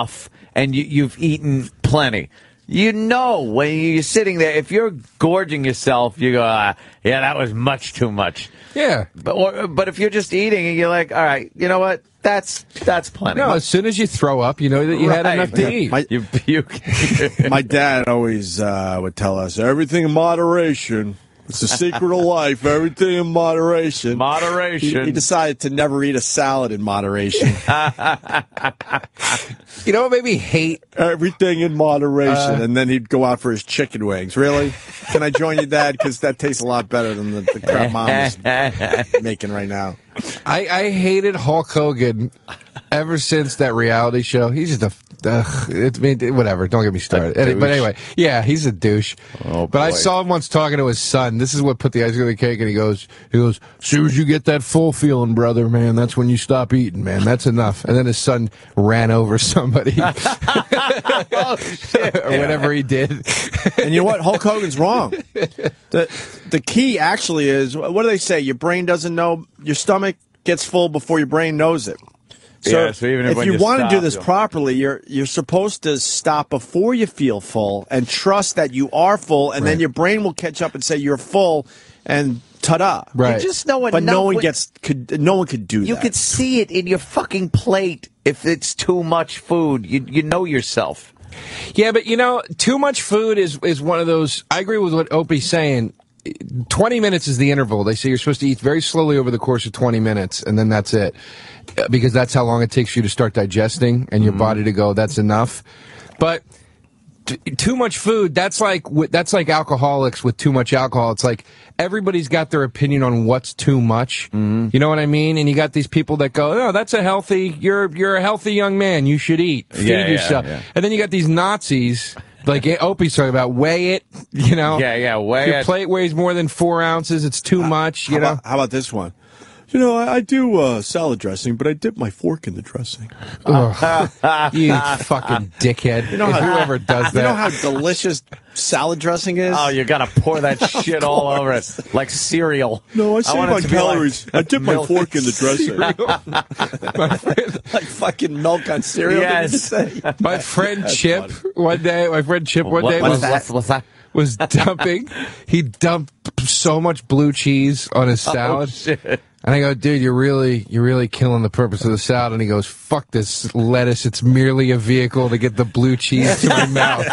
and you've eaten plenty. You know when you're sitting there, if you're gorging yourself, you go, yeah, that was much too much. Yeah. But if you're just eating and you're like, all right, you know what? That's plenty. No, as soon as you throw up, you know that you had enough to eat. You puke. My dad always would tell us, everything in moderation. It's the secret of life. Everything in moderation. Moderation. He decided to never eat a salad in moderation. You know what made me hate? Everything in moderation. And then he'd go out for his chicken wings. Really? Can I join you, Dad? Because that tastes a lot better than the crap Mom is making right now. I hated Hulk Hogan ever since that reality show. He's just whatever. Don't get me started. But anyway, yeah, he's a douche. Oh, but I saw him once talking to his son. This is what put the icing on the cake. And he goes, as soon as you get that full feeling, brother, man, that's when you stop eating, man. That's enough. And then his son ran over somebody. Oh, shit. Or whatever he did. And you know what? Hulk Hogan's wrong. The key actually is, what do they say? Your brain doesn't know, your stomach gets full before your brain knows it. So, so even if you want to do this properly, you're supposed to stop before you feel full and trust that you are full, and then your brain will catch up and say you're full, and ta-da. Right. You just know but no one could do that. You could see it in your fucking plate if it's too much food. You know yourself. Yeah, but too much food is one of those. I agree with what Opie's saying. 20 minutes is the interval. They say you're supposed to eat very slowly over the course of 20 minutes, and then that's it. Because that's how long it takes you to start digesting and your body to go, that's enough. But too much food, that's like alcoholics with too much alcohol. It's like everybody's got their opinion on what's too much. You know what I mean? And you got these people that go, oh, that's you're a healthy young man. You should eat. Feed yourself. Yeah. And then you got these Nazis. Like Opie's talking about, weigh it, weigh it. Your plate weighs more than 4 ounces, it's too much, How about this one? I do salad dressing, but I dip my fork in the dressing. You fucking dickhead. Whoever does that. You know how delicious salad dressing is? Oh, you gotta pour that shit all over it. Like cereal. No, I save my calories. I dip my fork in the dressing. Like fucking milk on cereal. Yes. My friend Chip one day was dumping. He dumped so much blue cheese on his salad. Oh, shit. And I go, dude, you're really killing the purpose of the salad. And he goes, fuck this lettuce. It's merely a vehicle to get the blue cheese to my mouth.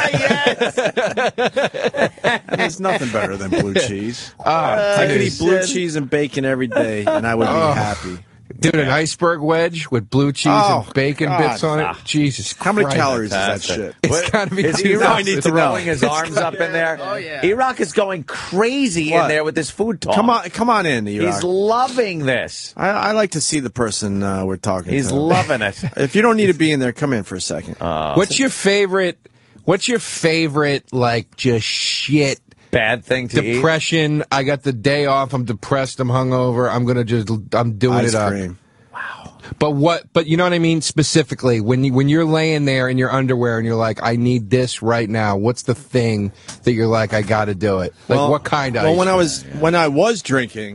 There's nothing better than blue cheese. I could eat blue cheese and bacon every day, and I would be happy. Dude, an iceberg wedge with blue cheese and bacon bits on it. Jesus Christ. How many calories is that shit? It's got to be Is E-Rock throwing his arms up in there? Oh, yeah. E-Rock is going crazy in there with this food talk. Come on in, E-Rock. He's loving this. I like to see the person we're talking to. He's loving it. If you don't need to be in there, come in for a second. What's your favorite, like, just shit? Bad thing to eat? Depression. I got the day off. I'm depressed. I'm hungover. I'm doing Ice it up. cream. Wow. But you know what I mean? Specifically, when you're laying there in your underwear and you're like, I need this right now. What's the thing that you're like, I got to do it? Like, what kind of? Well, when I was drinking,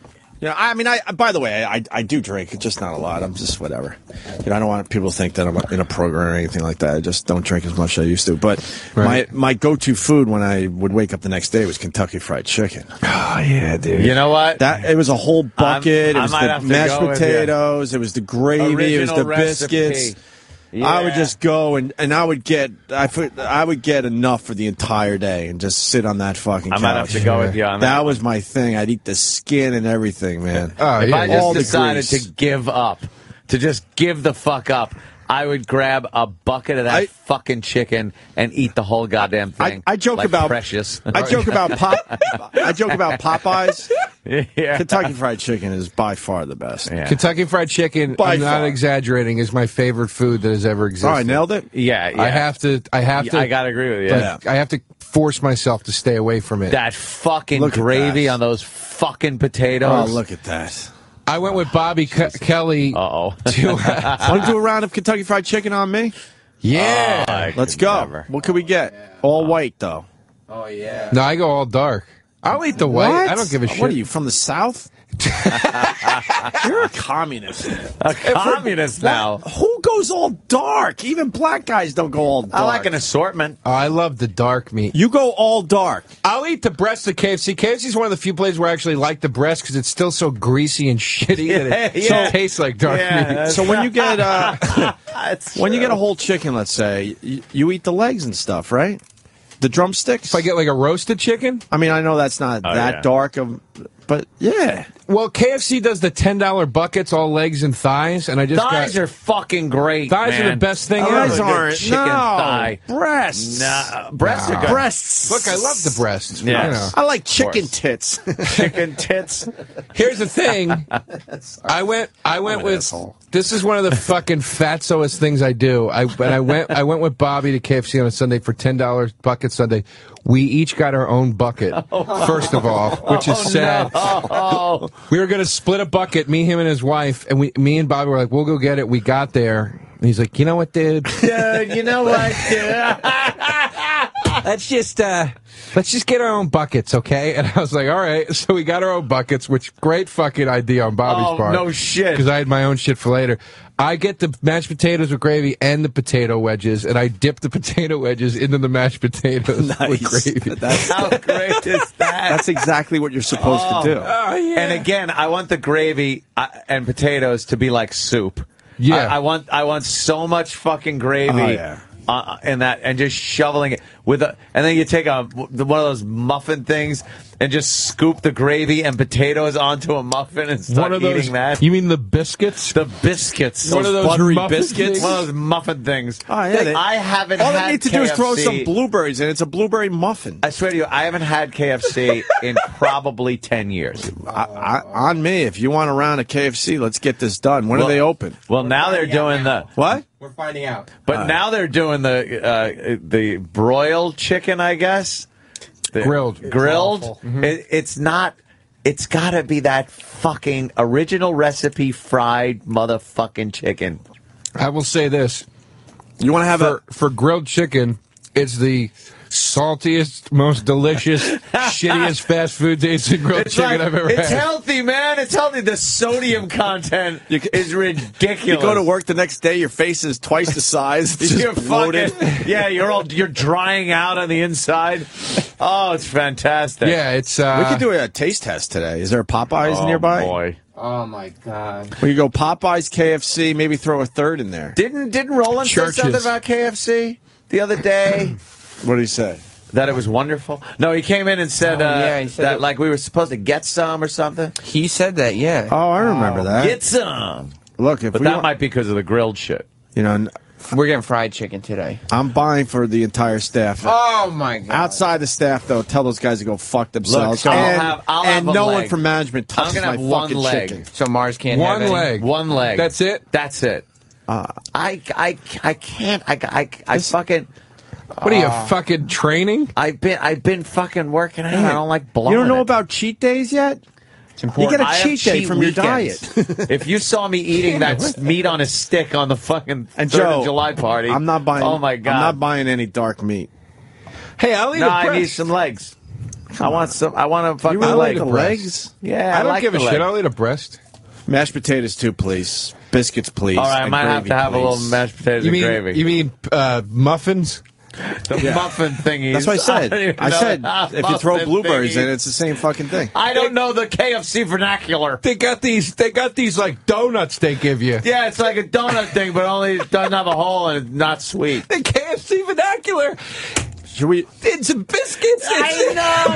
by the way, I do drink, just not a lot. I'm just whatever. I don't want people to think that I'm in a program or anything like that. I just don't drink as much as I used to. But my go-to food when I would wake up the next day was Kentucky Fried Chicken. Oh yeah, dude. You know what? It was a whole bucket. It was the mashed potatoes. It was the gravy. It was the biscuits. Yeah. I would just go and I would get enough for the entire day and just sit on that fucking couch. I might have to go with you on that. That was my thing. I'd eat the skin and everything, man. If I just decided to give up, to just give the fuck up, I would grab a bucket of that fucking chicken and eat the whole goddamn thing. I joke like about Precious. I joke about Popeyes. Yeah. Kentucky Fried Chicken is by far the best. Yeah. Kentucky Fried Chicken, I'm not exaggerating, is my favorite food that has ever existed. Oh, I nailed it? Yeah. I have to. I gotta agree with you. I have to force myself to stay away from it. That fucking gravy on those fucking potatoes. Oh, look at that. I went with Bobby Kelly. Want to do a round of Kentucky Fried Chicken on me? Yeah. Let's go. What can we get? All white, though. Oh, yeah. No, I go all dark. I'll eat the white. What? I don't give a shit. What are you, from the South? You're a communist. A communist now. Who goes all dark? Even black guys don't go all dark. I like an assortment. Oh, I love the dark meat. You go all dark. I'll eat the breast of KFC. KFC is one of the few places where I actually like the breast because it's still so greasy and shitty that it tastes like dark meat. So when you get when you get a whole chicken, let's say, you eat the legs and stuff, right? The drumsticks. If I get like a roasted chicken, I mean, I know that's not that dark of, but yeah. Well, KFC does the $10 buckets, all legs and thighs, and I just thighs are fucking great. Thighs man. are the best thing Thighs ever. aren't. Chicken thigh. Breasts. Nah, breasts are good. Breasts. Look, I love the breasts. Yes. You know. I like chicken tits. Chicken tits. Here's the thing. I went with asshole. this is one of the fucking fatsoest things I do. I went with Bobby to KFC on a Sunday for $10 bucket Sunday. We each got our own bucket, first of all, which is sad. No. We were going to split a bucket, me, him, and his wife, and me and Bobby were like, we'll go get it. We got there. And he's like, you know what, dude? Dude, you know what, dude? Let's just get our own buckets, okay? And I was like, all right. So we got our own buckets, which great fucking idea on Bobby's part. No shit. Because I had my own shit for later. I get the mashed potatoes with gravy and the potato wedges, and I dip the potato wedges into the mashed potatoes with gravy. How great is that? That's exactly what you're supposed to do. Oh, yeah. And again, I want the gravy and potatoes to be like soup. Yeah. I want so much fucking gravy. Oh, yeah. In that, and just shoveling it with and then you take one of those muffin things and just scoop the gravy and potatoes onto a muffin and start eating that. You mean the biscuits? The biscuits. One of those buttery muffin biscuits. things? One of those muffin things. Oh, yeah, I haven't all had they need to KFC. do is throw some blueberries in. It's a blueberry muffin. I swear to you, I haven't had KFC in probably 10 years. On me. If you want a round of KFC, let's get this done. When are they open? Well, now they're doing the... What? We're finding out. But now they're doing the broiled chicken, I guess. Grilled. Mm-hmm. It's not. It's got to be that fucking original recipe fried motherfucking chicken. I will say this. You want to have for grilled chicken, it's the saltiest, most delicious, shittiest fast food tasting grilled chicken I've ever had. It's healthy, man. It's healthy. The sodium content is ridiculous. You go to work the next day, your face is twice the size. It's You're just bloated. yeah, you're drying out on the inside. Oh, it's fantastic. Yeah, it's. We could do a taste test today. Is there a Popeyes nearby? Boy. Oh my God! Well, you go Popeyes, KFC, maybe throw a third in there. Didn't Roland say something about KFC the other day? What did he say? That it was wonderful? No, he came in and said, he said that like we were supposed to get some or something. He said that, yeah. Oh, I remember that. Get some. Look, if but that might be because of the grilled shit. You know, we're getting fried chicken today. I'm buying for the entire staff. Oh my God! Outside the staff, though, tell those guys to go fuck themselves. Look, and I'll have no a one leg. from management I'm touches gonna my have one fucking leg. chicken. So Mars can't have any? leg. One leg. That's it. That's it. I can't. I fucking. What are you fucking training? I've been fucking working out. I don't like blowing. You don't know it. about cheat days yet? It's You important. get a I have cheat day cheat from weekends. your diet. If you saw me eating that meat on a stick on the fucking 3rd Joe, of July party, I'm not buying. Oh my God! I'm not buying any dark meat. Hey, I'll eat No, a breast. I need some legs. I want a fucking You really leg. like the legs? Yeah, I don't like give a the shit. leg. I'll eat a breast. Mashed potatoes too, please. Biscuits, please. All right, I and might have gravy, to have a please. little mashed potatoes You and mean gravy. you mean muffins? The muffin thingies. That's what I said. I said if you throw Muffin blueberries thingies. in, it's the same fucking thing. I don't know the KFC vernacular. They got these like donuts they give you. Yeah, it's like a donut thing, but only it doesn't have a hole and it's not sweet. The KFC vernacular. Should we? It's biscuits. I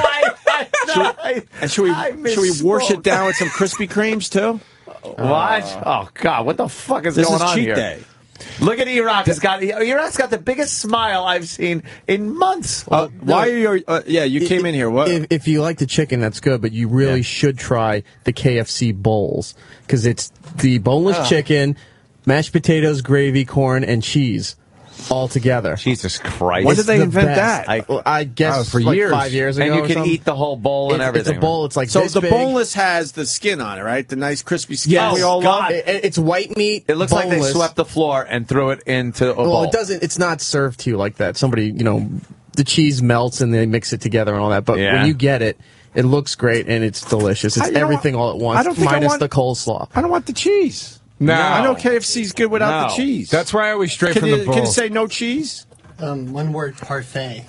know. And should we wash it down with some Krispy Kremes too? What? Oh God! What the fuck is This going is on cheat here? day. Look at Iraq. Iraq's got the biggest smile I've seen in months. Why are you? Yeah, you came in here. What? If you like the chicken, that's good, but you really should try the KFC bowls because it's the boneless chicken, mashed potatoes, gravy, corn, and cheese all together. Jesus Christ! When did they invent best. that? I guess for like years. 5 years ago. And you or can something. eat the whole bowl and everything. It's a bowl. It's like So this the big. boneless has the skin on it, right? The nice crispy skin Yes. we all God. love. It's white meat. It looks like they boneless. swept the floor and threw it into a bowl. Well, it doesn't. It's not served to you like that. Somebody, the cheese melts and they mix it together and all that. But Yeah. when you get it, It looks great and it's delicious. It's everything all at once, minus the coleslaw. I don't want the cheese. No. I know KFC's good without the cheese. That's why I always stray from the bowl. Can you say no cheese? One word, parfait.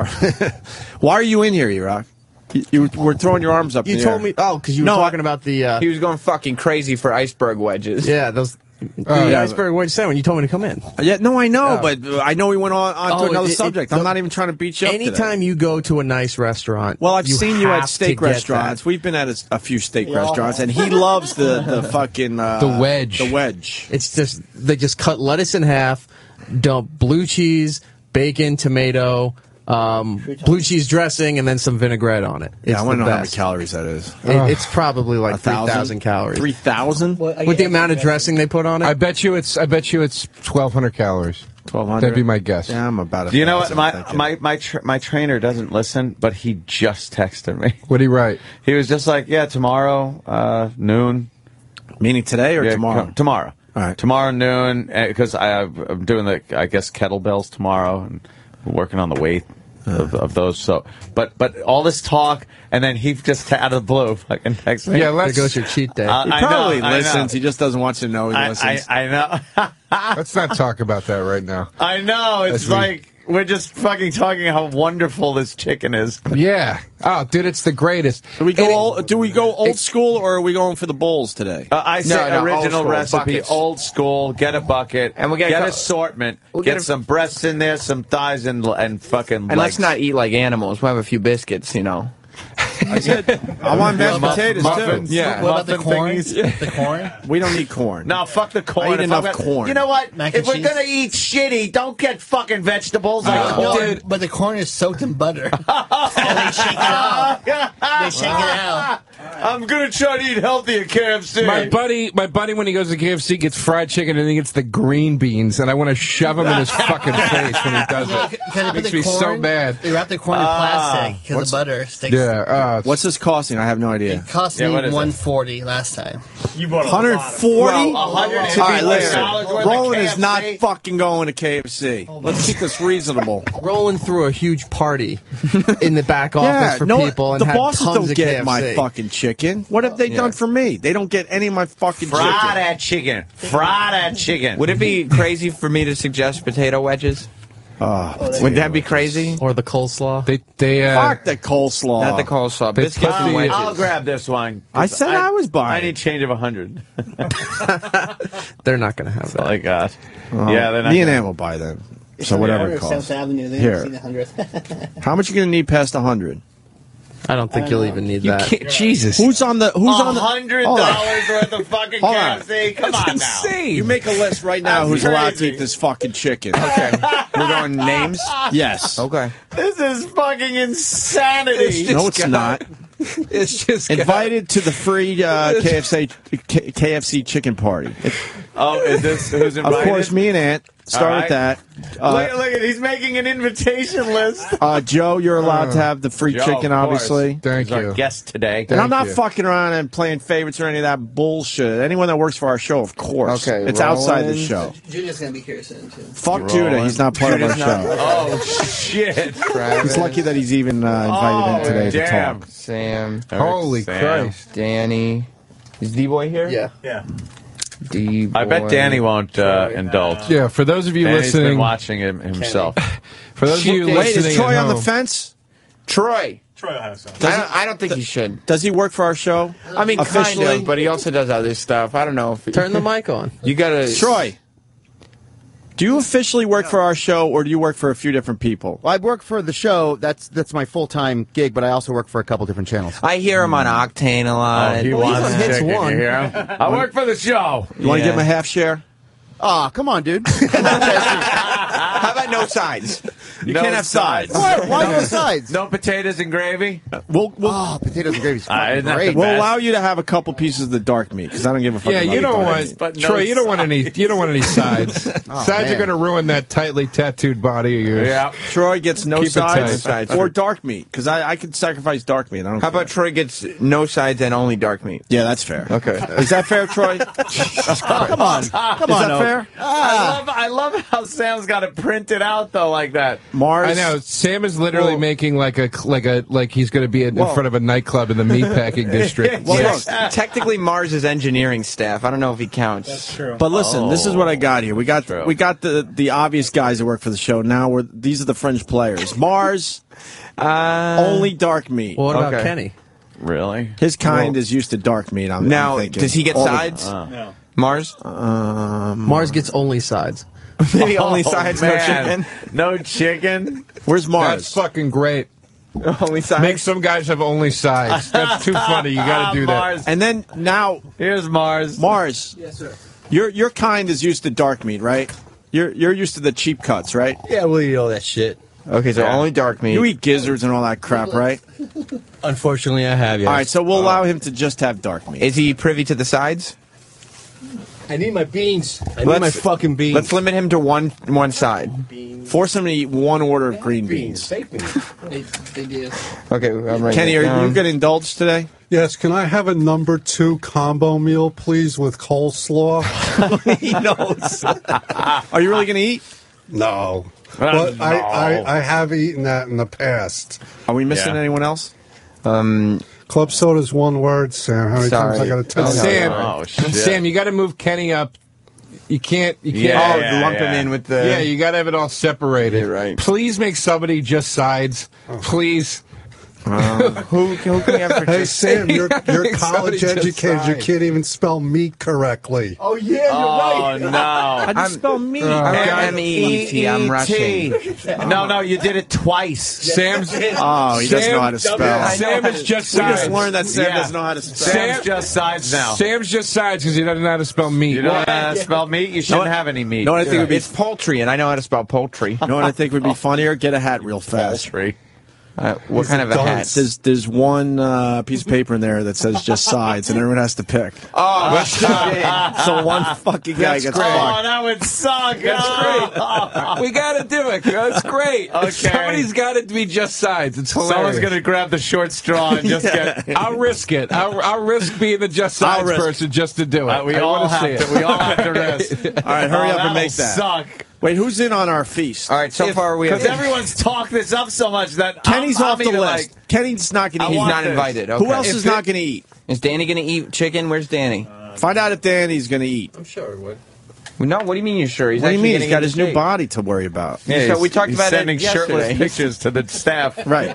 Why are you in here, E-Rock? You were throwing your arms up in the air. You told me, because you were talking about the... He was going fucking crazy for iceberg wedges. Yeah, those... The iceberg wedge sandwich, you told me to come in. Yeah, no, I know, but I know we went on to another subject. I'm not even trying to beat you up Anytime you go to a nice restaurant, well, I've seen you at have steak to get restaurants. We've been at a few steak restaurants, and he loves the fucking... the wedge. The wedge. It's just, they just cut lettuce in half, dump blue cheese, bacon, tomato... blue cheese dressing and then some vinaigrette on it. I want to know how many calories that is. It's probably like 3,000 calories. 3,000? With the amount of dressing they put on it? I bet you it's 1,200 calories. 1,200? That'd be my guess. Yeah, I'm about a Do you know what? My trainer doesn't listen, but he just texted me. What'd he write? He was just like, yeah, tomorrow, noon. Meaning today or tomorrow? Tomorrow. All right. Tomorrow noon, because I'm doing I guess, kettlebells tomorrow and working on the weight of those. So, but all this talk, and then he just out of the blue fucking texts me. Yeah, there goes your cheat day. He probably listens. He just doesn't want you to know he listens. I know. Let's not talk about that right now. I know. It's like we're just fucking talking how wonderful this chicken is. Yeah. Oh, dude, it's the greatest. Do we go old school, or are we going for the bowls today? I say original recipe, buckets. old school. Get a bucket, and we get assortment. Get some breasts in there, some thighs, and fucking. And legs. let's not eat like animals. We'll have a few biscuits, you know. I want mashed potatoes muffins. too. Yeah. What about the corn? Thingies. The corn? We don't need corn. No, fuck the corn. I eat enough corn. You know what? Mac If and we're cheese? gonna eat shitty, don't get fucking vegetables like corn. But the corn is soaked in butter. And they shake it out. They shake it out. I'm gonna try to eat healthy at KFC. My buddy, when he goes to KFC, gets fried chicken and he gets the green beans, and I want to shove him in his fucking face when he does it. It Makes me so mad. They wrap the corn in plastic because the butter sticks. Yeah. What's this costing? I have no idea. It cost me $140 last time. You bought 140? All right, listen. Roland is not fucking going to KFC. Let's keep this reasonable. Roland threw a huge party in the back office for people and the had bosses tons don't of get KFC. my fucking chicken. What have they done for me? They don't get any of my fucking Fry chicken. that chicken. Fry that chicken. Would it be crazy for me to suggest potato wedges? Would that be crazy? Or the coleslaw? They Fuck the coleslaw. Not the coleslaw. They Biscuits put and the- wedges. I'll grab this one. I said I was buying. I need change of 100. They're not going to have that. Oh my god. Yeah, they're not. Me and Ann will buy them. So whatever it costs. 7th Avenue. They Here. haven't seen 100. How much are you going to need past 100? I don't think you'll even need that. Jesus. Who's on the? $100 Hold on. worth of fucking Hold on. KFC. Come on now. You make a list right now. That's Who's allowed to crazy. eat this fucking chicken? Okay. We're going names? Yes. Okay. This is fucking insanity. No, it's not. It's just Invited to the free KFC chicken party. Oh, is this who's Of invited? course, me and Aunt start All with that. Look at he's making an invitation list. Joe, you're allowed to have the free Joe, chicken, of course. obviously. Thank He's our you. guest today. And I'm not you. fucking around and playing favorites or any of that bullshit. Anyone that works for our show, of course. Okay, It's outside the Roland. show. Julia's going to be here soon, too. Fuck Judah. He's not part of our show. Oh shit! He's lucky that he's even invited in today to damn. talk. Sam. Holy Sam. Christ. Danny. Is D-Boy here? Yeah. D-Boy. I bet Danny won't indulge. Yeah, for those of you Danny's been listening, watching him himself. for those of you Wait, listening is Troy at on the home, fence? Troy. Troy will have some. I don't think he should. Does he work for our show? I mean, Officially? kind of, but he also does other stuff. I don't know. If Turn the mic on. You gotta... Troy, do you officially work for our show, or do you work for a few different people? Well, I work for the show. That's my full-time gig, but I also work for a couple different channels. I hear him on Octane a lot. He wants chicken. You hear him? I work for the show. You want to give him a half share? Aw, come on, dude. How about no sides? You can't have sides. Why no sides? No potatoes and gravy. Potatoes and gravy's fucking not great. the We'll best. allow you to have a couple pieces of the dark meat because I don't give a fuck. yeah, about you the don't dark want meat. But no Troy. You don't want any. You don't want any sides. Sides man. are going to ruin that tightly tattooed body of yours. Yeah. Troy gets no Keep it sides tight. or dark meat because I could sacrifice dark meat. I don't. How care. about Troy gets no sides and only dark meat? Yeah, that's fair. Okay. Is that fair, Troy? Come on. Come Is on, that Oak. fair? I love how Sam's got it printed out though like that. Mars. I know. Sam is literally making like he's going to be in front of a nightclub in the meatpacking district. Technically, Mars is engineering staff. I don't know if he counts. That's true. But listen, this is what I got here. We got the obvious guys that work for the show. Now these are the fringe players. Mars, only dark meat. Well, what about Kenny? Really? His kind is used to dark meat. I'm thinking. Does he get sides? No. Mars? Mars gets only sides. Maybe only sides, no chicken. No chicken? Where's Mars? That's fucking great. Only sides? Make some guys have only sides. That's too funny. You got to do Mars. that. And then now, here's Mars. Mars. Yes, sir. Your kind is used to dark meat, right? You're used to the cheap cuts, right? Yeah, we'll eat all that shit. Okay, so only dark meat. You eat gizzards and all that crap, right? Unfortunately, I have, yes. All right, so we'll allow him to just have dark meat. Is he privy to the sides? I need my beans. I need my fucking beans. Let's limit him to one side. Force him to eat one order of green beans. Fake beans. They do. Okay, I'm ready. Kenny, are you going to indulge today? Yes, can I have a number 2 combo meal, please, with coleslaw? He knows. Are you really going to eat? No. But I have eaten that in the past. Are we missing anyone else? Club soda's one word, Sam. How many times I got to tell you? Sam, you got to move Kenny up. You can't. Lump him in with the. Yeah, you got to have it all separated. Right. Please make somebody just sides. Please. Who can we have for Hey, Sam, you're college educated. You can't even spell meat correctly. Oh, yeah, you're right. Oh, no. How do you spell meat? M-E-E-T. I'm rushing. No, you did it twice. Sam's. Oh, he doesn't know how to spell. Sam is just We sides. just learned that Sam doesn't know how to spell. Sam's just sides now. Sam's just sides because he doesn't know how to spell meat. You don't know how to spell meat? You shouldn't have any meat. No, I think would be. It's poultry, and I know how to spell poultry. You know what I think would be funnier? Get a hat real fast. Poultry. What kind of a hat? There's one piece of paper in there that says just sides, and everyone has to pick. Oh, So one fucking guy gets fucked. Oh, that would suck. That's great. We got to do it. That's great. Okay. Somebody's got to be just sides. It's hilarious. Someone's going to grab the short straw and just get... I'll risk it. I'll risk being the just sides person just to do it. We all have to risk. All right, hurry up and make that. Suck. Wait, who's in on our feast? All right, so far we have... Because everyone's talked this up so much that Kenny's off the either list. Kenny's not going to eat. He's not invited. Okay. Who else is not going to eat? Is Danny going to eat chicken? Where's Danny? Find out if Danny's going to eat. I'm sure he would. No, what do you mean you're sure? What do you mean? He's got his new body to worry about. Yeah, so we talked about sending it yesterday. shirtless pictures to the staff. Right.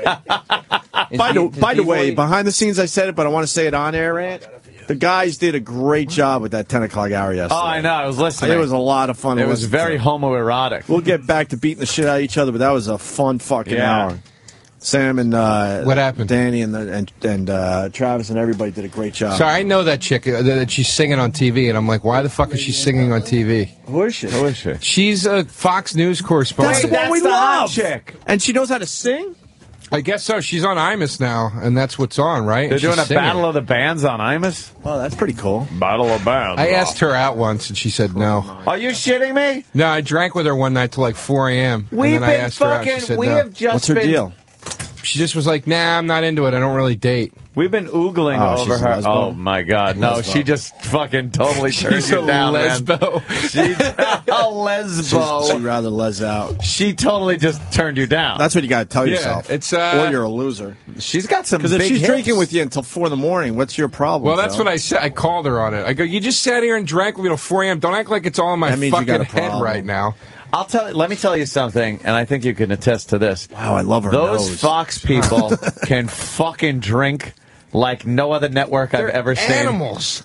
By the way, behind the scenes I said it, but I want to say it on air, Ant. The guys did a great job with that 10 o'clock hour yesterday. Oh, I know. I was listening. It was a lot of fun. It was very homoerotic. We'll get back to beating the shit out of each other, but that was a fun fucking hour. Sam and what happened? Danny and Travis and everybody did a great job. Sorry, I know that chick that she's singing on TV, and I'm like, why the fuck is she singing on TV? Who is she? Who is she? She's a Fox News correspondent. That's the one we love. Chick. And she knows how to sing? I guess so. She's on Imus now, and that's what's on, right? They're doing a singing. battle of the bands on Imus? Well, that's pretty cool. Battle of bands. I asked her out once, and she said no. Are you shitting me? No, I drank with her one night till like 4 a.m. We've and then I been asked her out. She said we no. have just What's her been... deal? She just was like, nah, I'm not into it. I don't really date. We've been oogling over she's a her. lesbo? Oh, my God. No, she just fucking totally turned She's you a down, lesbo. man. She's a lesbo. She'd rather les out. She totally just turned you down. That's what you got to tell Yeah, yourself. it's, or you're a loser. She's got some big Because if she's hits. drinking with you until 4 in the morning, what's your problem? Well, that's Phil? what I said. I called her on it. I go, you just sat here and drank with me till 4 a.m. Don't act like it's all in my That means you fucking got a head problem. right now. Let me tell you something, and I think you can attest to this. Wow, I love her Those nose. Fox people can fucking drink like no other network I've ever seen. Animals.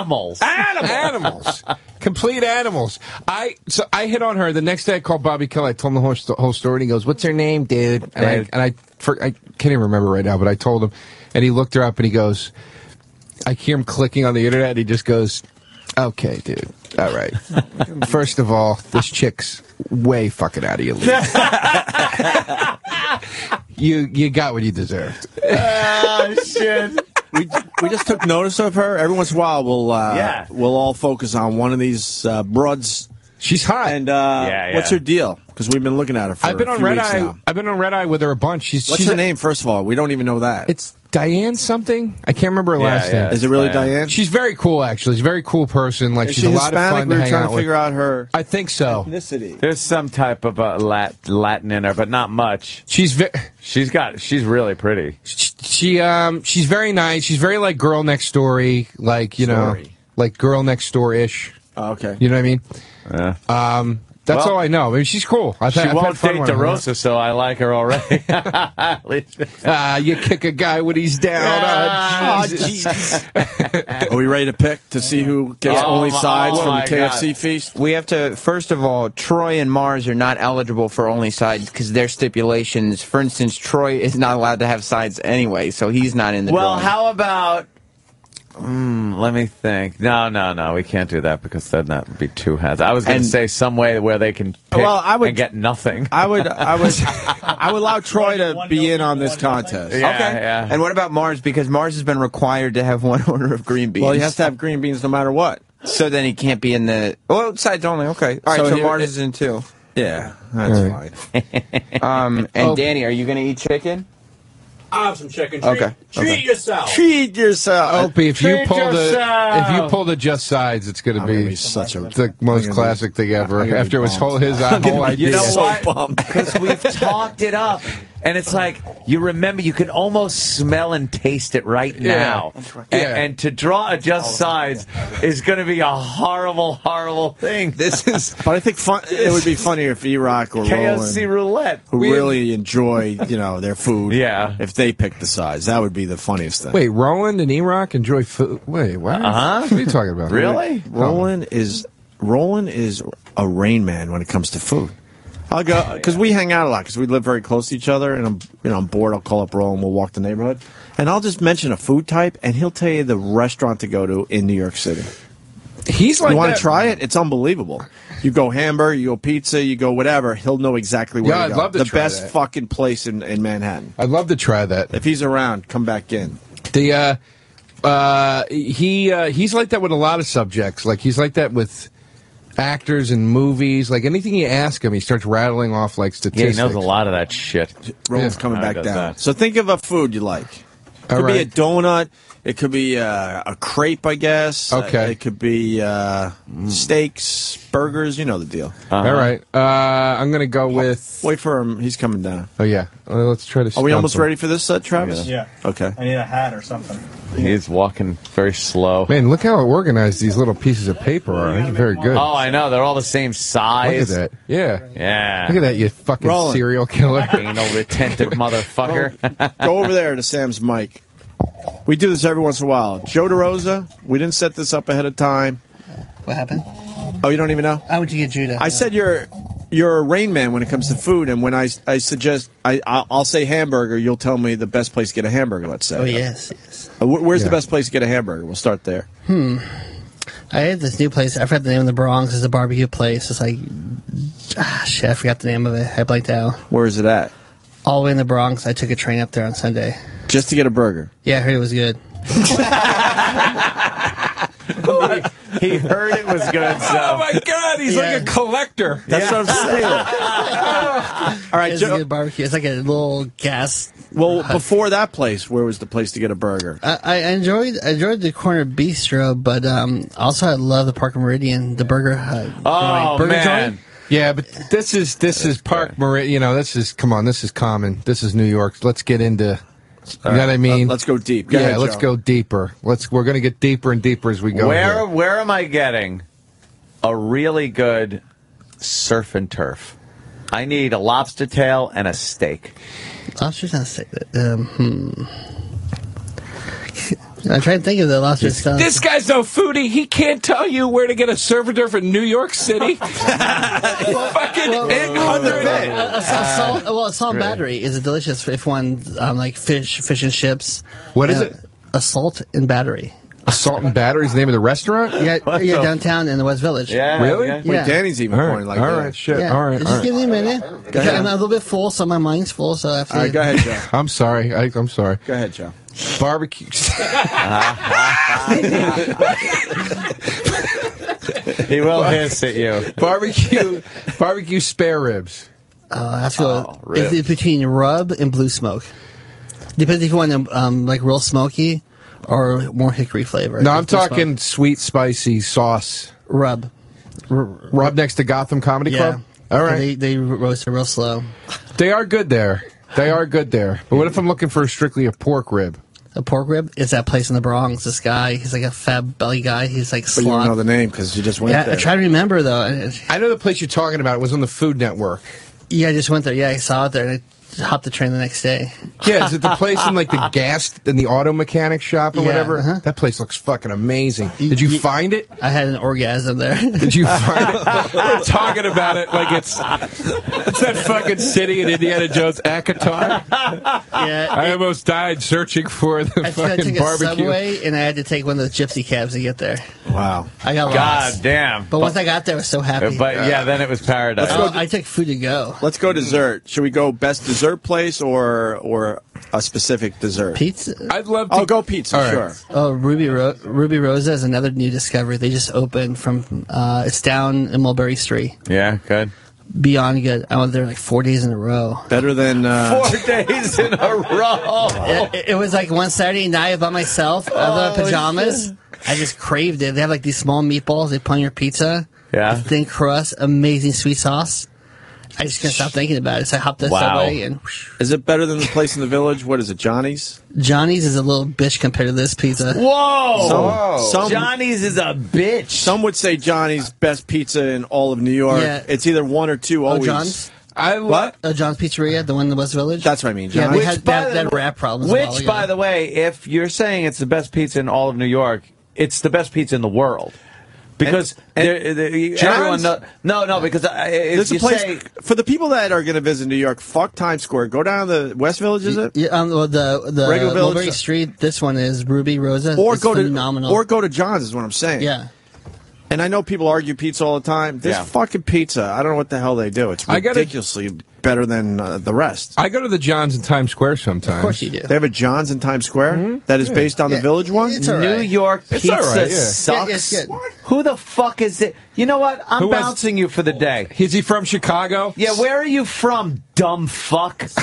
Animals. Complete animals. I hit on her the next day. I called Bobby Kelly. I told him the whole story. And he goes, "What's her name, dude?" And I can't even remember right now, but I told him, and he looked her up, and he goes, I hear him clicking on the internet, and he just goes, "Okay, dude. All right. First of all, this chick's way fucking out of your league. You got what you deserved." Oh, shit. We just took notice of her. Every once in a while, we'll all focus on one of these broads She's hot. And what's her deal? Because we've been looking at her for I've been a on few Red weeks Eye. now. I've been on Red Eye with her a bunch. What's her name, first of all? We don't even know that. It's Diane something. I can't remember her last name. Is it really Diane? She's very cool, actually. She's a very cool person. Like, Is she's she a lot Hispanic? of fun We to were hang trying out to with. figure out her I think so. ethnicity. There's some type of Latin in her, but not much. She's really pretty. She's very nice. She's very like Girl Next Story, like like Girl Next Door ish. Oh, okay. You know what I mean? Yeah. That's Well, all I know. I mean, she's cool. She won't date DeRosa, so I like her already. You kick a guy when he's down. Oh, Jesus. Are we ready to pick to see who gets only sides from the KFC feast? We have to, first of all, Troy and Mars are not eligible for only sides because their stipulations. For instance, Troy is not allowed to have sides anyway, so he's not in the Well, drawing. how about... let me think. No, we can't do that because then that would be two heads. I was going to say some way where they can pick and get nothing. I would allow Troy to be in on this contest. Yeah. And what about Mars? Because Mars has been required to have one order of green beans. Well, he has to have green beans no matter what. So then he can't be in the... Well, sides only. Okay. All right, so Mars is in too. Yeah, that's fine. And Danny, are you going to eat chicken? I have some chicken. Okay. Treat yourself. Treat yourself. Opie, if you Treat pull yourself. the just sides, it's going to be such the most classic thing ever. After his whole idea. You know what? Because we've talked it up. And it's like, you remember, you can almost smell and taste it right now. And to draw a just sides is going to be a horrible, horrible thing. But I think it would be funnier if E-Rock or KFC Roland, roulette. who really enjoy, their food, if they pick the sides. That would be the funniest thing. Wait, Roland and E-Rock enjoy food? Wait, what? What are you talking about? Really? Roland is a Rain Man when it comes to food. I'll go because we hang out a lot because we live very close to each other, and I'm bored. I'll call up Roland. We'll walk the neighborhood, and I'll just mention a food type, and he'll tell you the restaurant to go to in New York City. He's like, you want to try it? It's unbelievable. You go hamburger, you go pizza, you go whatever. He'll know exactly where to go. I'd love to the try best that. fucking place in Manhattan. I'd love to try that. If he's around, come back in. He's like that with a lot of subjects. Like he's like that with actors and movies. Like anything you ask him, he starts rattling off like statistics. Yeah, he knows a lot of that shit. Roland's coming back does down. that. So think of a food you like. It could be a donut. It could be a crepe, I guess. Okay. It could be steaks, burgers. You know the deal. All right. I'm going to go with... Wait for him. He's coming down. Oh, yeah. Let's try to... Are we stump almost him. ready for this, Travis? Yeah. Okay. I need a hat or something. He's walking very slow. Man, look how organized these little pieces of paper are. These are very good. Oh, I know. They're all the same size. Look at that. Yeah. Yeah. Look at that, you fucking Roland. serial killer. Anal retentive motherfucker. Go over there to Sam's mic. We do this every once in a while. Joe DeRosa, we didn't set this up ahead of time. What happened? Oh, you don't even know? How would you get Judah? I said you're a Rain Man when it comes to food, and when I suggest I'll say hamburger, you'll tell me the best place to get a hamburger. Let's say. Oh yes. Where's the best place to get a hamburger? We'll start there. I had this new place. I forgot the name of the Bronx. It's a barbecue place. It's like, shit, I forgot the name of it. I blanked out. Where is it at? All the way in the Bronx. I took a train up there on Sunday. Just to get a burger. Yeah, I heard it was good. He heard it was good, so. Oh, my God. He's like a collector. That's what I'm saying. All right, It's Joe. a good barbecue. It's like a little gas. Well, before that place, where was the place to get a burger? I enjoyed the corner bistro, but also I love the Park Meridian, the burger hut. Oh, burger man. joint. Yeah, but this is Park Meridian. This is common. This is New York. Let's get into... You know what I mean? Let's go deep. Go ahead, let's Joe. go deeper. We're going to get deeper and deeper as we go. Where am I getting a really good surf and turf? I need a lobster tail and a steak. Lobster's not steak. I'm trying to think of the lobster stuff. This guy's no foodie. He can't tell you where to get a surf and turf in New York City. Fucking 800. Salt battery is delicious if one like fish and chips. What is it? A salt and battery. Assault and Battery is the name of the restaurant? Yeah, downtown in the West Village. Yeah. Really? Okay. Wait, Yeah. Danny's even pointing like all that. right, shit. Yeah. All right. Just give me a minute. I'm a little bit full, so my mind's full. So after. All right, go ahead, Joe. I'm sorry. I'm sorry. Go ahead, Joe. Barbecue. He will hiss at you. Barbecue spare ribs. That's good. It's between rub and blue smoke. Depends if you want them like real smoky or more hickory flavor. No, I'm talking sweet, spicy sauce. Rub. Rub next to Gotham Comedy Club? All right. They roast it real slow. They are good there. But what if I'm looking for strictly a pork rib? A pork rib? It's that place in the Bronx. This guy, he's like a fat belly guy. He's like But you don't know the name because you just went there. I try to remember, though. I know the place you're talking about. It was on the Food Network. Yeah, I just went there. Yeah, I saw it there. And I hopped the train the next day. Yeah, is it the place in like the gas in the auto mechanic shop or whatever? That place looks fucking amazing. Did you find it? I had an orgasm there. Did you find it? We're talking about it like it's that fucking city in Indiana Jones, Akatar. Yeah, I almost died searching for the I fucking took a barbecue. subway, and I had to take one of those gypsy cabs to get there. Wow. I got God lost. damn. But once I got there, I was so happy. But yeah, then it was paradise. I took food to go. Let's go dessert. Should we go best dessert place or a specific dessert? Pizza? I'd love to. Oh, go pizza, sure. Oh, Ruby Rosa is another new discovery. They just opened from, it's down in Mulberry Street. Yeah, good. Beyond good. I went there like 4 days in a row. Better than 4 days in a row. It was like one Saturday night by myself, other pajamas. Shit. I just craved it. They have like these small meatballs they put on your pizza. Yeah. Thin crust, amazing sweet sauce. I just can't stop thinking about it. So I hopped the subway and. Is it better than the place in the village? What is it, Johnny's? Johnny's is a little bitch compared to this pizza. Whoa! Johnny's is a bitch. Some would say Johnny's best pizza in all of New York. Yeah. It's either one or two. Always. John's? What? John's Pizzeria, the one in the West Village. That's what I mean. Yeah, Johnny's. they had that rap problem. Which, by the way, if you're saying it's the best pizza in all of New York, it's the best pizza in the world. Because everyone because if you say for the people that are going to visit New York, fuck Times Square. Go down to the West Village, is it? Yeah, the regular village. Mulberry Street. This one is Ruby Rosa. Or it's go phenomenal. or go to John's is what I'm saying. Yeah. And I know people argue pizza all the time. This fucking pizza, I don't know what the hell they do. It's ridiculously better than the rest. I go to the John's in Times Square sometimes. Of course you do. They have a John's in Times Square that is based on the Village one? It's all right. New York pizza all right, sucks. It's good. Who the fuck is it? You know what? I'm bouncing you for the day. Is he from Chicago? Yeah, where are you from, dumb fuck? Take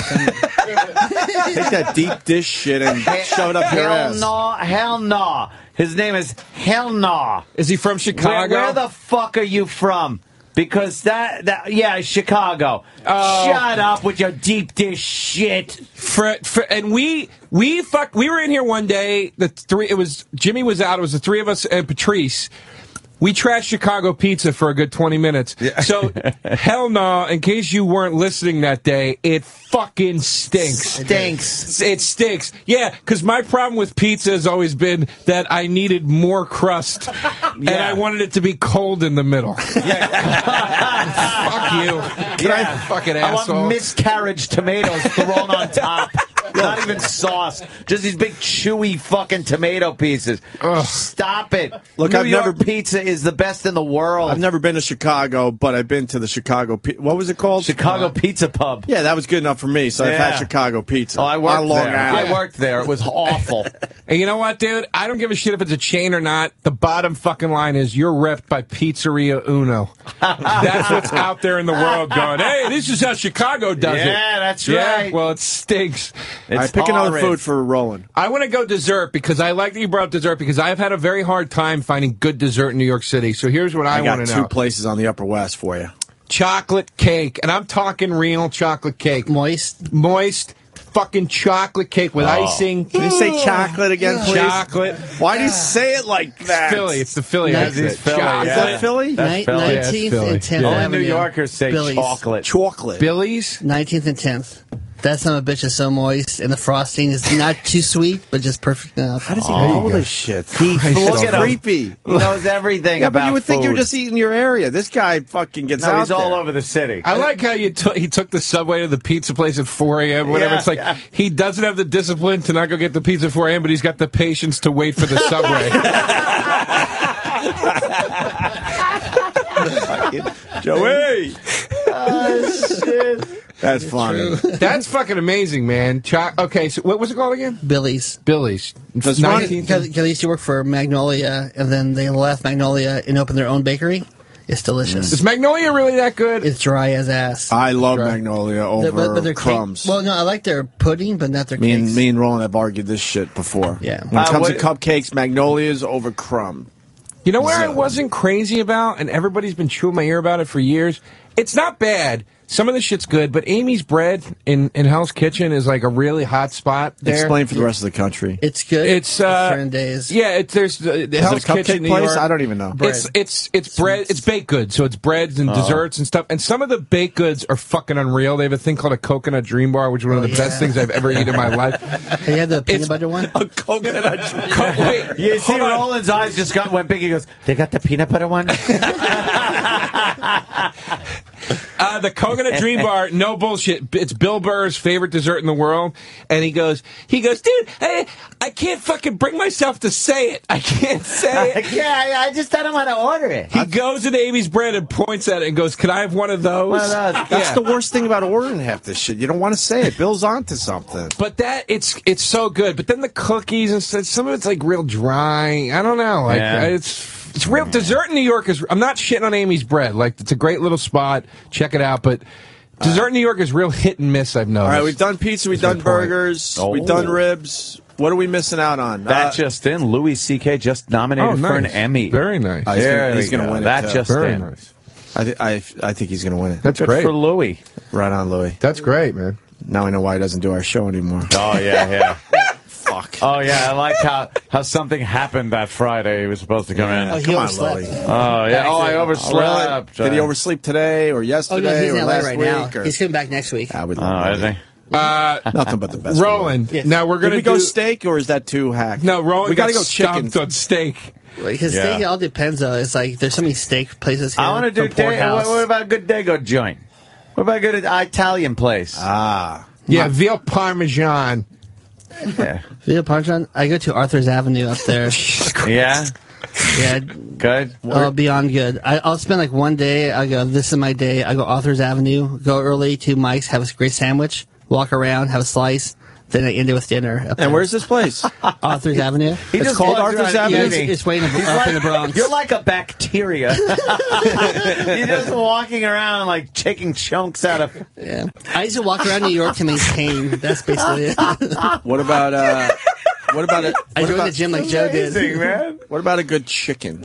that deep dish shit and shove it up your ass. Hell no. His name is Hell no. Is he from Chicago? Where the fuck are you from? Because yeah, Chicago. Shut up with your deep dish shit. And we were in here one day. Jimmy was out. It was the three of us and Patrice. We trashed Chicago pizza for a good 20 minutes. Yeah. So, hell no, in case you weren't listening that day, it fucking stinks. It stinks. Yeah, because my problem with pizza has always been that I needed more crust. And I wanted it to be cold in the middle. Yeah. Fuck you. Fucking asshole. I want miscarriage tomatoes thrown on top. Not even sauce. Just these big chewy fucking tomato pieces. Ugh. Stop it. Look, New York pizza is the best in the world. I've never been to Chicago, but I've been to the Chicago. What was it called? Chicago Pizza Pub. Yeah, that was good enough for me. So I've had Chicago pizza. Oh, I worked there. It was awful. And you know what, dude? I don't give a shit if it's a chain or not. The bottom fucking line is you're repped by Pizzeria Uno. That's what's out there in the world going, hey, this is how Chicago does it. Yeah, that's right. Yeah, well, it stinks. All right, pick another food for Roland. I want to go dessert because I like that you brought up dessert because I've had a very hard time finding good dessert in New York City. So here's what I want to know. I got 2 places on the Upper West for you. Chocolate cake. And I'm talking real chocolate cake. Moist fucking chocolate cake with icing. Can you say chocolate again, please? Chocolate. Why do you say it like that? It's Philly. It's the Philly. Is that Philly? That's Philly. 19th and 10th Only Avenue. New Yorkers say Billy's. Chocolate. Billy's? 19th and 10th. That son of a bitch is so moist, and the frosting is not too sweet, but just perfect enough. How does he know this shit? Look at him. Creepy. He knows everything Yeah, about but you would think food. you're just eating your area. This guy fucking gets out he's there. all over the city. I like how he took the subway to the pizza place at 4 a.m. Whatever. It's like he doesn't have the discipline to not go get the pizza at 4 a.m., but he's got the patience to wait for the subway. Joey! Shit. That's funny. That's fucking amazing, man. Okay, so what was it called again? Billy's. Billy's. Because I used to work for Magnolia, and then they left Magnolia and opened their own bakery. It's delicious. Is Magnolia really that good? It's dry as ass. I love Magnolia over but their Crumbs. Well, no, I like their pudding, but not their cakes. Me and Roland have argued this shit before. Yeah. When it comes to cupcakes, Magnolia's over Crumb. You know where I wasn't crazy about, and everybody's been chewing my ear about it for years? It's not bad. Some of the shit's good, but Amy's Bread in Hell's Kitchen is like a really hot spot there. Explain for the rest of the country. It's good. It's certain days. Yeah, there's the Hell's it a cupcake Kitchen. New place? York. I don't even know. It's bread. It's baked goods, so it's breads and desserts and stuff. And some of the baked goods are fucking unreal. They have a thing called a coconut dream bar, which is one of the best things I've ever eaten in my life. Can you have the peanut butter one? A coconut dream. Wait, you see Roland's eyes just went big. He goes, "They got the peanut butter one." The coconut dream bar, no bullshit. It's Bill Burr's favorite dessert in the world, and he goes, dude, I can't fucking bring myself to say it. I can't say it. Yeah, I just don't want to order it. He goes into Amy's Bread and points at it and goes, "Can I have one of those?" That's the worst thing about ordering half this shit. You don't want to say it. Bill's onto something. But it's so good. But then the cookies and stuff, some of it's like real dry. I don't know. Like it's real dessert in New York is. I'm not shitting on Amy's Bread. Like it's a great little spot. Check it out. But dessert in New York is real hit and miss. I've noticed. All right, we've done pizza, we've done burgers, we've done ribs. What are we missing out on? That just in, Louis C.K. just nominated for an Emmy. Very nice. He's going to win it. That just Very in. nice. I think he's going to win it. That's Good great for Louis. Right on, Louis. That's great, man. Now I know why he doesn't do our show anymore. Oh yeah. Fuck. Oh yeah, I like how something happened that Friday. He was supposed to come in. Oh, he Come on, overslept. Louis. Oh yeah. Oh, I overslept. Did he oversleep today or Oh, yesterday no, he's or in LA last right week? now. Or? He's coming back next week. I would Oh, love is that. he? Nothing but the best. Roland. Yes. Now we're Did gonna we go steak or is that too hack? No, Roland. We gotta got go chicken. stumped on steak. Because steak, it all depends, though. It's like there's so many steak places here. I want to do. What about a good Dago joint? What about a good Italian place? Yeah, veal parmesan. Yeah. Veal Parmesan. I go to Arthur's Avenue up there. Yeah. Yeah. Good. Beyond good. I'll spend like one day. I go, this is my day. I go Arthur's Avenue, go early to Mike's, have a great sandwich, walk around, have a slice. Then I end it with dinner. And where's this place? Arthur's Avenue. It's called Arthur's Avenue? It's way up in the Bronx. You're like a bacteria. You're just walking around like taking chunks out of... Yeah. I used to walk around New York to maintain. That's basically it. What about it? I joined the gym like Joe did. Man. What about a good chicken?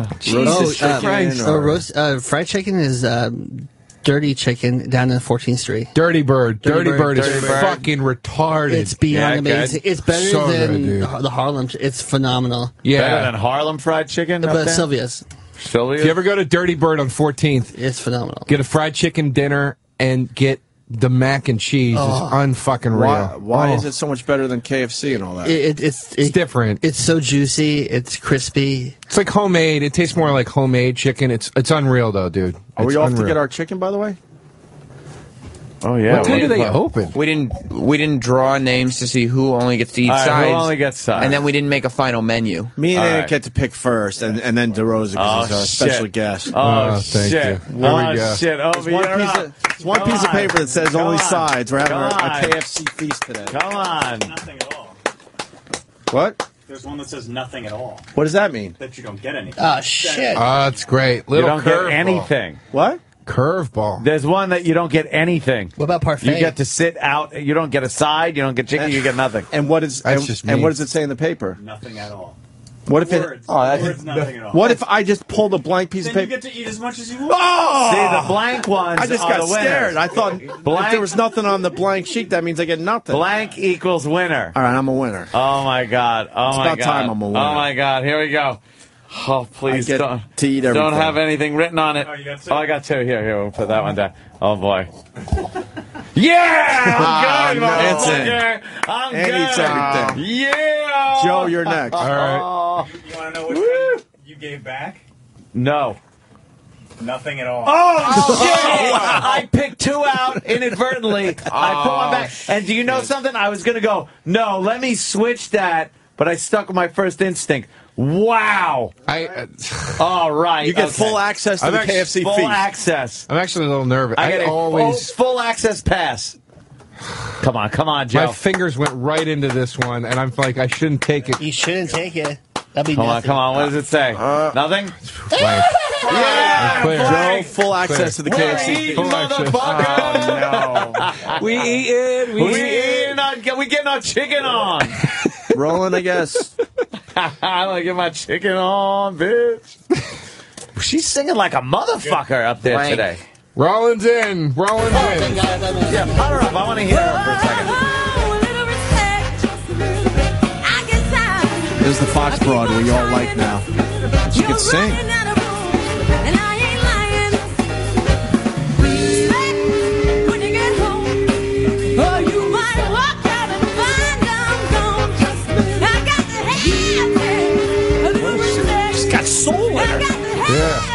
Fried chicken is Dirty Chicken down in 14th Street. Dirty Bird. Dirty Bird is Dirty Bird. fucking retarded. It's beyond amazing. It's better So than good, the Harlem. It's phenomenal. Better than Harlem fried chicken? But Sylvia's. If you ever go to Dirty Bird on 14th, it's phenomenal. Get a fried chicken dinner and get the mac and cheese. It's unfucking real. Why is it so much better than KFC and all that? It's different. It's so juicy. It's crispy. It's like homemade. It tastes more like homemade chicken. It's unreal though, dude. Are we It's off to unreal. get our chicken, by the way? Oh yeah. What time do they open? We didn't draw names to see who only gets to eat sides. Who only gets sides? And then we didn't make a final menu. Me and All Eric right. get to pick first, and then DeRosa because he's our special guest. Oh, thank shit. you. There we go. Shit. Oh, There's one piece of paper that says only sides. We're having a Come on. KFC feast today. Come on. Nothing at all. What? There's one that says nothing at all. What does that mean? That you don't get anything. Oh, shit. That's great. You Little don't get curveball. anything. What? Curveball. There's one that you don't get anything. What about parfait? You get to sit out. You don't get a side. You don't get chicken. You get nothing. And what is That's just and me. what does it say in the paper? Nothing at all. What if Words. Words, nothing at all. What if I just pulled a blank piece Then of you paper? get to eat as much as you want. Oh! See, the blank ones I just are got the winners. scared. I thought if there was nothing on the blank sheet, that means I get nothing. Blank equals winner. All right, I'm a winner. Oh my god. Oh It's my about god. time I'm a winner. Oh my god. Here we go. Oh please I get don't to eat everything. Don't have anything written on it. Oh, you got two? Oh, I got two. Here. We'll put that one down. Oh boy. Yeah! I'm good, It's in. motherfucker. I'm And good. eats everything. Yeah! Joe, you're next. All right. You want to know which one you gave back? No. Nothing at all. Oh, shit! I picked two out inadvertently. I put one back. And do you know something? I was going to go, no, let me switch that, but I stuck with my first instinct. Wow. All right. You get full access to the KFC full feast. access. I'm actually a little nervous. I get always full access pass. Come on, Joe. My fingers went right into this one, and I'm like, I shouldn't take it. You shouldn't take it. That'd be nothing. Come on. What does it say? Nothing? Yeah, Joe, full access to the KFC feast. Motherfucker. Oh, no. We eating. We getting our chicken on. Rolling, I guess. I want to get my chicken on, bitch. She's singing like a motherfucker up there today. Rollins in. Rollins in. Yeah, put her up. I want to hear her for a second. This is the Fox broad we all like now. She can sing. She's got soul in her. Yeah.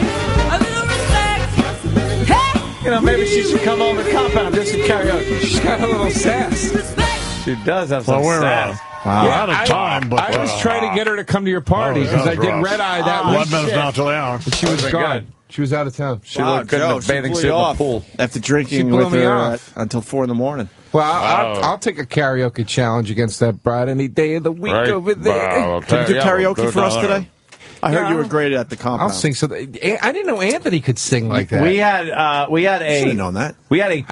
You know, maybe she should come over to Compound just to karaoke. She's got a little sass. She does have some sass. Wow. Yeah, out of time, but I was trying to get her to come to your party because I did red eye that week. 1 minute's not till the hour. She was gone. She was out of town. She looked good in the bathing suit in the pool. After drinking with her until 4 in the morning. Well, I'll take a karaoke challenge against that bride any day of the week over there. Can you do karaoke for us today? I heard you were great at the Compound. I'll sing something. I didn't know Anthony could sing like that. We had Should have known that.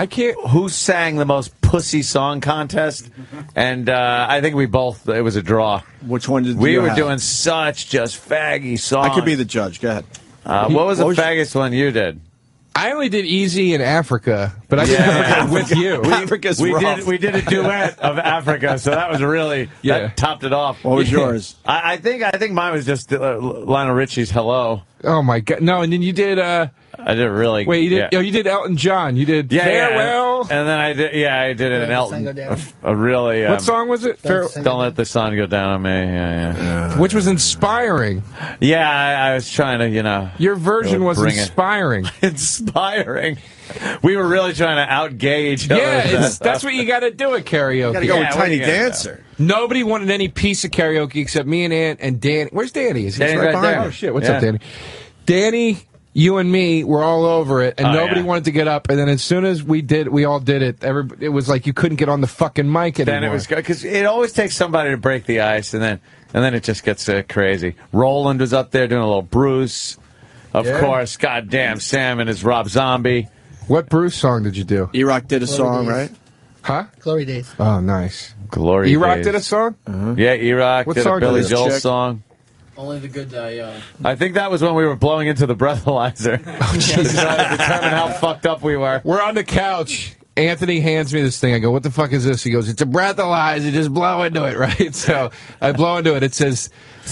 Who sang the most pussy song contest, and I think we both. It was a draw. Which one did we you were have? doing such just faggy songs? I could be the judge. Go ahead. What was the faggiest one you did? I only did Easy in Africa, but I did Africa with you. Africa's rough. We did a duet of Africa, so that was really that topped it off. What was yours? I think mine was just Lionel Richie's "Hello." Oh my God! No, and then you did. I did really. Wait, you did? Yeah. Oh, you did Elton John. You did Farewell. And then I did an Elton. A really. What song was it? Don't let the sun go down on me. Yeah. Which was inspiring. Yeah, I was trying to, Your version was inspiring. Inspiring. We were really trying to outgauge. Yeah, that's what you got to do at karaoke. You got to go with Tiny Dancer. Nobody wanted any piece of karaoke except me and Ant and Danny. Where's Danny? Is he Danny's right right there. Oh shit! What's up, Danny? Danny, you and me were all over it, and nobody wanted to get up. And then as soon as we all did it. It was like you couldn't get on the fucking mic anymore. Then it was good because it always takes somebody to break the ice, and then it just gets crazy. Roland was up there doing a little Bruce, of course. Goddamn, Sam and his Rob Zombie. What Bruce song did you do? E-Rock did a song, right? Huh? Glory Days. Oh, nice. Glory E-Rock Days. did a song? Yeah, E-Rock did a Billy Joel song. Only the good die young. I think that was when we were blowing into the breathalyzer. To determine how fucked up we were. We're on the couch. Anthony hands me this thing. I go, what the fuck is this? He goes, it's a breathalyzer. Just blow into it, right? So I blow into it. It says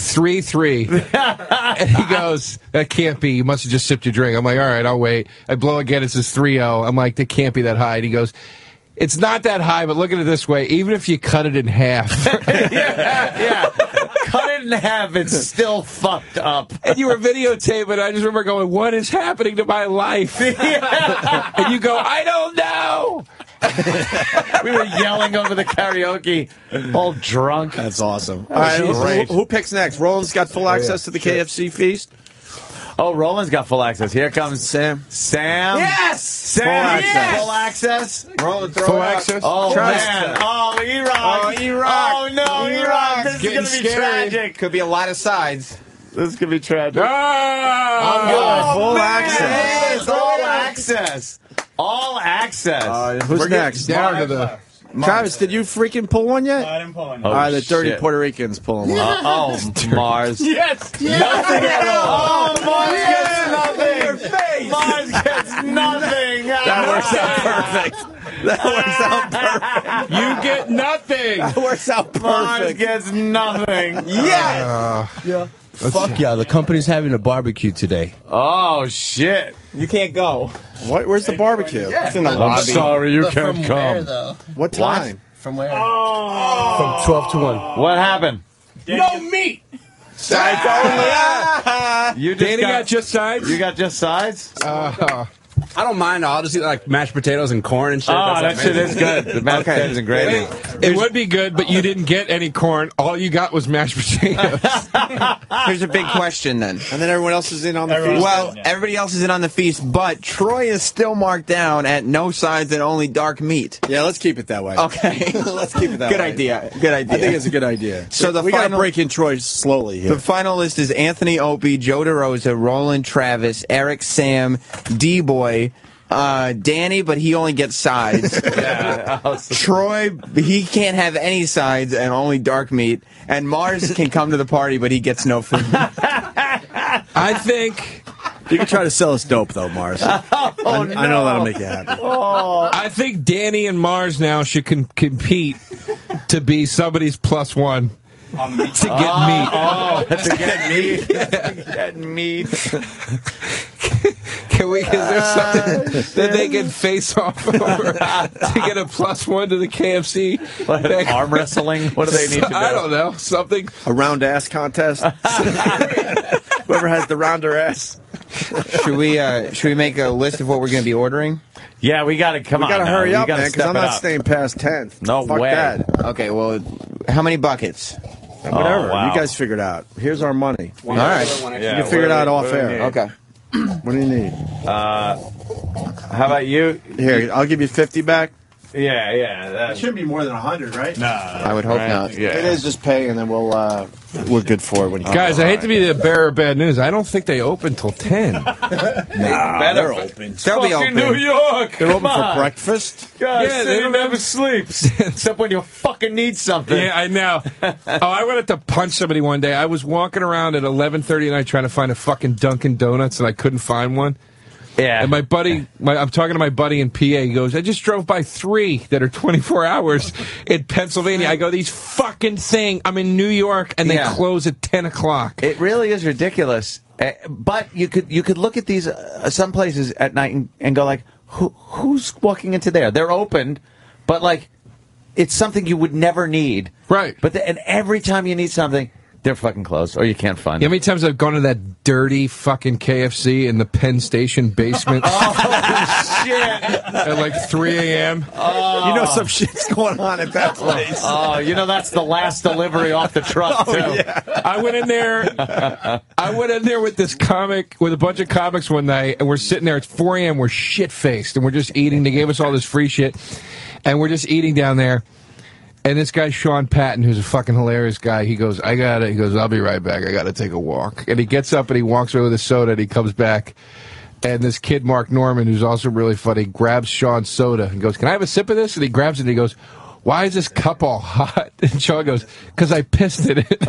3-3. And he goes, that can't be. You must have just sipped your drink. I'm like, all right, I'll wait. I blow again. It says 3-0. I'm like, that can't be that high. And he goes, it's not that high, but look at it this way. Even if you cut it in half. yeah. Cut it in half, it's still fucked up. And you were videotaping. I just remember going, what is happening to my life? And you go, I don't know. We were yelling over the karaoke, all drunk. That's awesome. All right, who picks next? Roland's got full access to the KFC feast. Oh, Roland's got full access. Here comes Sam. Yes! Sam, full access. Roland, throw full it up. access. Oh, man. Oh, E-Rock. Oh, E-Rock. Oh, no, E-Rock. This is going to be tragic. Could be a lot of sides. This could be tragic. I'm good. Full access. All access. All access. Who's next? Down to the... Travis, did you freaking pull one yet? No, I didn't pull one. Oh, All right, the dirty shit. Puerto Ricans pulling one. Mars. Yes! Nothing at all. Oh, Mars gets nothing. Mars gets nothing. That works out perfect. That works out perfect. You get nothing. That works out Mars perfect. gets nothing. Yeah. Fuck yeah, the company's having a barbecue today. Oh, shit. You can't go. Where's the barbecue? It's in the I'm lobby. sorry you But can't from come. where, though? What time? From where? From 12 to 1. What happened? No meat! Sides only. You just Danny got just sides? You got just sides? I don't mind. I'll just eat like mashed potatoes and corn and shit. Oh, that shit is good. The mashed potatoes and gravy. It would be good, but you didn't get any corn. All you got was mashed potatoes. Here's a big question then. And then everyone else is in on the feast. Well, everybody else is in on the feast, but Troy is still marked down at no sides and only dark meat. Yeah, let's keep it that way. Okay. Let's keep it that Good way. idea. Good idea. I think it's a good idea. So we got to break in Troy slowly here. The final list is Anthony Opie, Joe DeRosa, Roland Travis, Eric Sam, D-Boy, Danny, but he only gets sides. Troy, he can't have any sides and only dark meat. And Mars can come to the party, but he gets no food. I think... You can try to sell us dope, though, Mars. I know that'll make you happy. I think Danny and Mars now should compete to be somebody's +1. To get meat. To get meat. Get meat. Is there something that they can face off over to get a +1 to the KFC? Arm wrestling? What do they need to do? I don't know. Something. A round ass contest? Whoever has the rounder ass. Should we make a list of what we're going to be ordering? Yeah, we got to come on. We got to hurry up, man, because step I'm it not up. staying past 10. No Fuck way. that. Okay, well, how many buckets? Whatever. Oh, wow. You guys figure it out. Here's our money. All right. You can figure it out off air. Okay. What do you need? How about you? Here, I'll give you 50 back. Yeah. It shouldn't be more than 100, right? No. I would hope not. Yeah. It is just pay, and then we're good for it when you Guys, I hate to be the bearer of bad news. I don't think they open till 10. They're open. They'll be open. New York. They're open for breakfast. God, Yeah, they they don't don't ever sleeps except when you fucking need something. Yeah, I know. I wanted to punch somebody one day. I was walking around at 11:30 at night trying to find a fucking Dunkin' Donuts, and I couldn't find one. Yeah. And my buddy, I'm talking to my buddy in PA. He goes, I just drove by 3 that are 24 hours in Pennsylvania. I go, these fucking thing. I'm in New York, and they close at 10 o'clock. It really is ridiculous. But you could look at these some places at night and go like, who's walking into there? They're open, but like it's something you would never need. Right. But and every time you need something, they're fucking closed, or you can't find You know them. how many times I've gone to that dirty fucking KFC in the Penn Station basement Oh shit! at like 3 a.m.? You know some shit's going on at that place. Oh, you know that's the last delivery off the truck too. Yeah. I went in there with this comic, with a bunch of comics one night, and we're sitting there. It's 4 a.m. We're shit-faced, and we're just eating. They gave us all this free shit, and we're just eating down there. And this guy, Sean Patton, who's a fucking hilarious guy, he goes, he goes, I'll be right back. I got to take a walk. And he gets up and he walks away with a soda, and he comes back. And this kid, Mark Norman, who's also really funny, grabs Sean's soda and goes, can I have a sip of this? And he grabs it and he goes, why is this cup all hot? And Sean goes, because I pissed in it.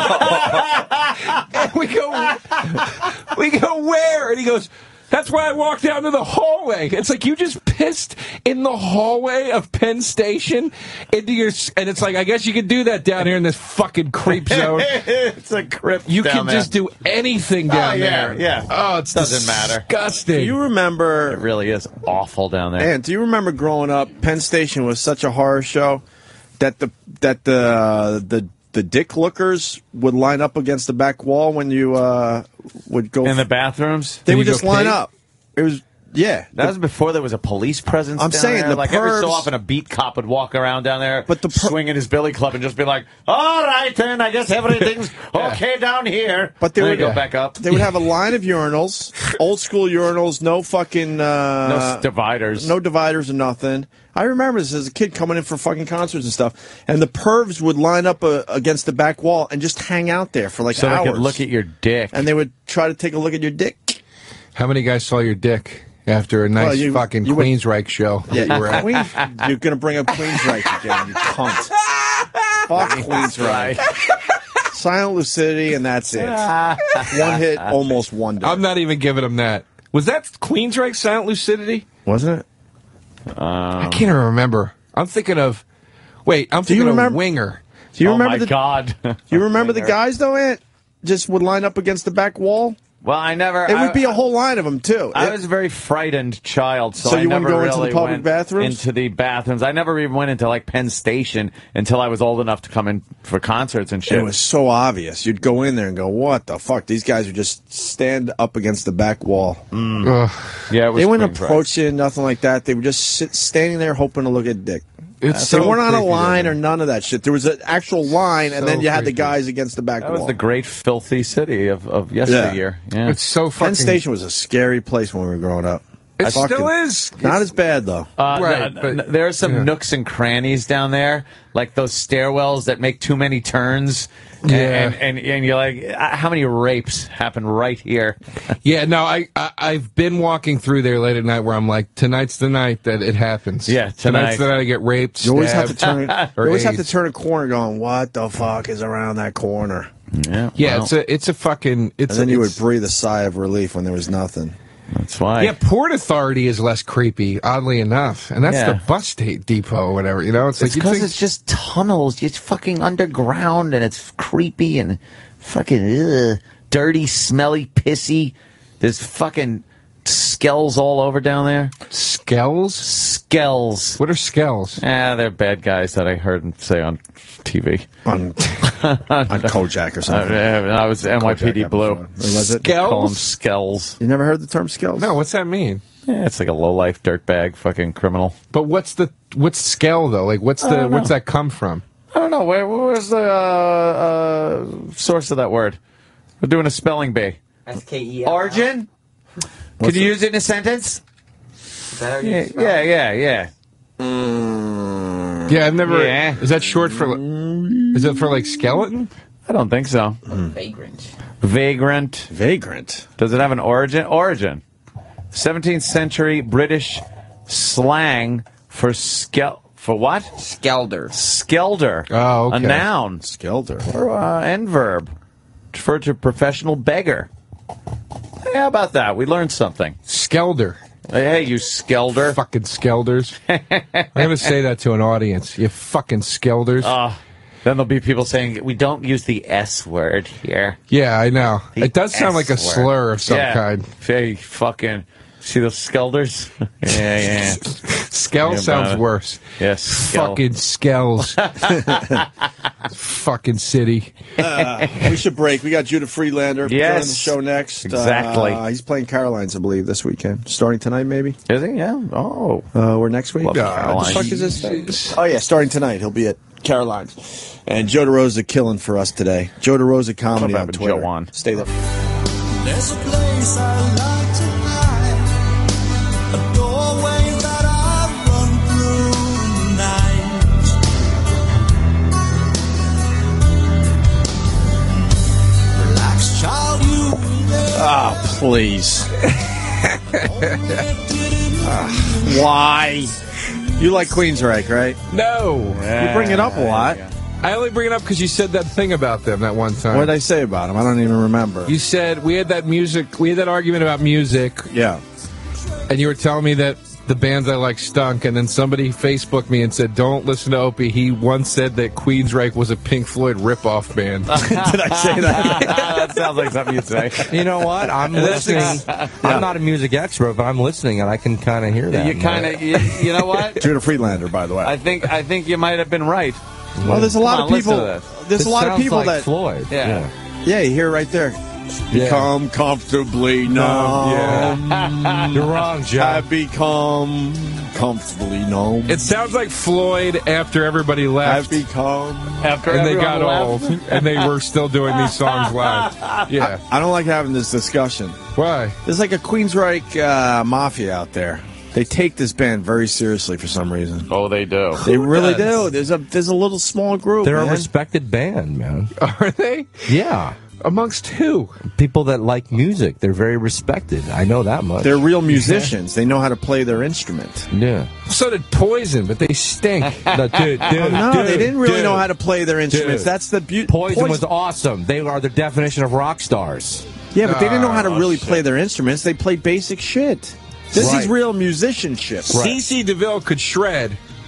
And we go, where? And he goes, that's why I walked down to the hallway. It's like you just pissed in the hallway of Penn Station into your, and it's like, I guess you could do that down here in this fucking creep zone. It's a crypt. You down can there. just do anything down there. Yeah. Oh, it doesn't matter. disgusting. Do you remember? It really is awful down there. And do you remember growing up? Penn Station was such a horror show that the dick lookers would line up against the back wall when you would go in the bathrooms. They would just line up. It was that was before there was a police presence. I'm down saying there. the like every so pervs- often a beat cop would walk around down there, but swinging his billy club and just be like, "All right, then I guess everything's okay down here." But they And would then go back up. They would have a line of urinals, old school urinals, no fucking No dividers, no dividers or nothing. I remember this as a kid coming in for fucking concerts and stuff, and the pervs would line up against the back wall and just hang out there for like so hours. they could look at your dick, and they would try to take a look at your dick. How many guys saw your dick after a nice fucking Queensryche show? Yeah, you were at? You're going to bring up Queensryche again, you cunt. Fuck Queensryche. Silent Lucidity, and that's it. One hit, almost wonder. I'm not even giving him that. Was that Queensryche, Silent Lucidity? Wasn't it? I can't even remember. I'm thinking of... Wait, I'm thinking of Winger. Do you remember my God. Do you remember the guys, though, Ant? Just would line up against the back wall? Well, I never. It would be a whole line of them too. I was a very frightened child, so I you never wouldn't go really into the public went bathrooms? into the bathrooms. I never even went into like Penn Station until I was old enough to come in for concerts and shit. It was so obvious. You'd go in there and go, "What the fuck? These guys would just stand up against the back wall." Yeah, it was they wouldn't Queensryche. approach you, nothing like that. They would just standing there hoping to look at dick. It's They so weren't on a creepy, line or none of that shit. There was an actual line, and So then you had the creepy. guys against the back That wall. was the great filthy city of yesteryear. Yeah. It's so fucking. Penn Station was a scary place when we were growing up. It still is. Not as bad though. Right, but- there are some nooks and crannies down there, like those stairwells that make too many turns. Yeah. And you're like, how many rapes happen right here? Yeah, no, I've been walking through there late at night where I'm like, tonight's the night that it happens. Yeah, tonight's the night I get raped. You always have to stabbed, turn. You or always have to AIDS. turn a corner, going, "What the fuck is around that corner?" Yeah, Yeah, well, it's a fucking. It's And then you would it's- breathe a sigh of relief when there was nothing. that's why. Yeah, Port Authority is less creepy, oddly enough, and that's Yeah. the bus depot or whatever. You know, it's like It's you because think it's just tunnels. It's fucking underground and it's creepy and fucking dirty, smelly, pissy. There's fucking skells all over down there. Skells? Skells. What are skells? They're bad guys that I heard them say on TV. On Kojak or something. I was NYPD Blue. Was it? Call them skells. You never heard the term skells? No, what's that mean? Yeah, it's like a low-life dirtbag fucking criminal. But what's skell though? Like what's that come from? I don't know. Where's the source of that word? We're doing a spelling bee. S-K-E-L. Origin? Could you use it in a sentence? Yeah. Yeah, I've never. Yeah. Is that short for? Is it for like skeleton? I don't think so. Vagrant. Vagrant. Does it have an origin? Origin. 17th century British slang for for what? Skelder. Skelder. Oh, okay. A noun. Skelder. Or end verb. Refer to professional beggar. Hey, how about that? We learned something. Skelder. Hey, you skelder. Fucking skelders. I'm going to say that to an audience. You fucking skelders. Then there'll be people saying, we don't use the S word here. Yeah, I know. The It does sound like a S word. slur of some Yeah. kind. Hey, fucking. See those skelders? Yeah. Skell Yeah, sounds about it. worse. Yes. Skell. Fucking skells. Fucking city. We should break. We got Judah Friedlander joining the Yes. show next. Exactly. He's playing Caroline's, I believe, this weekend. Starting tonight, maybe? Is he? Yeah. Oh. Or next week? Love What Caroline. the fuck is this thing? Oh, yeah, starting tonight. He'll be at Caroline's. And Joe DeRosa killing for us today. Joe DeRosa Comedy Come on back with Twitter. Joe on. Stay there. There's a place I like to hide, a doorway that I run through the night. Relax, child, you Ah, please. Why? You like Queensryche, right? No. You bring it up a lot. I only bring it up because you said that thing about them that one time. What did I say about him? I don't even remember. You said we had that argument about music. Yeah. And you were telling me that the bands I like stunk, and then somebody Facebooked me and said, don't listen to Opie. He once said that Queensryche was a Pink Floyd ripoff band. Did I say that? That sounds like something you'd say. You know what? I'm listening. I'm not a music expert, but I'm listening, and I can kind of hear that. You kind of, you know what? Judah Friedlander, by the way. I think you might have been right. Well, there's a lot Come of on, people. listen to this. There's a lot of sounds people like that. Floyd. Yeah. Yeah, you hear it right there. Become comfortably numb. Yeah. You're wrong, Joe. I become comfortably numb. It sounds like Floyd after everybody left. I've become. After and they everyone got left. old, and they were still doing these songs live. Yeah. I don't like having this discussion. Why? There's like a Queensryche mafia out there. They take this band very seriously for some reason. Oh, they do. They really do. There's a little small group. They're man. a respected band, man. Are they? Yeah. Amongst who? People that like music. They're very respected. I know that much. They're real musicians. They know how to play their instrument. Yeah. So did Poison, but they stink. No, dude, They didn't really know how to play their instruments. Dude. That's the beauty. Poison was awesome. They are the definition of rock stars. Yeah, but they didn't know how to really play their instruments. They played basic shit. This is real musicianship. CeCe DeVille could shred.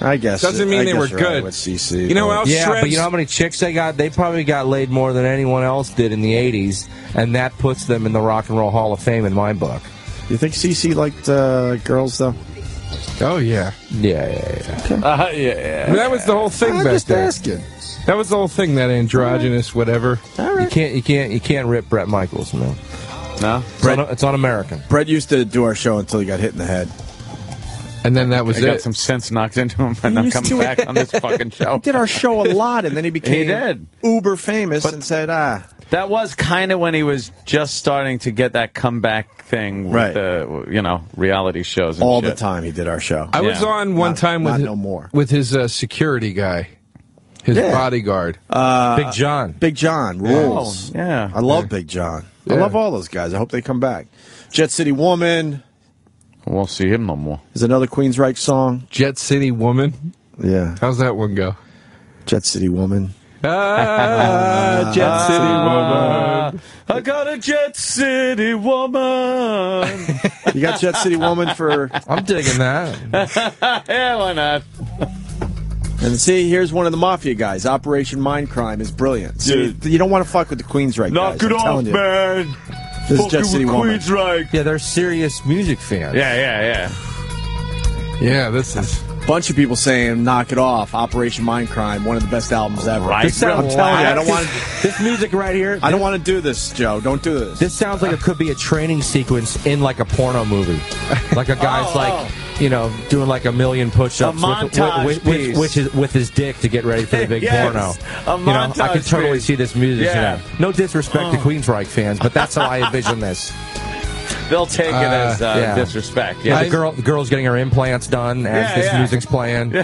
I guess doesn't mean they were you're right good. with CC. You know what else? Yeah, Shreds? but you know how many chicks they got? They probably got laid more than anyone else did in the 80s, and that puts them in the Rock and Roll Hall of Fame in my book. You think CC liked girls, though? Oh, yeah. Yeah. Yeah. That was the whole thing I'm back just there. asking. That was the whole thing, that androgynous whatever. You can't rip Bret Michaels, man. No? It's un-American. Brett used to do our show until he got hit in the head. And then that was I it. got some sense knocked into him, and I'm coming back on this fucking show. He did our show a lot, and then he became uber famous and said, That was kind of when he was just starting to get that comeback thing with the, reality shows and all shit. the time he did our show. I was on one time with no more. with his security guy, his bodyguard. Big John. Big John rules. Oh, yeah. I love Big John. I Yeah. love all those guys. I hope they come back. Jet City Woman. Won't see him no more. There's another Queensryche song. Jet City Woman. Yeah. How's that one go? Jet City Woman. Jet City Woman. I got a Jet City Woman. You got Jet City Woman for... I'm digging that. Yeah, why not? And see, here's one of the Mafia guys. Operation Mindcrime is brilliant. See, you don't want to fuck with the Queensryche Knock guys. it I'm off, telling you. man. This is Jet City Woman. Queensryche. Yeah, they're serious music fans. Yeah. Yeah, this is... Bunch of people saying "Knock It Off." Operation Mindcrime, one of the best albums ever. Right. I'm telling you, I don't want. This music right here. I don't want to do this, Joe. Don't do this. This sounds like it could be a training sequence in like a porno movie. Like a guy's doing like a million push-ups with his dick to get ready for the big porno. A montage I can totally piece. see this music. Yeah. No disrespect to Queensryche fans, but that's how I envision this. They'll take it as disrespect. Yeah, the girl's getting her implants done as this music's playing.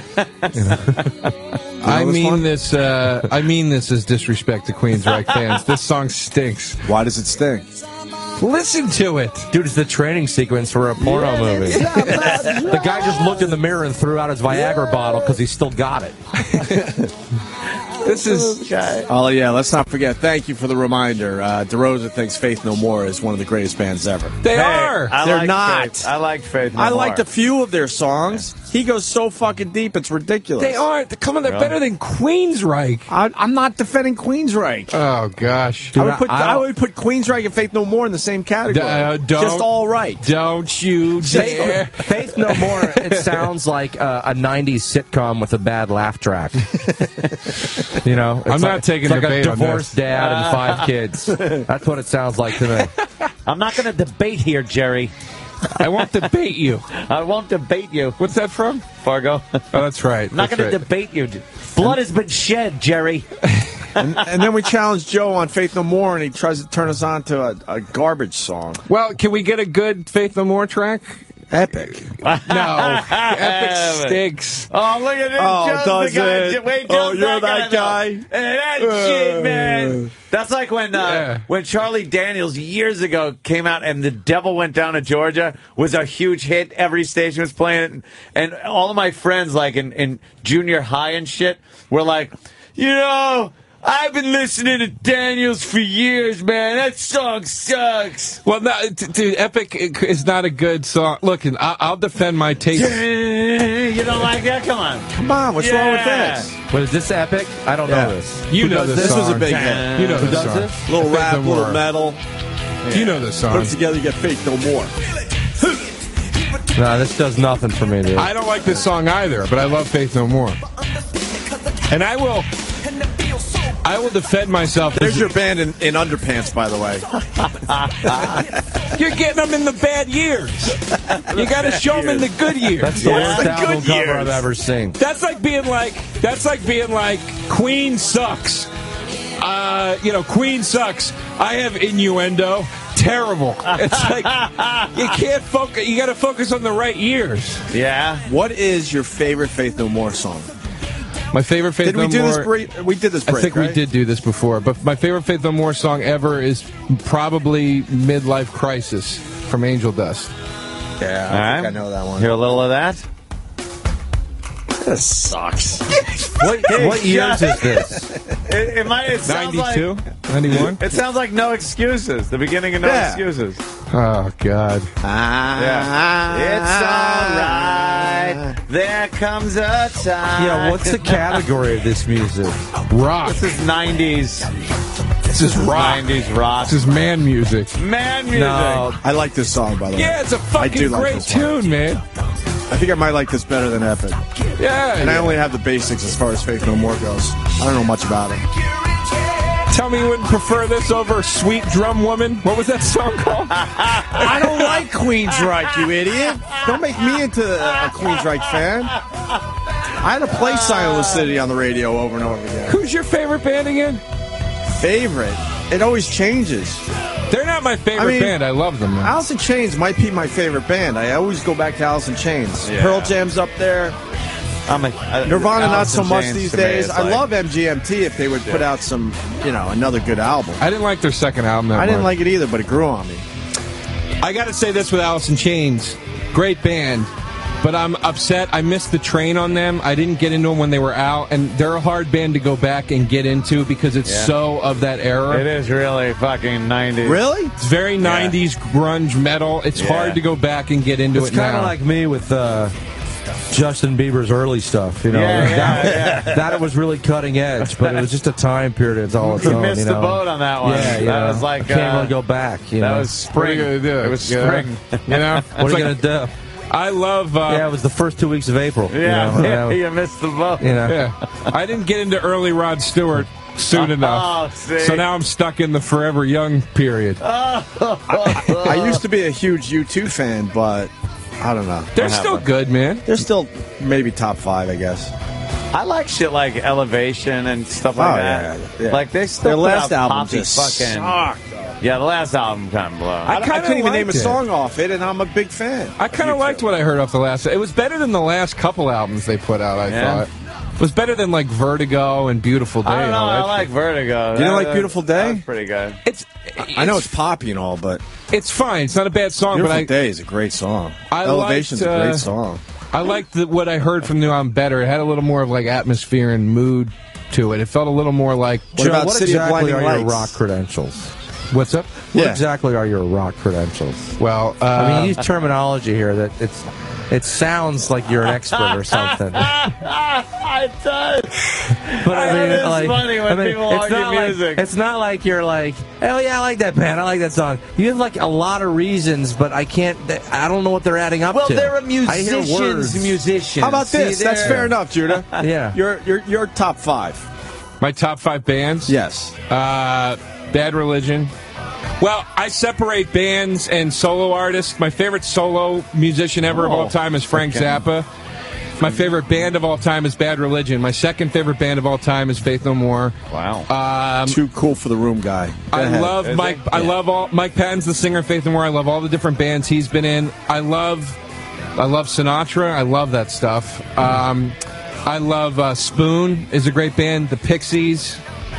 I mean this as disrespect to Queensryche fans. This song stinks. Why does it stink? Listen to it. Dude, it's the training sequence for a porno movie. The guy just looked in the mirror and threw out his Viagra bottle because he still got it. This is... Oh, yeah, let's not forget. Thank you for the reminder. DeRosa thinks Faith No More is one of the greatest bands ever. They are. They're not. Faith. I like Faith No I More. liked a few of their songs. He goes so fucking deep, it's ridiculous. They are. They're better than Queensryche. I'm not defending Queensryche. Oh, gosh. I would put Queensryche and Faith No More in the same category. Just all right. Don't you dare. Faith No More, it sounds like a 90s sitcom with a bad laugh track. You know? I'm not taking it's debate like a on divorced this. dad and 5 kids. That's what it sounds like to me. I'm not going to debate here, Jerry. I won't debate you. I won't debate you. What's that from? Fargo. Oh, that's right. I'm not going to debate you. Blood has been shed, Jerry. and then we challenged Joe on Faith No More, and he tries to turn us on to a garbage song. Well, can we get a good Faith No More track? Epic. No. Epic stinks. Oh, look at this. Oh, Joe's does the guy. it? Wait, Oh, Joe's you're not that gonna guy? know. That shit, man. That's like when Charlie Daniels years ago came out and The Devil Went Down to Georgia was a huge hit. Every station was playing it. And all of my friends, like in junior high and shit, were like, I've been listening to Daniels for years, man. That song sucks. Well, no, dude, Epic is not a good song. Look, I'll defend my taste. You don't like that? Come on. Come on, what's wrong with this? What is this Epic? I don't know this. You know this song. This was a big hit. You know Who this does song. this? Little rap, No little More. metal. You know this song. Put it together, you get Faith No More. No, this does nothing for me, dude. I don't like this song either, but I love Faith No More. And I will defend myself. There's your band in underpants, by the way. You're getting them in the bad years. You got to show them in the good years. That's the worst album cover I've ever seen. That's like being like Queen sucks. Queen sucks. I have innuendo. Terrible. It's like you can't focus. You got to focus on the right years. Yeah. What is your favorite Faith No More song? My favorite Faith No More. Did we do this break? We did this break, I think we did do this before, but my favorite Faith No More song ever is probably Midlife Crisis from Angel Dust. Yeah, All right. I know that one. Hear a little of that? This sucks. What years is this? It sounds 92? like 91? It sounds like No Excuses. The beginning of No Excuses. Oh, God. It's all right. There comes a time. Yeah, what's the category of this music? Rock. This is 90s. This is rock. 90s rock. This is man music. Man music. No. I like this song, by the way. Yeah, it's a fucking great tune, man. I think I might like this better than Epic. Yeah. And I only have the basics as far as Faith No More goes. I don't know much about it. Tell me you wouldn't prefer this over Sweet Drum Woman? What was that song called? I don't like Queensryche, you idiot. Don't make me into a Queensryche fan. I had to play Silent City on the radio over and over again. Who's your favorite band again? Favorite? It always changes. They're not my favorite band. I love them, man. Alice in Chains might be my favorite band. I always go back to Alice in Chains. Yeah. Pearl Jam's up there. Nirvana, not so much these days. I love MGMT if they would put out some, another good album. I didn't like their second album that much. I didn't like it either, but it grew on me. I got to say this with Alice in Chains. Great band. But I'm upset. I missed the train on them. I didn't get into them when they were out, and they're a hard band to go back and get into because it's so of that era. It is really fucking 90s. Really? It's very 90s grunge metal. It's hard to go back and get into it now. It's kind of like me with Justin Bieber's early stuff. That was really cutting edge, but it was just a time period. It's all its own. You missed the boat on that one. Yeah, that was like can't really go back. That was spring. What are you gonna do? It was spring. You know? What are you gonna do? I love. It was the first 2 weeks of April. You missed the boat. I didn't get into early Rod Stewart soon enough. So now I'm stuck in the Forever Young period. I used to be a huge U2 fan, but I don't know. They're still good, man. They're still maybe top 5, I guess. I like shit like Elevation and stuff like that. Yeah. Like they still their put last out album poppy just fucking. sucked. Yeah, the last album kind of blew. I couldn't even name a song off it, and I'm a big fan. I kind of liked what I heard off the last. It was better than the last couple albums they put out. I thought it was better than like Vertigo and Beautiful Day. I don't know. I like Vertigo. You didn't like Beautiful Day? That's pretty good. I know it's poppy and all, but it's fine. It's not a bad song. Beautiful but Day is a great song. Elevation's a great song. I liked what I heard from the new album better. It had a little more of like atmosphere and mood to it. It felt a little more like. What exactly are your rock credentials? What's up? What exactly are your rock credentials? Well, I mean, you use terminology here that it sounds like you're an expert or something. It does. But I mean, it's funny when people argue music. It's not like you're like, oh yeah, I like that band, I like that song. You have like a lot of reasons, but I don't know what they're adding up to. Well, they're a musician's musician. How about this? That's fair enough, Judah. Yeah. Your top 5. My top 5 bands? Yes. Bad Religion. Well, I separate bands and solo artists. My favorite solo musician ever of all time is Frank Zappa. My favorite band of all time is Bad Religion. My second favorite band of all time is Faith No More. Wow. Too cool for the room guy. I love Mike. I love Mike Patton's the singer of Faith No More. I love all the different bands he's been in. I love Sinatra. I love that stuff. I love Spoon is a great band. The Pixies.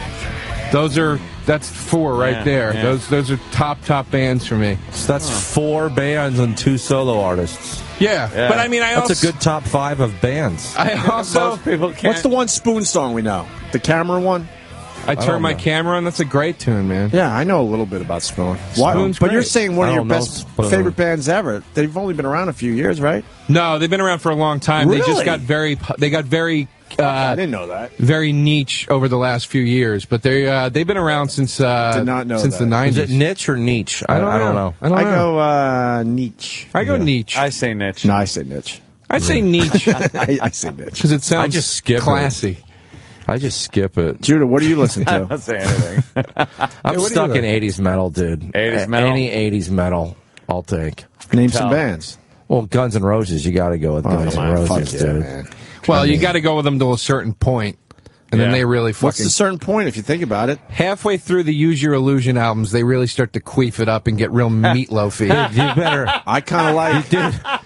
That's 4 right there. Yeah. Those are top bands for me. So that's 4 bands and 2 solo artists. Yeah. But I mean, that's a good top 5 of bands. I also Most people can't. What's the one Spoon song we know? The Camera one? I Turn My Camera On. That's a great tune, man. Yeah, I know a little bit about Spoon. Spoon's but great. you're saying one of your best favorite bands ever. They've only been around a few years, right? No, they've been around for a long time. Really? They just got very I didn't know that. Very niche over the last few years, but they've been around since Did not know since that. the 90s. Is it niche or niche? I don't know. I go niche. I go niche. I say niche. No, I say niche. I say niche I say niche. because it sounds I just skip classy. I just skip it. Judah, what do you listen I to? don't say anything. I'm stuck in 80s metal, dude. 80s metal? Any 80s metal, I'll take. Name some bands. Well, Guns N' Roses, you got to go with Guns N' Roses, dude. Man. Well, you got to go with them to a certain point, and then they really fucking. What's the certain point if you think about it? Halfway through the Use Your Illusion albums, they really start to queef it up and get real meatloafy. Dude, you better. I kind of like.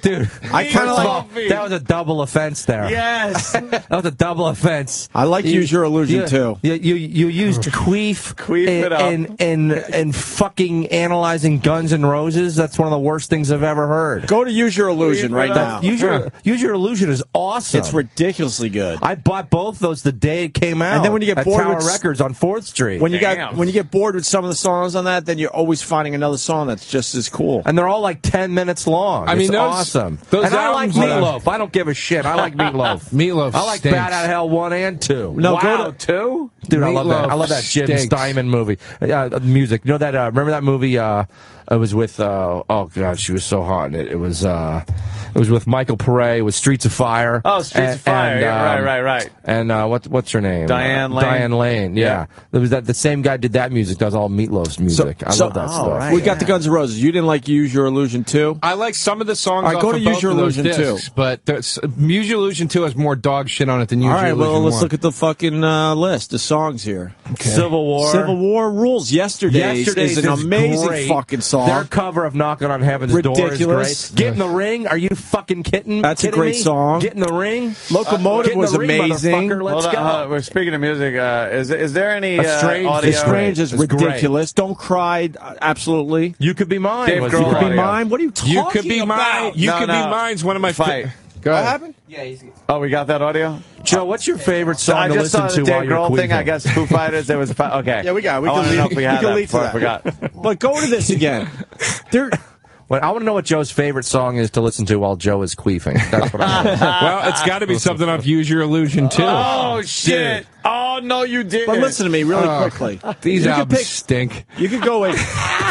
Dude, I kind of like that was a double offense there. Yes. That was a double offense. I like Use Your Illusion too. You used queef it up. and fucking analyzing Guns N' Roses. That's one of the worst things I've ever heard. Go to Use Your Illusion right now. Use Your Illusion is awesome. It's ridiculously good. I bought both those the day it came out. And then when you get at bored Tower with Records on 4th Street. When you get bored with some of the songs on that, then you're always finding another song that's just as cool. And they're all like 10 minutes long. I mean, it's awesome. Those and I like Meatloaf. I don't give a shit. I like Meatloaf. Meatloaf I like stinks. Bat Out of Hell 1 and 2. No, wow, go to 2? Dude, I love that. I love that Jim stinks. Steinman movie. Music. You know that? Remember that movie? It was with. Oh God, she was so hot in it. It was with Michael Pare. It was Streets of Fire. Oh, Streets of Fire. Yeah, right. And what's her name? Diane Lane. Diane Lane. Yeah. There was that. The same guy did that music. Does all Meatloaf's music. I love that stuff. Right, we got the Guns N' Roses. You didn't like Use Your Illusion 2? I like some of the songs. All right, off go to of Use both Your of those Illusion 2. discs, but Use Your Illusion 2 has more dog shit on it than Use All Your right, Illusion well, let's 1. look at the fucking list, the songs here. Okay. Civil War. Civil War rules. Yesterday's is an amazing great. fucking song. Their cover of Knocking on Heaven's Door Ridiculous. is great. Get in the Ring. Are you fucking kidding? That's a kidding great me? song. Get in the Ring. Locomotive Get in was the ring, amazing. motherfucker. Let's Hold on, go. we're speaking of music. Is there any Estranged audio? Estranged is It's ridiculous. Don't cry. Absolutely. You Could Be Mine. Dave was Grohl the You could be audio. mine. What are you talking You Could Be about? Mine. You No, Could no. Be Mine's one of my Fight. Go What ahead. happened? Oh, we got that audio? Joe, what's your favorite song I to just listen saw to the while Dave you're Grohl thing. queefing? I guess Foo Fighters. There was okay. Yeah, we got it. We I can wanna lead- know if we we had can that lead to before I that. forgot. But go to this again. There. Well, I want to know what Joe's favorite song is to listen to while Joe is queefing. That's what I want. Well, it's got to be something off Use Your Illusion 2. Oh shit! Oh no, you didn't. But listen to me really quickly. These You could albums pick- stink. You could go with.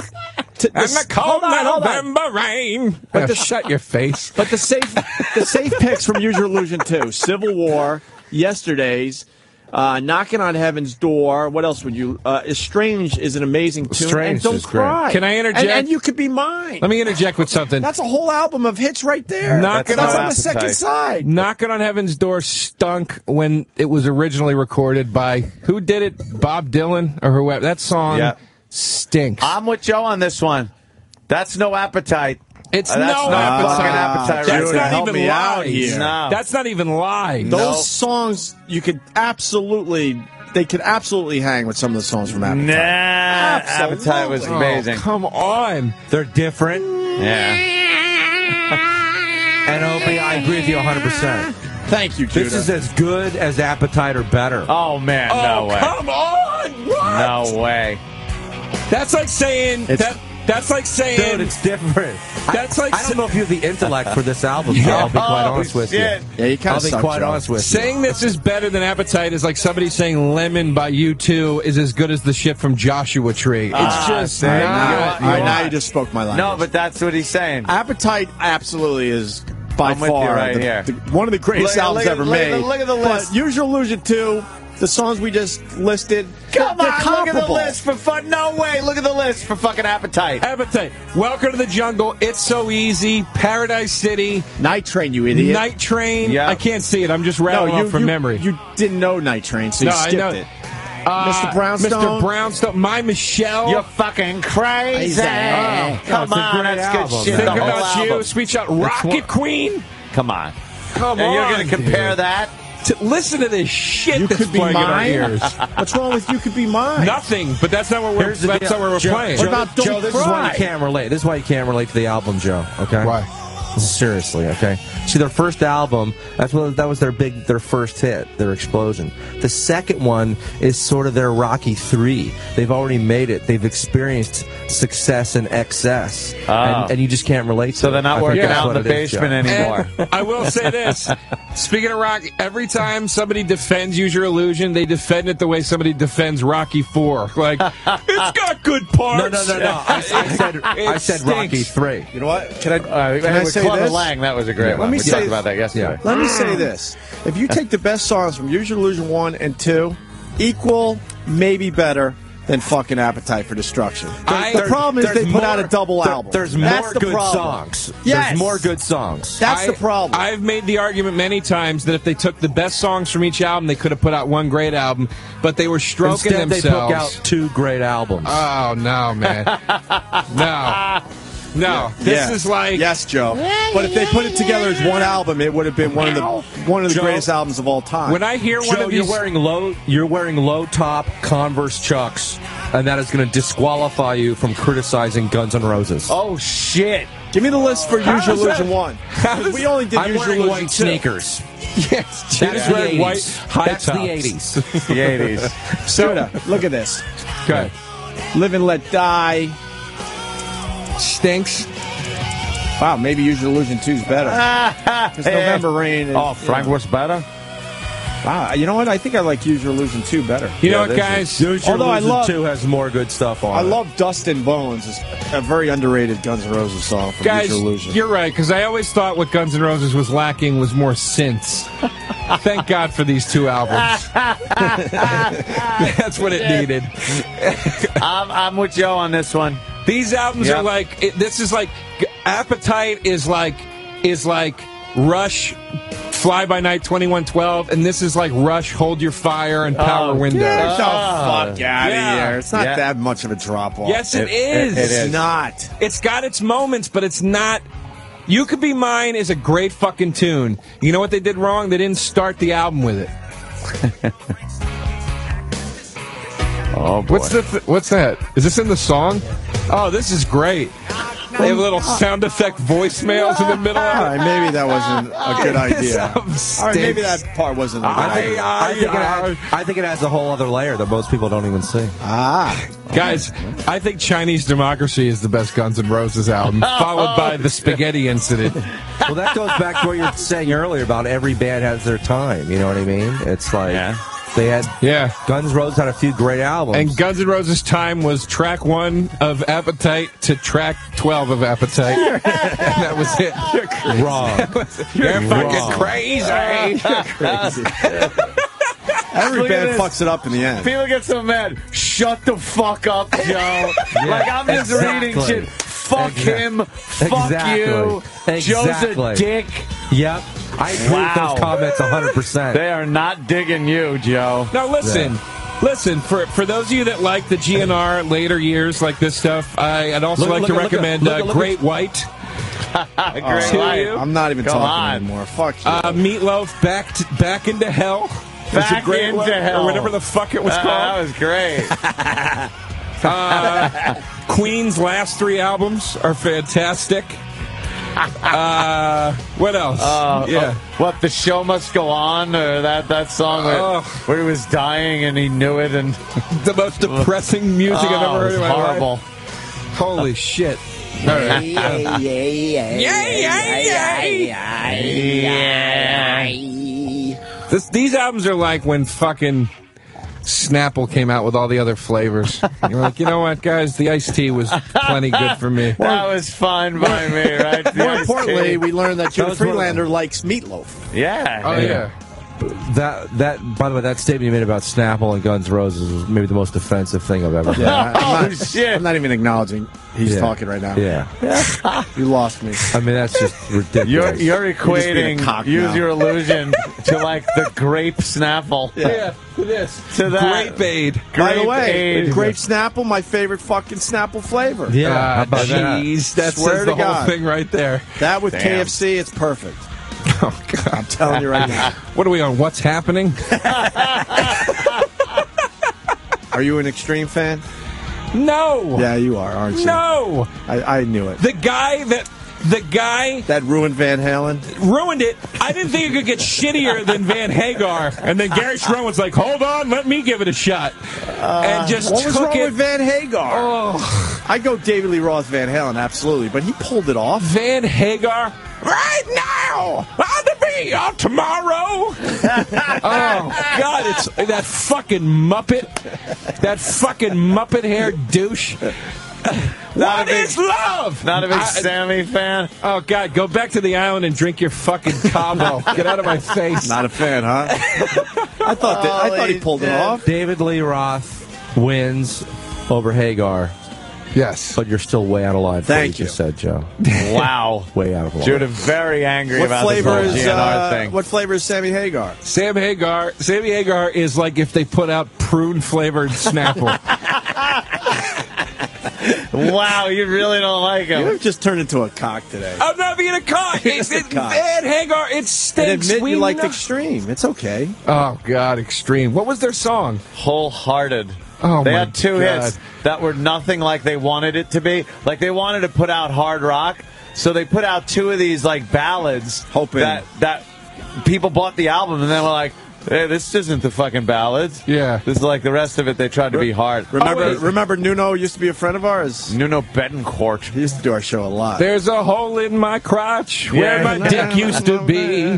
And the cold hold on. November rain. But the- Shut your face. But the safe picks from Use Your Illusion 2. Civil War, Yesterday's, Knocking on Heaven's Door. What else would you? Estranged is an amazing tune. Estranged and is Don't great. Cry. Can I interject? And You Could Be Mine. Let me interject with something. That's a whole album of hits right there. Knocking That's on on the second Appetite. side. Knocking on Heaven's Door stunk when it was originally recorded by, who did it? Bob Dylan or whoever. That song Yeah. stinks. I'm with Joe on this one. That's No Appetite. It's That's no not fucking appetite. Appetite. That's right not there. even me out lies. here. No. That's not even lies. Those songs, they could absolutely hang with some of the songs from Appetite. Nah, Absolutely. Appetite was amazing. Oh, come on. They're different. Yeah. And Opie, I agree with you 100%. Thank you, Judah. This is as good as Appetite or better. Oh man, no way. Come on. What? No way. That's like saying that's like saying Dude, it's different. That's like I don't know if you have the intellect for this album, Joe. I'll be quite honest with you. shit. Yeah, you kind I'll of be suck, quite Joe. honest with you. saying this is better than Appetite is like somebody saying Lemon by U2 is as good as the shit from Joshua Tree. It's just there you not. go. All right, now you just spoke my language. No, but that's what he's saying. Appetite absolutely is by I'm with you far right here. one of the greatest Look- albums look- ever look at the- made. look at the list. But Use Your Illusion 2, the songs we just listed, Come they're on, look at the comparable. list for fun. No way. Look at the list for fucking Appetite. Appetite. Welcome to the Jungle. It's So Easy. Paradise City. Night Train, you idiot. Night Train. Yeah. I can't see it. I'm just rattling off from memory. You didn't know Night Train, so you No, I skipped know. it. Mr. Brownstone. Mr. Brownstone. My Michelle. You're fucking crazy. Oh, Come it's a on, great that's album. good shit. Think The whole About album. You. Sweet Shot. Rocket Queen. Come on. Come And on. you're going to compare dude. that? Listen to this shit You that's Could Be playing in our Mine? ears. What's wrong with You Could Be Mine? Nothing, but that's not what we're. Here's the That's deal. not what we're Joe, playing. What about Don't Joe, this is why Cry? you can't relate. This is why you can't relate to the album, Joe. Okay? Why? Seriously, okay? See, their first album, that was their first hit, their explosion. The second one is sort of their Rocky 3. They've already made it. They've experienced success and excess. Ah. And you just can't relate to So it. they're not I think working that's out in what the it is, Joe. basement anymore. And I will say this. Speaking of Rocky, every time somebody defends Use Your Illusion, they defend it the way somebody defends Rocky 4. Like, it's got good parts. No. I said Rocky 3. You know what? Can I with say Clubber this? Lang, that was a great Let one. me We say- talked about that yesterday. Let me say this. If you take the best songs from Use Your Illusion 1 and 2, equal, maybe better than fucking Appetite for Destruction. The problem is they put out a double album. There's That's more the good problem. songs. Yes. There's more good songs. That's the problem. I've made the argument many times that if they took the best songs from each album, they could have put out one great album, but they were stroking Instead, themselves. they took out 2 great albums. Oh, no, man. No. No, this is like yes, Joe. But if they put it together as one album, it would have been one of the Joe, greatest albums of all time. When I hear one Joe, of these, you're wearing low top Converse Chucks, and that is going to disqualify you from criticizing Guns N' Roses. Oh shit! Give me the list for Use Your Illusion 1. We only did I'm Use Your wearing Illusion white 2. sneakers. yes, That's the the 80s. white high That's tops. the 80s. The 80s. Soda, look at this. Okay. Live and Let Die. Stinks. Wow, maybe Use Your Illusion 2 is better. Because November Rain is... Oh, Frank was better? Wow, you know what? I think I like Use Your Illusion 2 better. You know what, guys? Use Your Although I Illusion love- 2 has more good stuff on I it. love Dust and Bones. It's a very underrated Guns N' Roses song from Guys, Use Your Illusion. you're right, because I always thought what Guns N' Roses was lacking was more synths. Thank God for these two albums. That's what it needed. I'm with Joe on this one. These albums are like, this is like, Appetite is like Rush, Fly By Night 2112, and this is like Rush, Hold Your Fire, and Power Windows. Get the fuck out of Yeah. here. It's not Yeah. that much of a drop-off. Yes, it is. It's not. It's got its moments, but it's not. You Could Be Mine is a great fucking tune. You know what they did wrong? They didn't start the album with it. Oh, boy. What's that? Is this in the song? Oh, this is great. They have little sound effect voicemails in the middle of it. All right, maybe that wasn't a good idea. album All right, maybe that part wasn't a good idea. I think it adds a whole other layer that most people don't even see. Guys, I think Chinese Democracy is the best Guns N' Roses album, followed by The Spaghetti Incident. Well, that goes back to what you were saying earlier about every band has their time. You know what I mean? It's like they had Guns N' Roses had a few great albums. And Guns N' Roses' time was track 1 of Appetite to track 12 of Appetite. And that was it. Wrong. You're fucking wrong. crazy. You're crazy. Every Look at band this. fucks it up in the end. People get so mad. Shut the fuck up, Joe. Like, I'm just reading shit. Fuck him. Fuck you. Joe's a dick. Yep. I agree with those comments 100%. They are not digging you, Joe. Now listen. Listen, for those of you that like the GNR later years, like this stuff, I'd also like to recommend Great White. Great White. I'm not even Come talking on. anymore. Fuck you. Meatloaf, Back into Hell. Was Back a great into one, Hell. or whatever the fuck it was called. That was great. Queen's last 3 albums are fantastic. What else? What, The Show Must Go On, or that song where he was dying and he knew it, and the most depressing music I've ever heard in my horrible. life. Holy shit! All right. These albums are like when fucking Snapple came out with all the other flavors. You're like, you know what, guys? The iced tea was plenty good for me. That was fine by me, right? More importantly, we learned that Joe Freelander likes meatloaf. Yeah. Oh, yeah. That by the way, that statement you made about Snapple and Guns N' Roses was maybe the most offensive thing I've ever done. I'm not even acknowledging he's talking right now. Yeah. You lost me. I mean, that's just ridiculous. You're You're just being a equating cock Use now. Your Illusion to like the grape Snapple. Yeah, to this. To that. Grape Aid. By the Grape way, Aid. grape Snapple, my favorite fucking Snapple flavor. Yeah, how about that? Jeez, that Swear says to the whole God. thing right there. That with Damn. KFC, it's perfect. Oh, God. I'm telling you right now. What are we on? What's happening? Are you an Extreme fan? No. Yeah, you are, aren't you? No. I knew it. The guy That ruined Van Halen? ruined it. I didn't think it could get shittier than Van Hagar. And then Gary Sharon was like, hold on, let me give it a shot. And just What was took wrong it. with Van Hagar? Oh, I'd go David Lee Roth Van Halen, absolutely, but he pulled it off. Van Hagar. Right now, on to be on tomorrow. Oh God, it's that fucking Muppet, haired douche. What is love? Not a big Sammy fan. Oh God, go back to the island and drink your fucking Cabo. Get out of my face. Not a fan, huh? I thought he pulled it off. David Lee Roth wins over Hagar. Yes, but you're still way out of line. Thank you. Just said, Joe. Wow, way out of line. Judah very angry What about flavor this is whole GNR thing. What flavor is Sammy Hagar? Sammy Hagar is like if they put out prune flavored Snapple. Wow, you really don't like him. You've just turned into a cock today. I'm not being a cock. Ed Hagar, it stinks. And admit you liked know. Extreme. It's okay. Oh, God, Extreme. What was their song? Wholehearted. Oh, they my had two God. hits that were nothing like they wanted it to be. Like, they wanted to put out hard rock, so they put out two of these, like, ballads Hoping. that people bought the album, and then were like, hey, this isn't the fucking ballads. Yeah. This is like the rest of it. They tried to be hard. Remember Nuno used to be a friend of ours? Nuno Betancourt. He used to do our show a lot. There's a hole in my crotch where my dick used to be.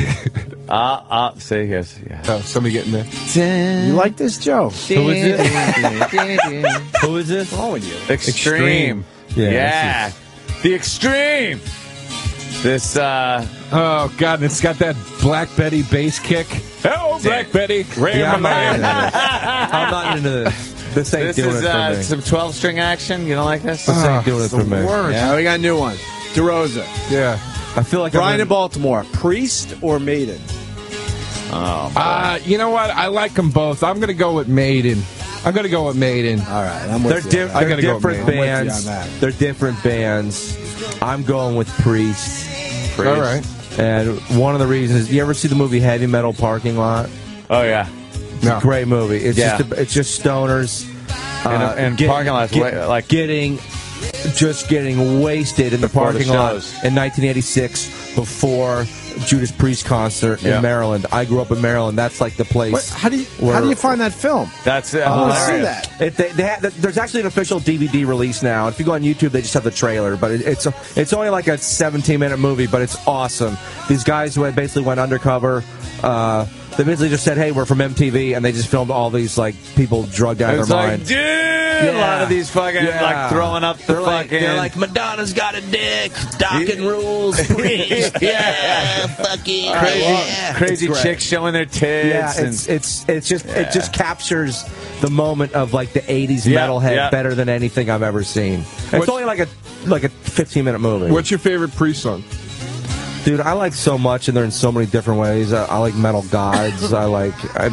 Say yes. Yeah. Oh, somebody getting there. You like this, Joe? Who is this? Who is this? What's wrong with you? Extreme. Yeah. The Extreme. This, Oh, God, and it's got that Black Betty bass kick. Oh, Black Betty. Yeah, I'm not into this. This ain't doing it for me. Some 12-string action. You don't like this? This ain't doing it for me. Yeah, we got a new one. DeRosa. Yeah. I feel like Brian in Baltimore. Priest or Maiden? Oh, you know what? I like them both. I'm going to go with Maiden. I'm going to go with Maiden. All right, I'm with you. They're different I'm with you bands. on that. They're different bands. I'm going with Priest. All right. And one of the reasons, you ever see the movie Heavy Metal Parking Lot? Oh, yeah. It's a great movie. It's just stoners and parking lots, like getting wasted in the Before the parking lot shows. in 1986 before Judas Priest concert in Maryland. I grew up in Maryland. That's like the place. How do you find that film? That's I want to see hilarious. that. There's actually an official DVD release now. If you go on YouTube, they just have the trailer, but it's only like a 17-minute movie, but it's awesome. These guys who had basically went undercover, they basically just said, "Hey, we're from MTV," and they just filmed all these like people drugged out of It's their like, mind. dude, a lot of these fucking like throwing up the fucking. They're like, Madonna's got a dick, Dockin' rules, Priest, fucking crazy chicks showing their tits. Yeah, it just captures the moment of like the '80s metalhead better than anything I've ever seen. It's only like a 15-minute movie. What's your favorite Priest song? Dude, I like so much, and they're in so many different ways. I like Metal Gods. I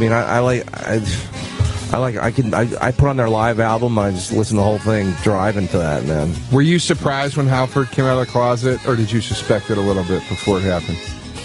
put on their live album, and I just listen to the whole thing driving to that, man. Were you surprised when Halford came out of the closet, or did you suspect it a little bit before it happened?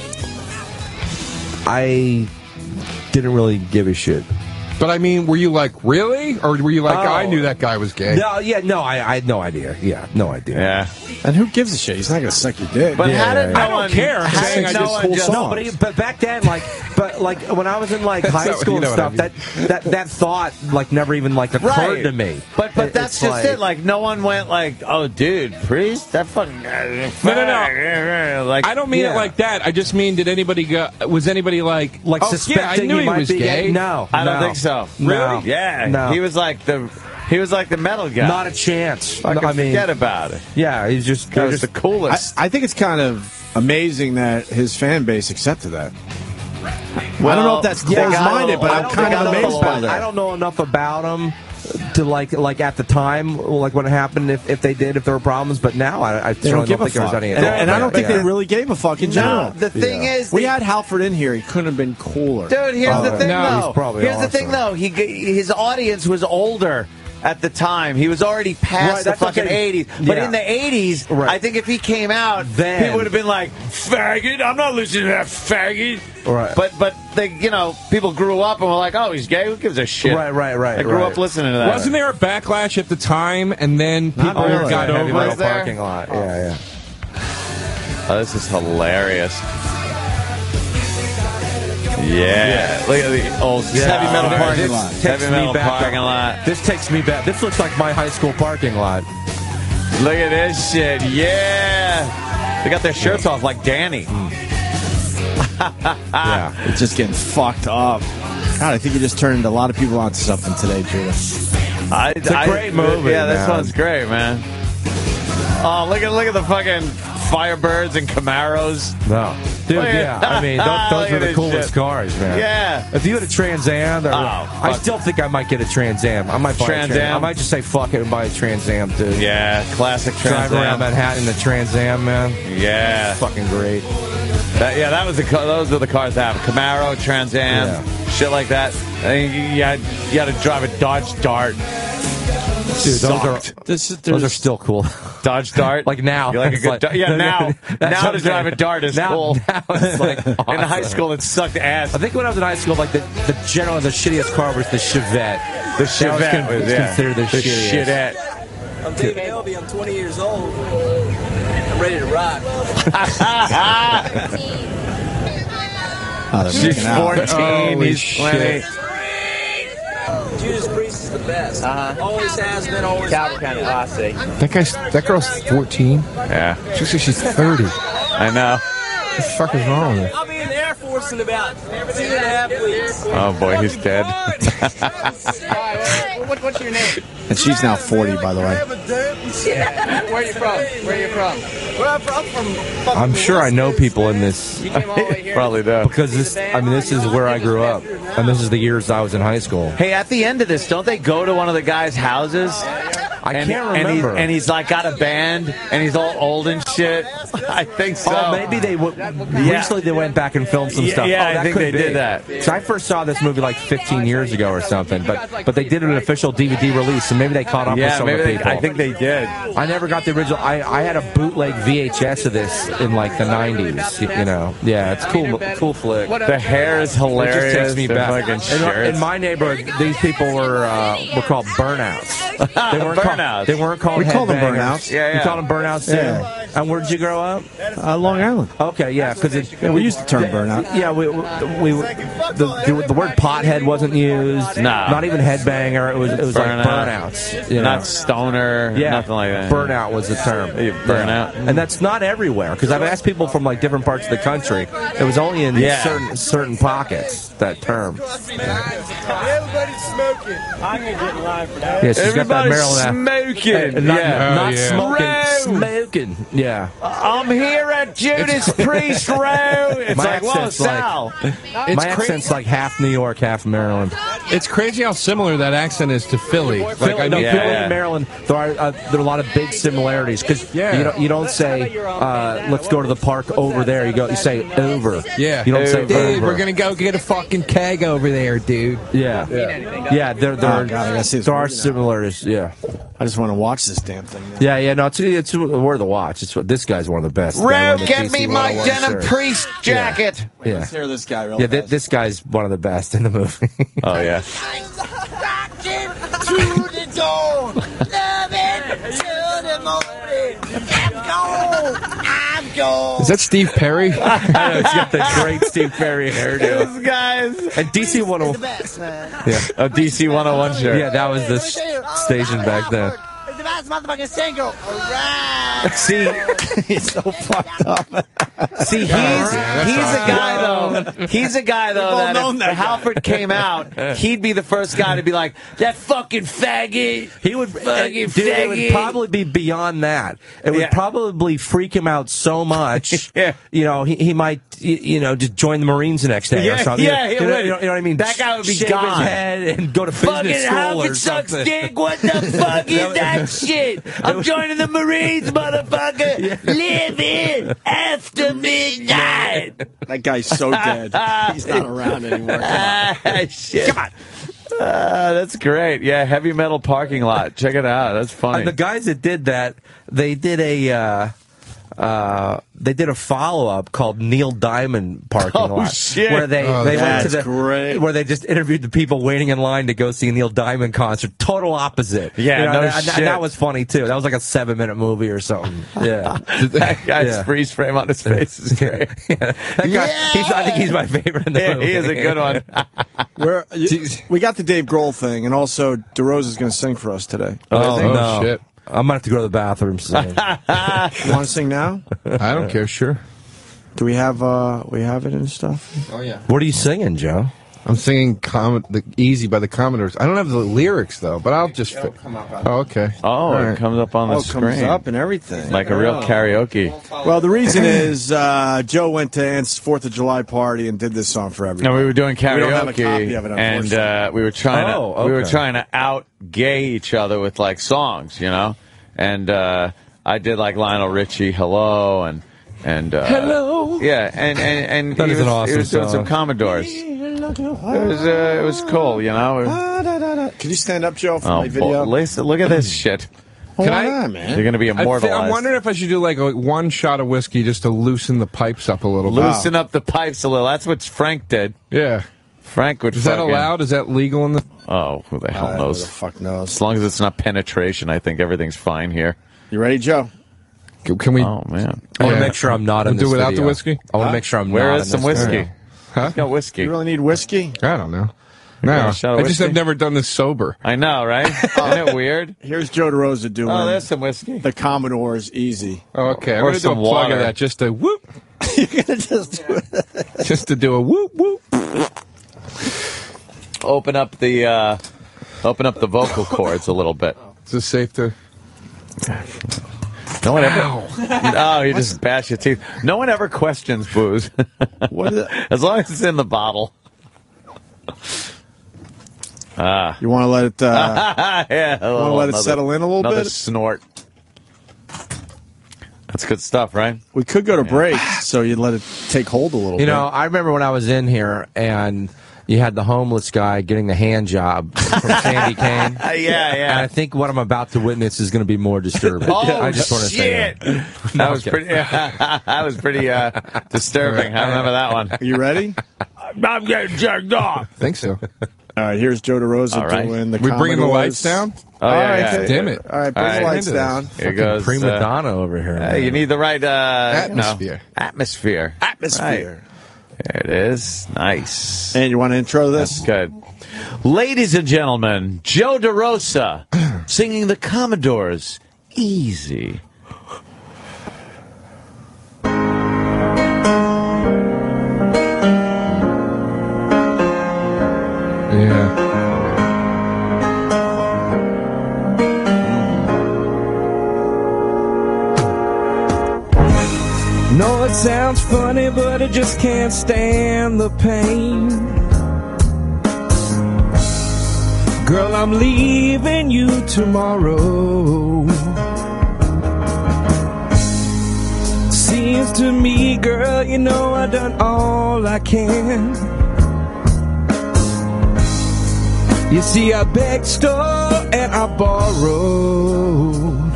I didn't really give a shit. But I mean, were you like, really? Or were you like, I knew that guy was gay? No, I had no idea. Yeah, no idea. Yeah. And who gives a shit? He's not going to suck your dick. But how did I don't care. I'm saying I just but back then, like when I was in like high school and stuff, that thought like never even like occurred to me. But that's just it. Like no one went like, oh, dude, Priest, that fucking guy. No. Like I don't mean it like that. I just mean, did anybody go? Was anybody like suspecting I knew he might was be gay? No, I don't think so. No. Really? Yeah. No. He was like the metal guy. Not a chance. Forget about it. Yeah, he's just the coolest. I think it's kind of amazing that his fan base accepted that. Well, I don't know if that's close-minded, but I'm kind of amazed by that. I don't know enough about him to like at the time, like when it happened, if there were problems. But now I certainly don't think there was any. And I don't think they really gave a fuck in general. No, the thing is, we had Halford in here. He couldn't have been cooler. Dude, here's the thing, though. Here's the thing, though. His audience was older at the time. He was already past the fucking 80s. But in the 80s, I think if he came out, he would have been like, faggot, I'm not listening to that faggot. Right. But they, people grew up and were like, oh, he's gay? Who gives a shit? Right. They grew up listening to that. Wasn't there a backlash at the time, and then people got over it? Parking lot. Yeah. Oh, this is hilarious. Yeah. Look at the old heavy metal parking lot. Heavy metal parking lot. This takes me back. This looks like my high school parking lot. Look at this shit. Yeah. They got their shirts off like Danny. Yeah. It's just getting fucked up. God, I think you just turned a lot of people onto something today, Judah. It's a great movie. Yeah, this one's great, man. Oh, look at the fucking Firebirds and Camaros. No. Dude, I mean, those are the coolest cars, man. Yeah. If you had a Trans Am, I still think I might get a Trans Am. I might buy Trans a Trans Am. Am? I might just say fuck it and buy a Trans Am, dude. Yeah, classic Trans Drive around Am. Manhattan in the Trans Am, man. Yeah. Fucking great. That was those are the cars that have Camaro, Trans Am, shit like that. You had to drive a Dodge Dart. Dude, those are still cool. Dodge Dart? Like now. You like a good now to drive a Dart is cool. Now it's like awesome. In high school, it sucked ass. I think when I was in high school, like the shittiest car was the Chevette. The Chevette was considered the shittiest. Shitette. I'm Dave Helby. I'm 20 years old. I'm ready to rock. She's 14. He's 20. Judas Priest is the best. Always has been, always Calvert County Posse. That girl's 14. Yeah. She says she's 30. I know. What the fuck is wrong with her? I'll be in the Air Force in about 2.5 weeks. Oh boy, he's dead. What's your name? And she's now 40, by the way. Where are you from? Where I'm from? I'm sure I know people in this. Probably do. Because this is where I grew up. And this is the years I was in high school. Hey, at the end of this, don't they go to one of the guys' houses? I can't remember. And he's like got a band, and he's all old and shit. I think so. Oh, maybe they recently they went back and filmed some stuff. Yeah, I think they did that. So I first saw this movie like 15 years ago or something, but they did an official DVD release, so maybe they caught up with some of the people. I think they did. I never got the original. I had a bootleg VHS of this in like the 90s. You know, yeah, it's cool flick. The hair is hilarious. It just takes me back. In my neighborhood, these people were called burnouts. They weren't called. We called them headbangers. burnouts. Yeah. You called them burnouts too. Yeah. And where did you grow up? Long Island. Okay, yeah, because we used the term burnout. Yeah, the word pothead wasn't used. No. Not even headbanger. It was like burnouts. You know? Not stoner. Yeah, nothing like that. Burnout was the term. Burnout, and that's not everywhere. Because I've asked people from like different parts of the country. It was only in certain pockets that term. Everybody's smoking. I'm gonna get in line for that. Yeah, she's got that Maryland. Smoking. Not smoking. Yeah. I'm here at Judas Priest Row. It's like, whoa, Sal. My accent's like half New York, half Maryland. It's crazy how similar that accent is to Philly. Philly and Maryland, there are a lot of big similarities because you don't say let's go to the park over there. You say over. Yeah. You don't say dude, over. we're gonna go get a fucking keg over there, dude. Yeah. There are similarities. Yeah. I just want to watch this damn thing now. Yeah. No, it's worth a watch. This guy's one of the best. Row, get me my denim priest jacket. Yeah. Let's hear this guy real fast. This guy's one of the best in the movie. Oh yeah. To the dawn, loving till the morning. I'm gone. Is that Steve Perry? I know, he's got the great Steve Perry hairdo. This guy's and DC 101. A DC 101 shirt. Yeah, that was the station back then. The best motherfucking single. All right. See, he's so fucked up. See, he's a guy though. He's a guy though that if Halford came out, he'd be the first guy to be like, "That fucking faggot." He would fucking faggot. It would probably be beyond that. It would probably freak him out so much. You know, he might just join the Marines the next day or something. Yeah, you know what I mean. That guy would be shave gone. his head and go to business school Halford or sucks something. dick. What the fuck is that shit? I'm joining the Marines, motherfucker. Living after midnight. That guy's so dead. He's not around anymore. Shit. Come on. That's great. Yeah, Heavy Metal Parking Lot. Check it out. That's funny. The guys that did that, they did a follow-up called Neil Diamond Parking Lot. Shit. Where they went to great. where they just interviewed the people waiting in line to go see a Neil Diamond concert. Total opposite. Yeah, and that was funny too. That was like a 7-minute movie or something. Yeah. That guy's freeze frame on his face is great. That guy, I think he's my favorite in the movie. He is a good one. We got the Dave Grohl thing, and also DeRosa's going to sing for us today. No. Shit. I'm going to have to go to the bathroom soon. You want to sing now? I don't care, sure. Do we have it and stuff? Oh, yeah. What are you singing, Joe? I'm singing the Easy by the Commodores. I don't have the lyrics, though, but I'll just... Oh, okay. Oh, it comes up on the screen. It comes up and everything. Like a real karaoke. Well, the reason is Joe went to Ant's 4th of July party and did this song for everybody. No, we were doing karaoke, We don't have a copy of it, and we were trying to out gay each other with like songs, you know. And I did like Lionel Richie, Hello, and Hello. Yeah, and That he is was, an awesome he was doing some song. Commodores. It was cool, you know. Can you stand up, Joe, for Oh, my video? listen, look at this shit. Can Why I? not, man? You're going to be immortalized. I'm wondering if I should do like one shot of whiskey just to loosen the pipes up a little bit. Loosen up the pipes a little. That's what Frank did. Yeah. Frank would. Is that allowed? Is that legal in the? Oh, who the hell knows? Who the fuck knows? As long as it's not penetration, I think everything's fine here. You ready, Joe? Can we? Oh man, I want to make sure I'm not in We'll this do without video. the whiskey? I want to make sure I'm Where not is in some this whiskey? video. Huh? Got whiskey. You really need whiskey? I don't know. got No, a shot of I just whiskey? have never done this sober. I know, right? Isn't it weird? Here's Joe DeRosa doing. Oh, there's some whiskey. The Commodore's easy. Okay, I'm Or going to do a some plug water. of that just to whoop. You're gonna just do it. Just to do a whoop whoop. Open up the vocal cords a little bit. Is this safe to? No one ever. Oh, you just bash your teeth. No one ever questions booze. What is it? As long as it's in the bottle. You want to let it? Yeah. Want to let it settle in a little another bit? snort. That's good stuff, right? We could go to break, so you let it take hold a little bit. You know, I remember when I was in here and you had the homeless guy getting the hand job from Sandy Kane. Yeah. And I think what I'm about to witness is going to be more disturbing. Oh, I just want to say shit. that. That was pretty. That was pretty disturbing. I remember that one. Are you ready? I'm getting jerked off. I think so. All right, here's Joe DeRosa All right. doing the We bringing the Commodores. lights down? Oh, All yeah, right, yeah. Damn it. All right, bring All the right. lights Into down. Here goes Prima donna over here. Hey, you need the right Atmosphere. atmosphere. Atmosphere. Right. There it is. Nice. And you want to intro this? That's good. Ladies and gentlemen, Joe DeRosa singing the Commodores. Easy. Yeah. No, it sounds funny, but I just can't stand the pain. Girl, I'm leaving you tomorrow. Seems to me, girl, you know I done all I can. You see, I begged, stole, and I borrowed.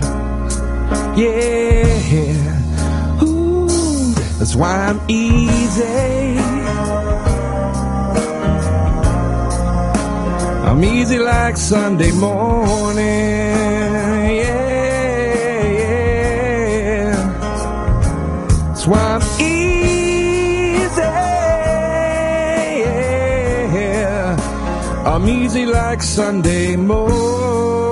Yeah. That's why I'm easy. I'm easy like Sunday morning. Yeah. That's why I'm easy. Yeah. I'm easy like Sunday morning.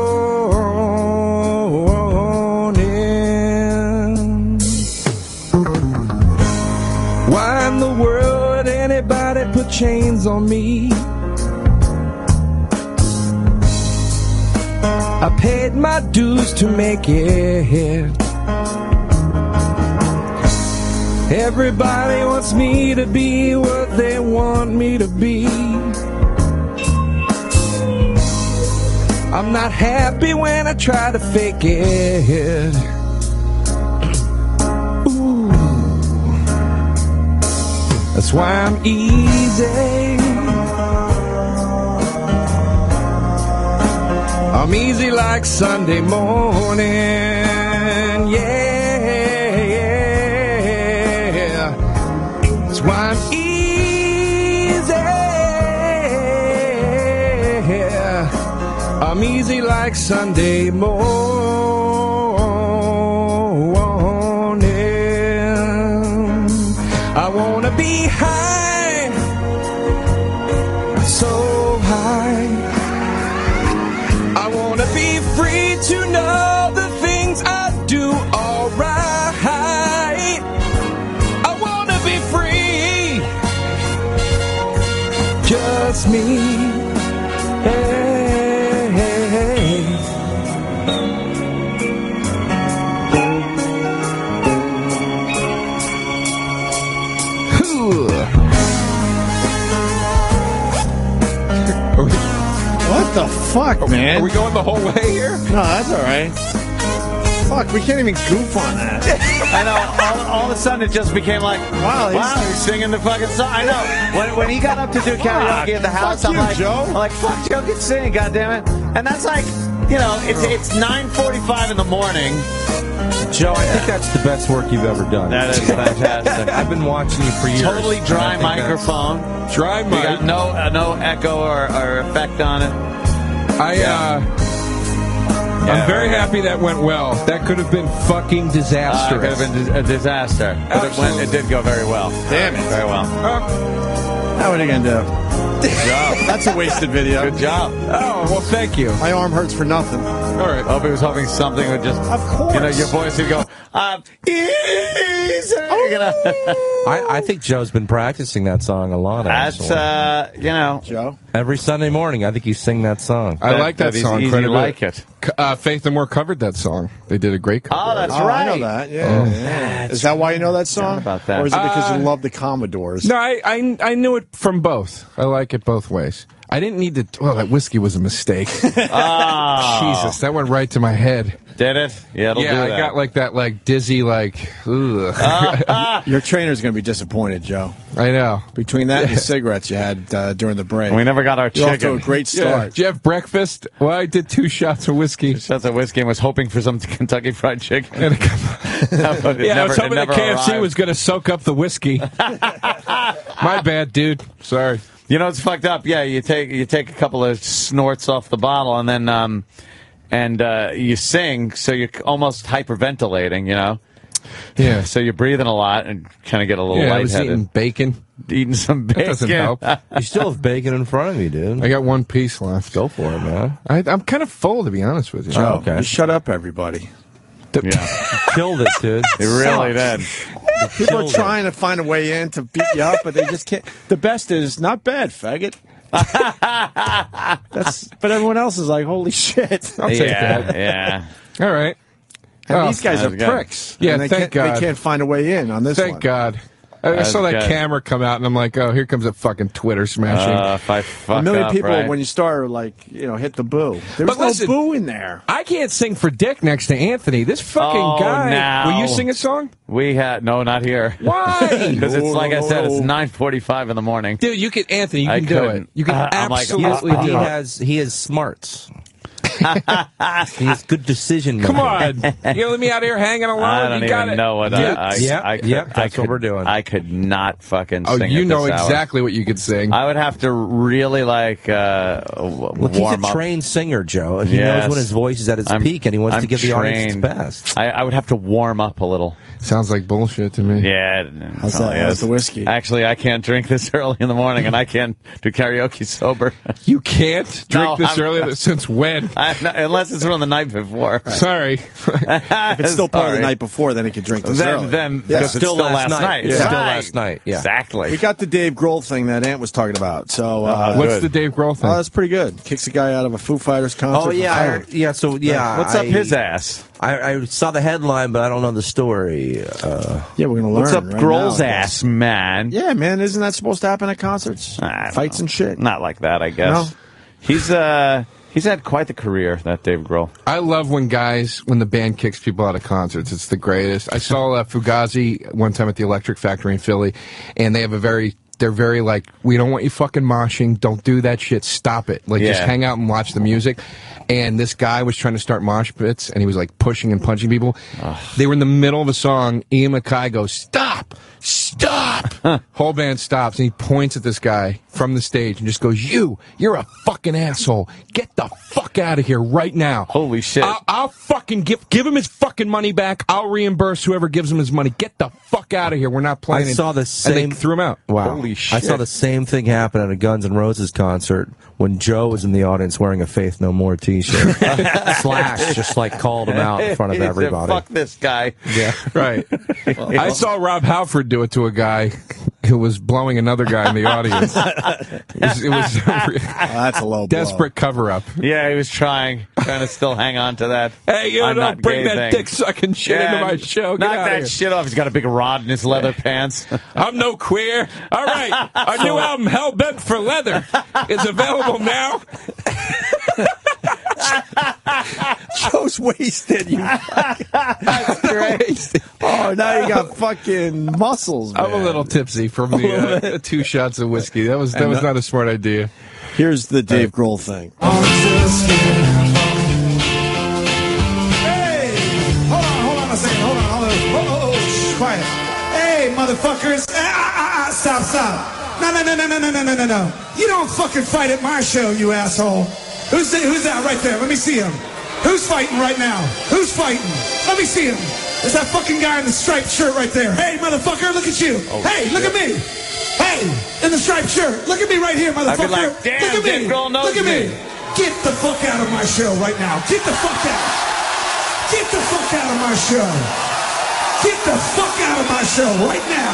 Why in the world anybody put chains on me? I paid my dues to make it. Everybody wants me to be what they want me to be. I'm not happy when I try to fake it. That's why I'm easy. I'm easy like Sunday morning. Yeah. That's why I'm easy. I'm easy like Sunday morning. I wanna be high, so high. I wanna be free to know the things I do alright. I wanna be free, just me. Hey, hey, hey. What the fuck, man? Are we going the whole way here? No, that's all right. Fuck, we can't even goof on that. I know. All of a sudden, it just became like, wow, he's singing the fucking song. I know. When he got up to do karaoke in the house, I'm like, fuck, Joe can sing, goddammit. And that's like, you know, it's 9:45 in the morning. Joe, I think that's the best work you've ever done. That is fantastic. I've been watching you for years. Totally dry microphone. Dry mic. You got no echo or effect on it. I'm very happy that went well. That could have been fucking disastrous. It could have been a disaster. But it did go very well. Damn it. Very well. How are you going to do? Good job. That's a wasted video. Good job. Oh, well, thank you. My arm hurts for nothing. All right. Hope he was hoping something would just, of course. You know, your voice would go, easy. I think Joe's been practicing that song a lot. That's, you know. Joe? Every Sunday morning, I think you sing that song. I like that song. You like it. Faith No More covered that song. They did a great cover. Oh, that's right. I know that. Yeah. Is that why you know that song? About that. Or is it because you love the Commodores? No, I knew it from both. I like it both ways. I didn't need to. Well, that whiskey was a mistake. Jesus, that went right to my head. Did it? Yeah, it'll do that. I got like that, like dizzy, like. Ugh. Your trainer's going to be disappointed, Joe. I know. Between that and the cigarettes you had during the break, we never got our You're chicken. off to a great start. Yeah. Did you have breakfast? Well, I did 2 shots of whiskey. 2 shots of whiskey and was hoping for some Kentucky Fried Chicken. I was hoping the KFC was going to soak up the whiskey. My bad, dude. Sorry. You know, it's fucked up. Yeah, you take a couple of snorts off the bottle, and then you sing, so you're almost hyperventilating. You know. Yeah. So you're breathing a lot and kind of get a little I lightheaded. was eating bacon. Eating some bacon. That doesn't help. You still have bacon in front of you, dude. I got 1 piece left. Go for it, man. I'm kind of full, to be honest with you. Joe, okay. Just shut up, everybody. Yeah. You killed it, dude. It really did. People are trying to find a way in to beat you up, but they just can't. The best is not bad, faggot. But everyone else is like, holy shit. I'll take that. Yeah. All right. And these guys are good. pricks. Yeah, and thank God. They can't find a way in on this one. Thank God. I saw that camera come out, and I'm like, oh, here comes a fucking Twitter smashing. If I fuck a million up, people, right? when you start, like, hit the boo. There was no boo in there. I can't sing for Dick next to Anthony. This fucking guy. Now. Will you sing a song? We had no, not here. Why? Because it's like I said, it's 9:45 in the morning. Dude, you can, Anthony. You can do it. You can absolutely do it. He has smarts. He has good decision making. Come on, you let me out here hanging alone. I don't even know what that's what we're doing. I could not fucking. Oh, sing you at know this hour. exactly what you could sing. I would have to really Look, he's warm a up. trained singer, Joe. He knows when his voice is at its peak, and he wants to give the audience its best. I would have to warm up a little. Sounds like bullshit to me. Yeah. How's that? How's the whiskey? Actually, I can't drink this early in the morning, and I can't do karaoke sober. You can't drink this early? Since when? Unless it's from the night before. Sorry. If it's still part of the night before, then he can drink this early. Then because it's still last night. It's Right. still last night. Yeah. Exactly. We got the Dave Grohl thing that Ant was talking about. So what's the Dave Grohl thing? Oh, that's pretty good. Kicks a guy out of a Foo Fighters concert. Oh yeah, What's up his ass? I saw the headline, but I don't know the story. Yeah, we're gonna learn. What's up, right Grohl's now, ass, man? Yeah, man. Isn't that supposed to happen at concerts? Fights and shit. Not like that, I guess. No? He's had quite the career, that Dave Grohl. I love when the band kicks people out of concerts. It's the greatest. I saw Fugazi one time at the Electric Factory in Philly, and they have they're very like, we don't want you fucking moshing. Don't do that shit. Stop it. Like, just hang out and watch the music. And this guy was trying to start mosh pits, and he was like pushing and punching people. They were in the middle of a song. Ian MacKaye goes, "Stop! Stop!" Whole band stops, and he points at this guy from the stage and just goes, "You're a fucking asshole. Get the fuck out of here right now." Holy shit. I'll fucking give him his fucking money back. I'll reimburse whoever gives him his money. Get the fuck out of here. We're not playing. I saw the same. And they threw him out. Wow. Holy shit. I saw the same thing happen at a Guns N' Roses concert when Joe was in the audience wearing a Faith No More t-shirt. Slash just like called him out in front of He said, everybody. fuck this guy. Yeah. Right. I saw Rob Halford do it to a guy who was blowing another guy in the audience. It was that's a low blow. Desperate cover-up. Yeah, he was trying to still hang on to that. Hey, you I'm don't not bring gay that thing. dick-sucking shit into my show. Get Knock out that of here. shit off. He's got a big rod in his leather pants. I'm no queer. All right. Our new album, Hell Bent for Leather, is available now. Joe's wasted. That's great. Oh, now you got fucking muscles, man. I'm a little tipsy from the 2 shots of whiskey. That was not a smart idea. Here's the Dave Grohl thing. Hey, hold on a second. Hold on. Oh, quiet. Hey, motherfuckers. Stop. No. You don't fucking fight at my show, you asshole. Who's that right there? Let me see him. Who's fighting right now? Who's fighting? Let me see him. There's that fucking guy in the striped shirt right there. Hey, motherfucker, look at you. Hey, look at me. Hey, in the striped shirt. Look at me right here, motherfucker. I'd be like, damn, look at Dave me. Grohl knows Look at me. me. Get the fuck out of my show right now. Get the fuck out. Get the fuck out of my show. Get the fuck out of my show right now.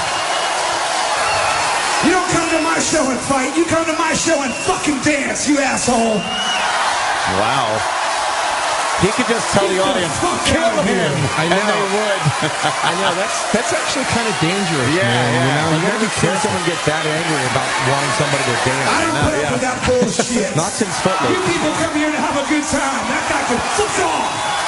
You don't come to my show and fight. You come to my show and fucking dance, you asshole. Wow. He could just tell the audience, kill him. I know. And they would. I know. That's actually kind of dangerous. Yeah, man. yeah. You know, You gotta be careful someone get that angry about wanting somebody to dance. I don't put up with that bullshit. Not since You Footloose. people come here to have a good time. That guy can fuck off.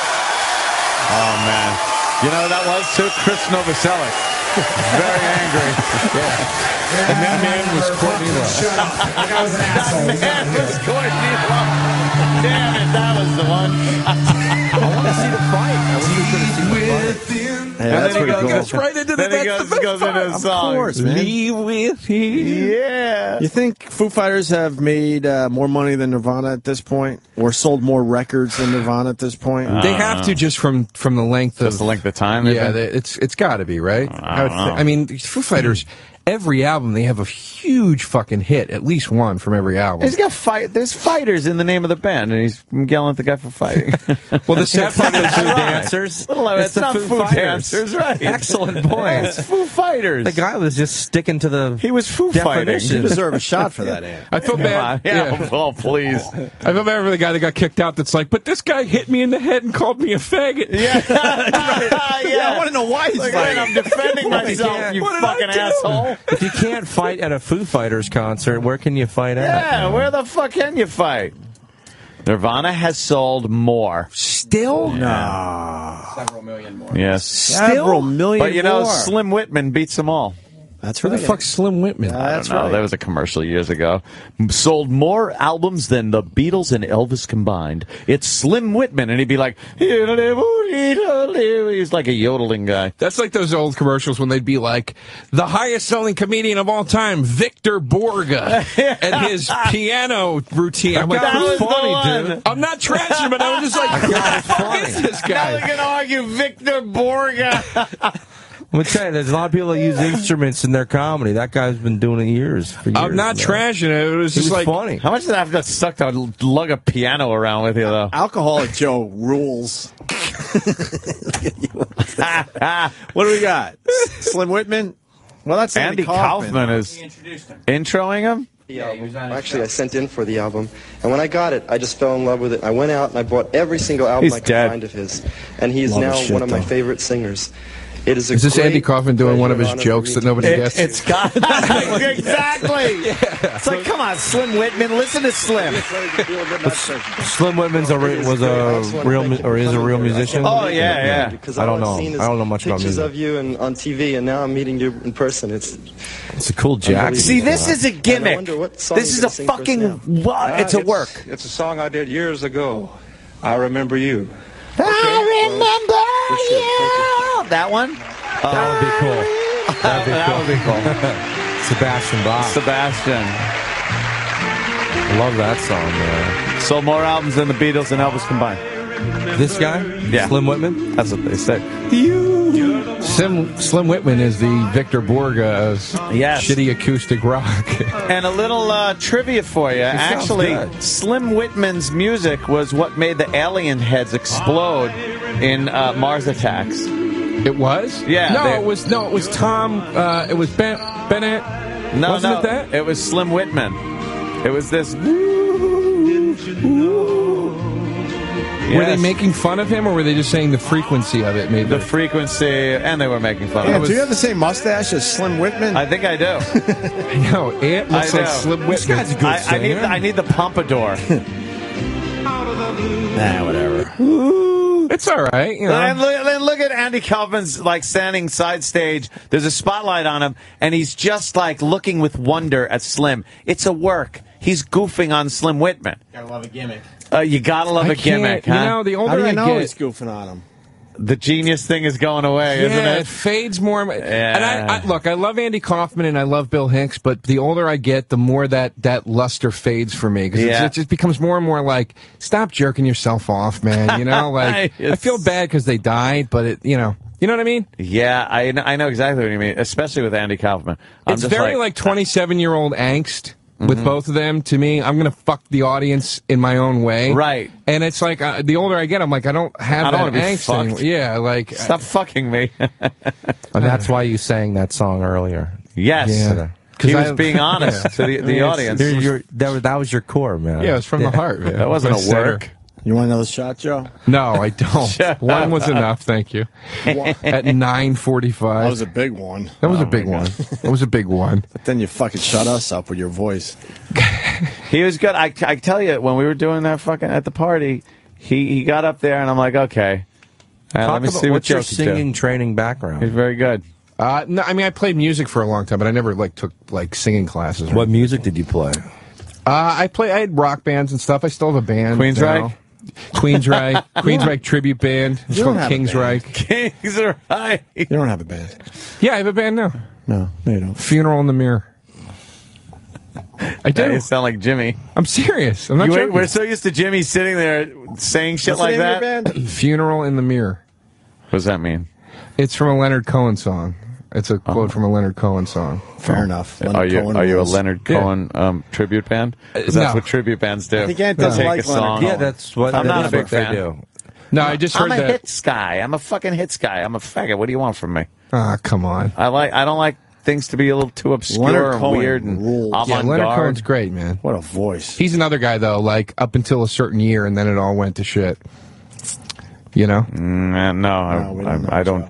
Oh, man. You know, that was too Chris Novoselic. Very angry. Yeah. And that man was Courtney Love. Shut up. That guy was an asshole. He's That not was here. Courtney Love. Damn it, that was the one. I want to see the fight. I wish we could have seen the fight. Hey, that's then he pretty goes cool. right into Then he goes into a song. Of course, man. Leave with him. Yeah. You think Foo Fighters have made more money than Nirvana at this point, or sold more records than Nirvana at this point? They have to just from the length of Just the length of time? Yeah, it's got to be right. I mean, Foo Fighters. Every album, they have a huge fucking hit, at least one from every album. He's got There's fighters in the name of the band, and he's yelling at the guy for fighting. Well, the sad part is Food dancers. It's not Foo Fighters. Dancers, right? Excellent point. It's Foo Fighters. The guy was just sticking to the. He was Foo fighting. You deserve a shot for that, Ant. I feel bad. Yeah. Oh, please. I feel bad for the guy that got kicked out. That's like, but this guy hit me in the head and called me a faggot. Yeah. Yeah, I want to know why he's Like, fighting. I'm defending myself, you fucking asshole. If you can't fight at a Foo Fighters concert, where can you fight at? Yeah, where the fuck can you fight? Nirvana has sold more. Still? Several million more. Yes. Several million But you know, more. Slim Whitman beats them all. That's Who right. the fuck's Slim Whitman? I don't know. There was a commercial years ago. Sold more albums than the Beatles and Elvis combined. It's Slim Whitman, and he'd be like, he's like a yodeling guy. That's like those old commercials when they'd be like, the highest selling comedian of all time, Victor Borga, and his piano routine. I'm like, That who's was the funny, one. dude? I'm not trashing him, but I was just like, who the fuck is this Now guy? they're going to argue Victor Borga. I'm gonna tell you, there's a lot of people that use instruments in their comedy. That guy's been doing it for years. I'm not now. trashing it. It was He just was like funny. How much did I have to suck to lug a piano around with you, though? Alcoholic Joe rules. What do we got? Slim Whitman? Well, that's Andy Kaufman is introing him? The album. Actually, I sent in for the album, and when I got it, I just fell in love with it. I went out and I bought every single album He's I could dead. find of his, and he is Love now his shit, one of my though. favorite singers. It is a Is this great Andy Kaufman doing one of his pleasure and jokes honor that nobody gets? It's got exactly. It's like, come on, Slim Whitman, listen to Slim. Slim Whitman's was a real or is a real musician. Oh yeah. Because I don't all I've know. seen is I don't know much about pictures music. of you on TV, and now I'm meeting you in person. It's a cool jacket. See, this is a And I gimmick. wonder what song This you're is a gonna sing for us fucking now. it's a work. It's a song I did years ago. I remember you. I remember you. That one? That would be cool. That would be cool. Sebastian Bach. Sebastian. I love that song, man. Sold more albums than the Beatles and Elvis combined. This guy? Yeah. Slim Whitman? That's what they say. Slim Whitman is the Victor Borga of Yes. shitty acoustic rock. And a little trivia for you. sounds Actually, good. Slim Whitman's music was what made the alien heads explode in Mars Attacks. It was? Yeah, No, they- it was Tom. It was Bennett. No, Wasn't it that? It was Slim Whitman. It was this. Were they Yes. making fun of him, or were they just saying the frequency of it made The frequency, and they were making fun Yeah, of do you it. have the same mustache as Slim Whitman? I think I do. No, Ant looks I like know. Slim Whitman. I need the pompadour. Whatever. It's all right. You know? And look at Andy Kaufman's like standing side stage. There's a spotlight on him, and he's just like looking with wonder at Slim. It's a work. He's goofing on Slim Whitman. Gotta love a gimmick. You gotta love a gimmick, huh? You know, the older How do you I know get, he's goofing on him? The genius thing is going away, isn't yeah, it? it fades more. Yeah. And I look, I love Andy Kaufman and I love Bill Hicks, but the older I get, the more that luster fades for me because it just becomes more and more like, stop jerking yourself off, man. You know, like I feel bad because they died, but you know what I mean? Yeah, I know exactly what you mean, especially with Andy Kaufman. It's very like 27-year-old angst. With both of them, to me, I'm going to fuck the audience in my own way. Right. And it's like, the older I get, I'm like, I don't have that angst anymore. Yeah, like... Stop fucking me. And that's why you sang that song earlier. Yes. Yeah. He was being honest to the audience. That was your core, man. Yeah, it was from the heart, man. That wasn't a work. You want another shot, Joe? No, I don't. One was enough, thank you. At 9:45. That was a big one. That was a big one. That was a big one. But then you fucking shut us up with your voice. He was good. I tell you, when we were doing that fucking at the party, he got up there, and I'm like, okay. Let me see what what's your Joe can do. singing training background? He's very good. No, I mean, I played music for a long time, but I never took singing classes. What music did you play? I had rock bands and stuff. I still have a band. Queensryche? Queensryche tribute band. It's called Kingsryche. Kingsryche. You don't have a band. Yeah, I have a band now. No, you don't. Funeral in the Mirror. I do. Yeah, you sound like Jimmy. I'm serious. I'm not joking. We're so used to Jimmy sitting there saying shit like that. Band? Funeral in the Mirror. What does that mean? It's from a Leonard Cohen song. It's a quote from a Leonard Cohen song. Fair enough. Are you a Leonard Cohen tribute band? Because that's what tribute bands do. I think Ant doesn't like Leonard Cohen. Yeah, that's what I'm not a big fan. They do. No, I just heard I'm a that. hits guy. I'm a fucking hits guy. I'm a faggot. What do you want from me? Ah, come on. I don't like things to be a little too obscure and weird and avant-garde. Yeah, Leonard Cohen's great, man. What a voice. He's another guy, though, like, up until a certain year, and then it all went to shit. You know? I don't.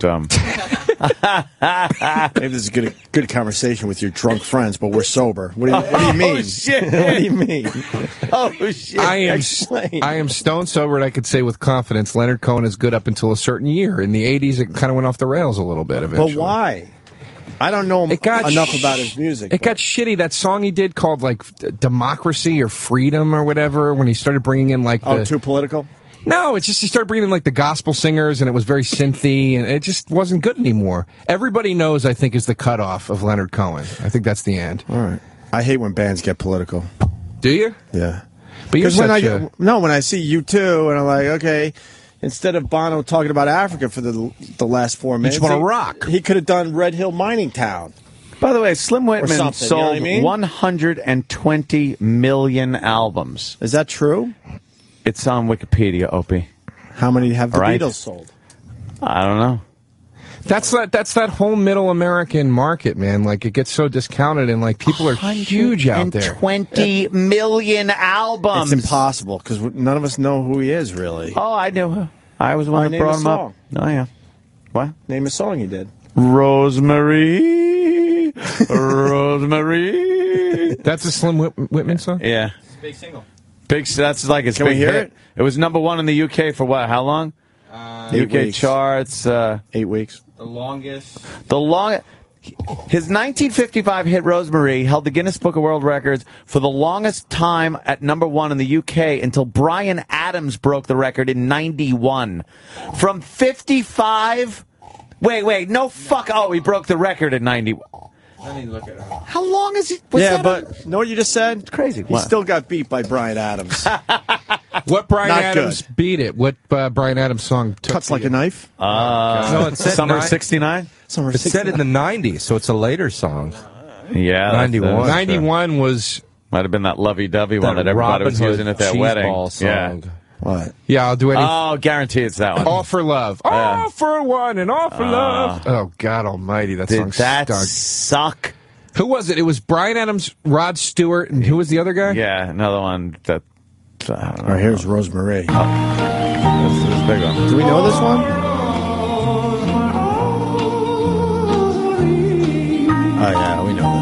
Maybe this is a good conversation with your drunk friends, but we're sober. What do you mean? Oh, shit. What do you mean? Oh, shit. I am stone sober, and I could say with confidence Leonard Cohen is good up until a certain year. In the 80s, it kind of went off the rails a little bit eventually. But why? I don't know enough about his music. It got shitty. That song he did called, like, Democracy or Freedom or whatever, when he started bringing in, like, too political? No, it's just he started bringing in like the gospel singers, and it was very synthy, and it just wasn't good anymore. Everybody knows, I think, is the cutoff of Leonard Cohen. I think that's the end. All right. I hate when bands get political. Do you? Yeah. But you're when I see U2, and I'm like, okay, instead of Bono talking about Africa for the last 4 minutes, you just want to rock. He could have done Red Hill Mining Town. By the way, Slim Whitman sold you know what I mean? 120 million albums. Is that true? It's on Wikipedia, Opie. How many have the Beatles sold? I don't know. That's that whole middle American market, man. Like, it gets so discounted, and like people are huge out there. 120 million albums. It's impossible because none of us know who he is, really. Oh, I knew. I was the one that brought him up. Oh, yeah. What? Name a song you did. Rosemary. Rosemary. That's a Slim Whitman song? Yeah. It's a big single. That's like his Can we big hear hit. It was #1 in the UK for what? How long? 8 UK weeks. charts. 8 weeks. The longest. His 1955 hit Rosemary held the Guinness Book of World Records for the longest time at #1 in the UK until Bryan Adams broke the record in 91. From 55. Wait, no fuck. Oh, he broke the record in 91. Let me look it up. How long is it? But know what you just said? It's crazy. He still got beat by Bryan Adams. What Bryan Not Adams good. beat it? What Bryan Adams song took Cuts like a knife? No, it said Summer '69. It said in the 90s, so it's a later song. Yeah, 91. 91 was... Might have been that lovey-dovey one that everybody was using at that wedding. Song. What? Yeah, I'll do anything. Oh, guarantee it's that one. All for Love. All for one and all for love. Oh, God almighty, that song Did that stunk. suck? Who was it? It was Bryan Adams, Rod Stewart, and who was the other guy? Yeah, another one that... All right, here's Rosemary. This is a big one. Do we know this one? Oh, yeah, we know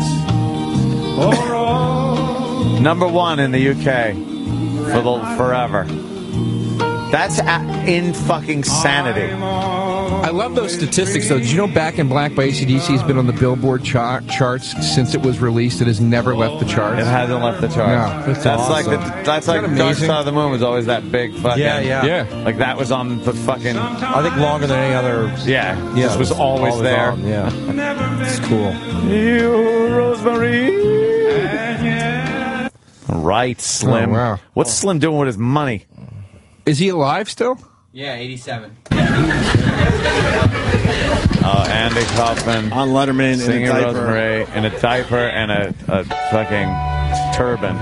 this. #1 in the UK for forever. That's in fucking sanity. I love those statistics, though. Did you know Back in Black by AC/DC has been on the Billboard charts since it was released? It has never left the charts. It hasn't left the charts. Yeah, that's awesome. That's like Dark Side of the Moon was always that big fucking. Yeah. Like that was on the fucking. I think longer than any other. Yeah. This was always there. On, yeah. It's cool. You, Rosemary. Right, Slim. Oh, wow. What's Slim doing with his money? Is he alive still? Yeah, 87. Andy Kaufman on Letterman singing in a diaper. Rosemary in a diaper and a fucking turban.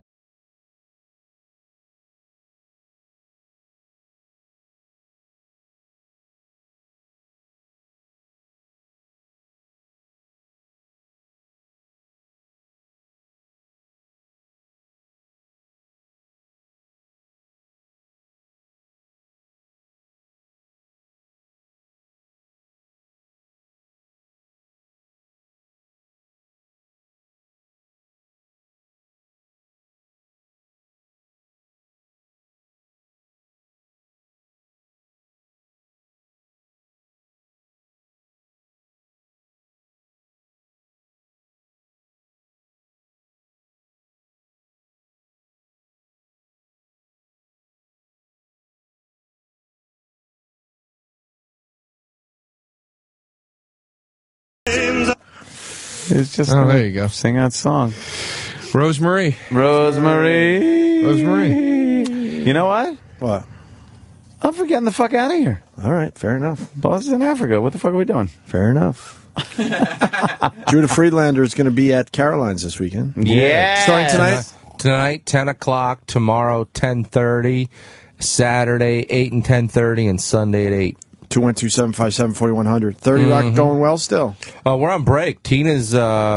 It's just there you go. Sing that song. Rosemary. Rosemary. Rosemary. You know what? What? I'm getting the fuck out of here. All right, fair enough. Boss is in Africa. What the fuck are we doing? Fair enough. Judah Friedlander is going to be at Caroline's this weekend. Yeah. Starting tonight? Tonight, 10 o'clock. Tomorrow, 10:30. Saturday, 8 and 10:30. And Sunday at 8. 212-757-4100. 30 Rock going well still. We're on break. Tina's her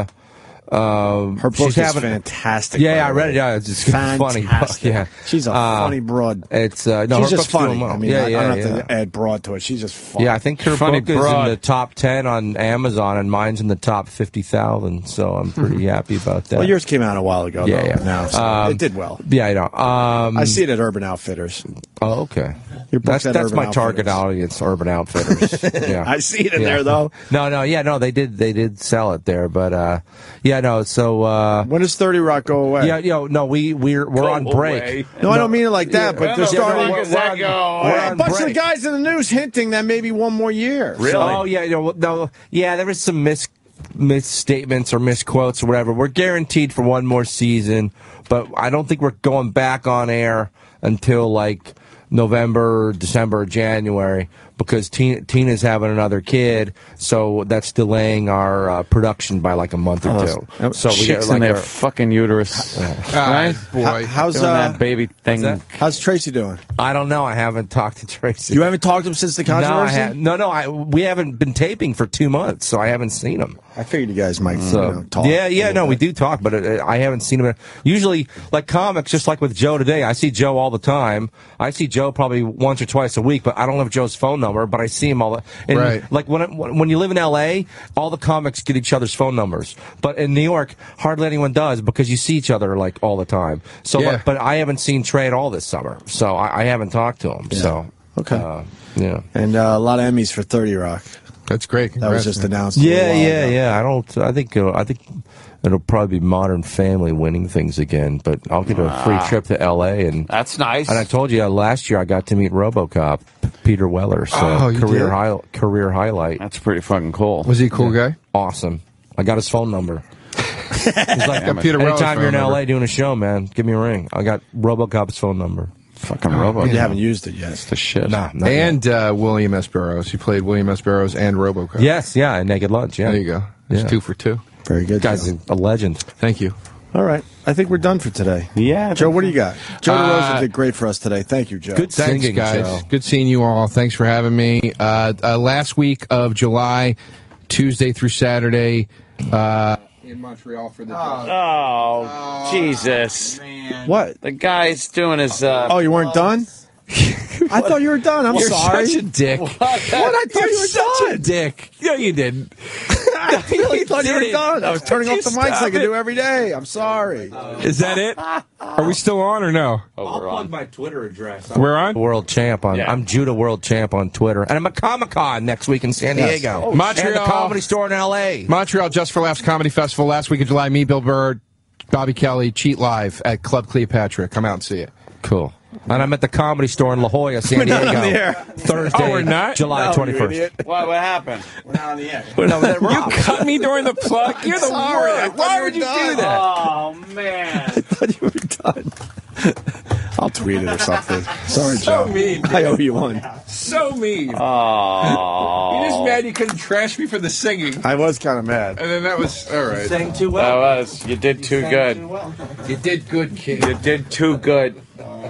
book is fantastic. Yeah, I read it. Yeah, it's just funny. Yeah, she's a funny broad. It's she's just funny. Well. I mean, I don't have to add broad to it. She's just funny. Yeah, I think her funny book is in the top 10 on Amazon, and mine's in the top 50,000. So I'm pretty happy about that. Well, yours came out a while ago. Yeah, though, yeah. Now, so it did well. Yeah, I know. I see it at Urban Outfitters. Oh, okay. Your book's That's at Urban my Outfitters. target audience, Urban Outfitters. Yeah, I see it in there though. No, they did sell it there, but yeah, no. So when does 30 Rock go away? Yeah, no, we're on break. No, I don't mean it like that, but they're starting. We're a bunch of guys in the news hinting that maybe one more year. Really? Oh yeah, there was some misstatements or misquotes or whatever. We're guaranteed for one more season, but I don't think we're going back on air until like November, December, January, because Tina's having another kid, so that's delaying our production by like a month or two. So we get in their fucking uterus, right? Boy, how's doing that baby thing? How's Tracy doing? I don't know. I haven't talked to Tracy. You haven't talked to him since the controversy? We haven't been taping for 2 months, so I haven't seen him. I figured you guys might talk. Yeah, we do talk, but I haven't seen him. Usually, like comics, just like with Joe today, I see Joe all the time. I see Joe probably once or twice a week, but I don't have Joe's phone number, but I see him all the and right. Like when you live in L.A., all the comics get each other's phone numbers. But in New York, hardly anyone does because you see each other like all the time. So, Yeah. but I haven't seen Trey at all this summer, so I haven't talked to him. Yeah. So, okay. Yeah. And a lot of Emmys for 30 Rock. That's great. That was Congrats, just man. announced. A little while ago. I think it'll probably be Modern Family winning things again. But I'll get a free trip to L.A. and that's nice. And I told you last year I got to meet RoboCop, Peter Weller. So career highlight. That's pretty fucking cool. Was he a cool guy? Awesome. I got his phone number. He's like, Peter Weller's anytime you're in phone L.A. number. doing a show, man, give me a ring. I got RoboCop's phone number. Fucking RoboCop. You haven't used it yet. It's the shit. Nah, not And William S. Burroughs. He played William S. Burroughs and RoboCop. Yes, yeah, Naked Lunch. Yeah, There you go. It's 2 for 2. Very good. Guy's Joe. a legend. Thank you. All right. I think we're done for today. Yeah. Joe, what do you got? Joe DeRosa did great for us today. Thank you, Joe. Good Thanks, singing, guys. Joe. Good seeing you all. Thanks for having me. Last week of July, Tuesday through Saturday, in Montreal for the Oh, Jesus. Man. What? The guy's doing his. Oh, you weren't done? I thought you were done. I'm You're sorry. such a dick. What? I thought you were Such done. a dick. No, you didn't. I really thought you were did it. done. I was turning Would off the you mics stop like I it? do every day. I'm sorry. Is that it? Are we still on or no? I'll plug my Twitter address. We're on? World champ on. Yeah. I'm Judah World champ on Twitter, and I'm a Comic-Con next week in San Yes. Diego. Oh, Montreal. And the Comedy Store in L.A. Montreal Just for Laughs Comedy Festival last week of July. Me, Bill Burr, Bobby Kelly, Cheat Live at Club Cleopatra. Come out and see it. Cool. And I'm at the Comedy Store in La Jolla, San We're not on the Diego. air. Thursday, Oh, we're not? July No, 21st. you idiot. What happened? We're not on the air. You cut me during the plug. You're the Sorry, I worst. thought Why you would were you done. do that? Oh, man. I thought you were done. I'll tweet it or something. Sorry, So Joe. mean, I owe you one. So mean. Oh. You're just mad you couldn't trash me for the singing. I was kind of mad. And then that was, all right. Sang too That well. was. You did too good. You did good, kid. You did too good.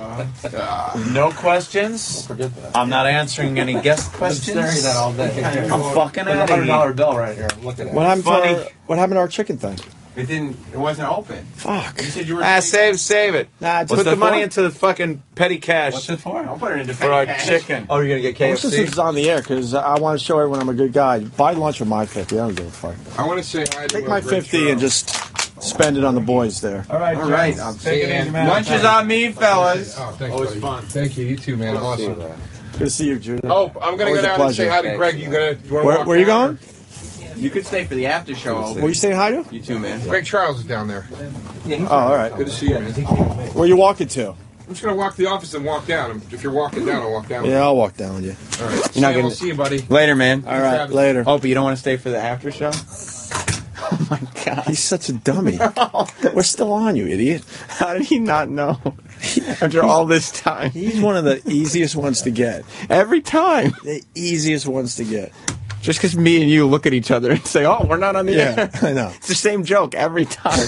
No questions? I'm not answering any guest questions. Staring at that all day. I'm fucking out of here. $100 bill right here. Look at it. What happened, Funny. what happened to our chicken thing? It wasn't open. Fuck. You said you were. Save it. Nah, Put the money into the fucking petty cash What's it for? I'll put it into for our cash. chicken. Oh, you're gonna get I wish this was on the air because I want to show everyone I'm a good guy. Buy lunch with my 50. I don't give a fuck. I want to say hi to Take my 50 and just spend it on the boys there. All right. I'm taking lunch is on me, fellas. Oh, thanks, Always buddy. fun. Thank you. You too, man. Awesome. Good to see you, Judah. Oh, I'm going to Always go a down and say pleasure. hi to Greg. You wanna Where walk are you down, going? You could stay for the after show. Were you saying hi to? You too, man. or- Greg Charles is down there. Oh, all right. Good to see you, man. Where are you walking to? I'm just going to walk to the office and walk down. If you're walking down, I'll walk down. Yeah, I'll walk down with you. All right. You're not Sam, gonna- I'll see you, buddy. Later, man. All right, later. Oh, but you don't want to stay for the after show? Oh my God. He's such a dummy. We're still on, you idiot. How did he not know? After all this time. He's one of the easiest ones to get. Every time. The easiest ones to get. Just because me and you look at each other and say, oh, we're not on the air. I know. It's the same joke every time.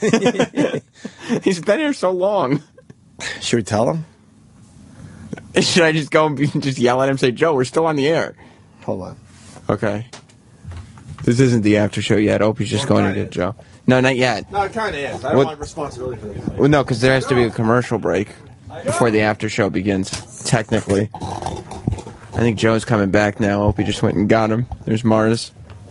He's been here so long. Should we tell him? Should I just go and just yell at him and say, Joe, we're still on the air? Hold on. Okay. This isn't the after show yet. Opie's just going to get Joe. No, not yet. No, it kind of is. I don't don't want want responsibility for this. Well, no, because there has to be a commercial break before the after show begins, technically. I think Joe's coming back now. Opie just went and got him. There's Mars.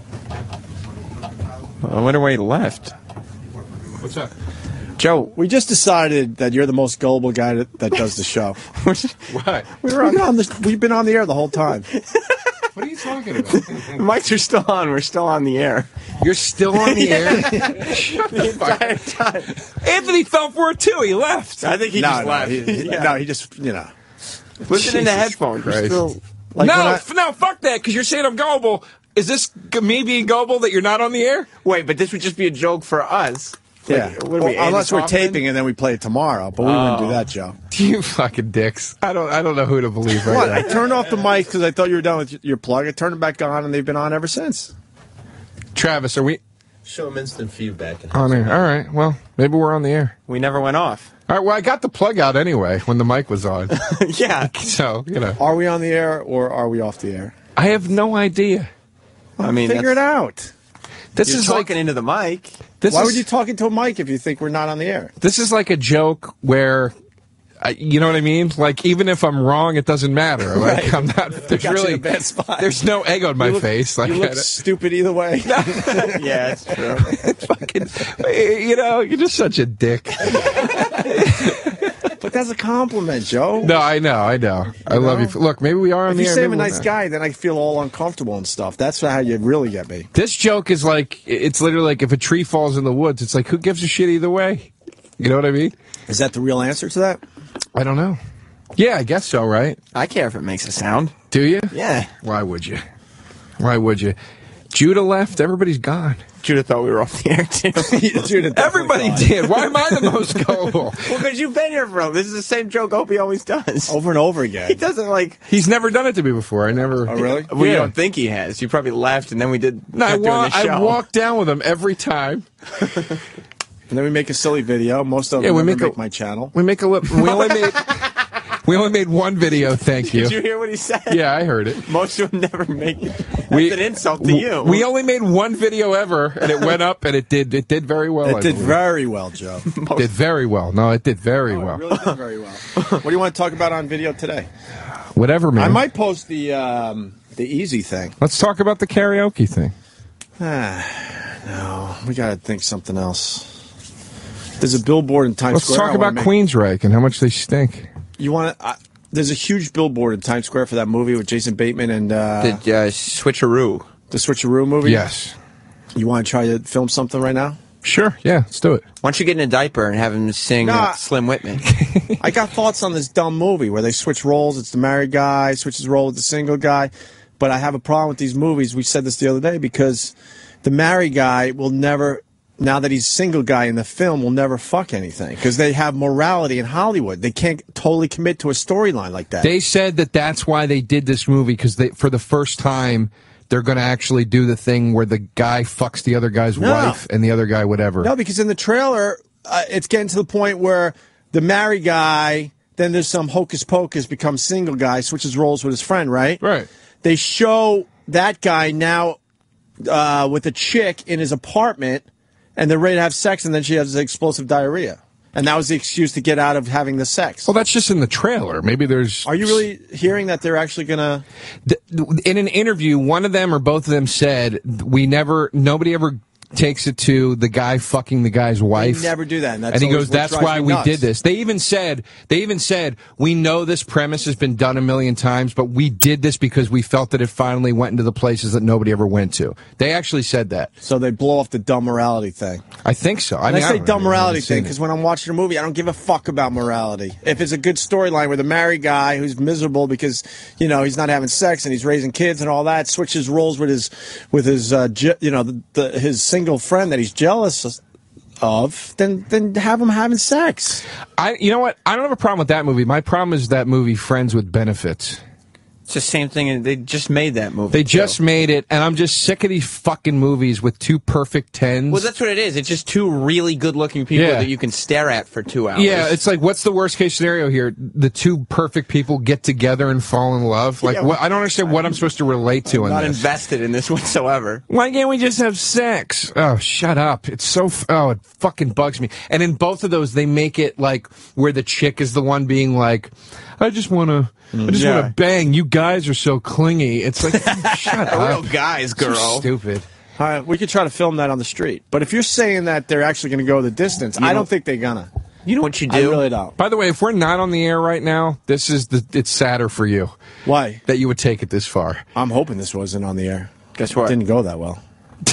I wonder why he left. What's up? Joe, We just decided that you're the most gullible guy that does the show. What? We've been on the air the whole time. What are you talking about? the mics are still on. We're still on the air. You're still on the air? The entire time. Anthony fell for it, too. He left. I think he just left. He just, Listen in the Jesus headphones. We're Christ. still, Like when No, fuck that, because you're saying I'm gullible. Is this me being gullible that you're not on the air? wait, but this would just be a joke for us. Yeah. Like, what are we, Well, unless Andy we're Kaufman? taping and then we play it tomorrow, but we wouldn't do that, Joe. You fucking dicks. I don't know who to believe right What? now. I turned off the mic because I thought you were done with your plug. I turned it back on, and they've been on ever since. Travis, are we Show him instant feedback. on air? All right, well, maybe we're on the air. We never went off. All right, well, I got the plug out anyway when the mic was on. Yeah. So, Are we on the air or are we off the air? I have no idea. I mean, figure it out. This You're is talking into the mic. Why would you talk into a mic if you think we're not on the air? This is like a joke where, you know what I mean? Like, even if I'm wrong, it doesn't matter. Like, Right. I'm not. There's Got you in really a bad spot. There's no egg on my You look- face. Like, you look stupid either way. Yeah, it's true. fucking, you're just such a dick. But that's a compliment, Joe. No, I know. I love you. Look, maybe we are on If the you air. say I'm a maybe we're nice not. guy, then I feel all uncomfortable and stuff. That's how you really get me. This joke is like, it's literally like if a tree falls in the woods, it's like, who gives a shit either way? You know what I mean? Is that the real answer to that? I don't know. Yeah, I guess so, right? I care if it makes a sound. Do you? Yeah. Why would you? Why would you? Judah left. Everybody's gone. Judah thought we were off the air, too. Everybody did. Why am I the most gullible? Well, because you've been here, bro. This is the same joke Opie always does. Over and over again. He doesn't like. He's never done it to me before. I never. Oh, really? Well, you Yeah. don't think he has. You probably left, and then we did. No, kept doing the show. I walk down with him every time. And then we make a silly video. Most of them never make my channel. We make a lip. We only made one video. Thank you. Did you hear what he said? Yeah, I heard it. Most of them never make it. That's an insult to you. We only made one video ever, and it went up, and it did very well. It did very well, Joe. Did very well. No, it did very well. It really did very well. What do you want to talk about on video today? Whatever, man. I might post the easy thing. Let's talk about the karaoke thing. No, we got to think something else. There's a billboard in Times Let's Square. talk about Queensryche and how much they stink. You want to? There's a huge billboard in Times Square for that movie with Jason Bateman and The Switcheroo. The Switcheroo movie. Yes. You want to try to film something right now? Sure. Yeah, let's do it. Why don't you get in a diaper and have him sing Slim Whitman? I got thoughts on this dumb movie where they switch roles. It's the married guy switches role with the single guy. But I have a problem with these movies. We said this the other day because the married guy will never, now that he's single guy in the film, will never fuck anything because they have morality in Hollywood. They can't totally commit to a storyline like that. They said that that's why they did this movie, because for the first time, they're going to actually do the thing where the guy fucks the other guy's wife and the other guy whatever. No, because in the trailer, it's getting to the point where the married guy, then there's some hocus pocus, becomes single guy, switches roles with his friend, right? Right. They show that guy now with a chick in his apartment, and they're ready to have sex, and then she has explosive diarrhea. And that was the excuse to get out of having the sex. Well, that's just in the trailer. Maybe there's... Are you really hearing that they're actually going to... In an interview, one of them or both of them said, nobody ever takes it to the guy fucking the guy's wife. They never do that. And, he goes, that's why we did this. They even said, we know this premise has been done a million times, but we did this because we felt that it finally went into the places that nobody ever went to. They actually said that. So they blow off the dumb morality thing. I think so. I say dumb morality thing because when I'm watching a movie, I don't give a fuck about morality. If it's a good storyline with a married guy who's miserable because, you know, he's not having sex and he's raising kids and all that, switches roles with his his single friend that he's jealous of, then have him having sex. You know what? I don't have a problem with that movie. My problem is that movie Friends with Benefits. It's the same thing, and they just made that movie. They just made it, and I'm just sick of these fucking movies with two perfect 10s. Well, that's what it is. It's just two really good-looking people that you can stare at for 2 hours. Yeah, it's like, what's the worst-case scenario here? The two perfect people get together and fall in love? Like, I don't understand what I'm supposed to relate to in this. I'm not invested in this whatsoever. Why can't we just have sex? Oh, shut up. It's so... it fucking bugs me. And in both of those, they make it, like, where the chick is the one being like, I just want to bang. You guys are so clingy. It's like, shut up. Real guys, girl. So stupid. All right, we could try to film that on the street. But if you're saying that they're actually going to go the distance, I don't think they're going to. You know what you do? I really don't. By the way, if we're not on the air right now, it's sadder for you. Why? That you would take it this far. I'm hoping this wasn't on the air. Guess what? It didn't go that well.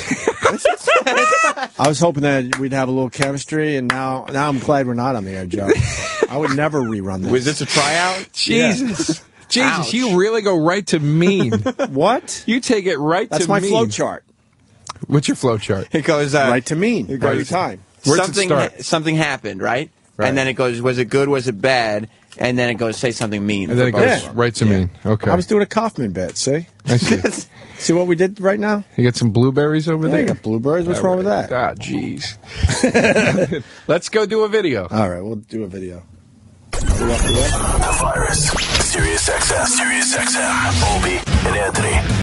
I was hoping that we'd have a little chemistry, and now I'm glad we're not on the air, Joe. I would never rerun this. Was this a tryout? Jesus. Yeah. Jesus, Ouch. you really go right to mean. What? You take it right That's to mean. That's my flow chart. What's your flow chart? It goes right to mean every time. Something happened, right? And then it goes, was it good, was it bad? And then it goes, say something mean. And then it goes right to mean. Okay. I was doing a Kaufman bit, see? I see. See what we did right now? You got some blueberries over there? You got blueberries. What's wrong with that? Ah, jeez. Let's go do a video. All right, we'll do a video. The Virus. SiriusXM. Opie and Anthony.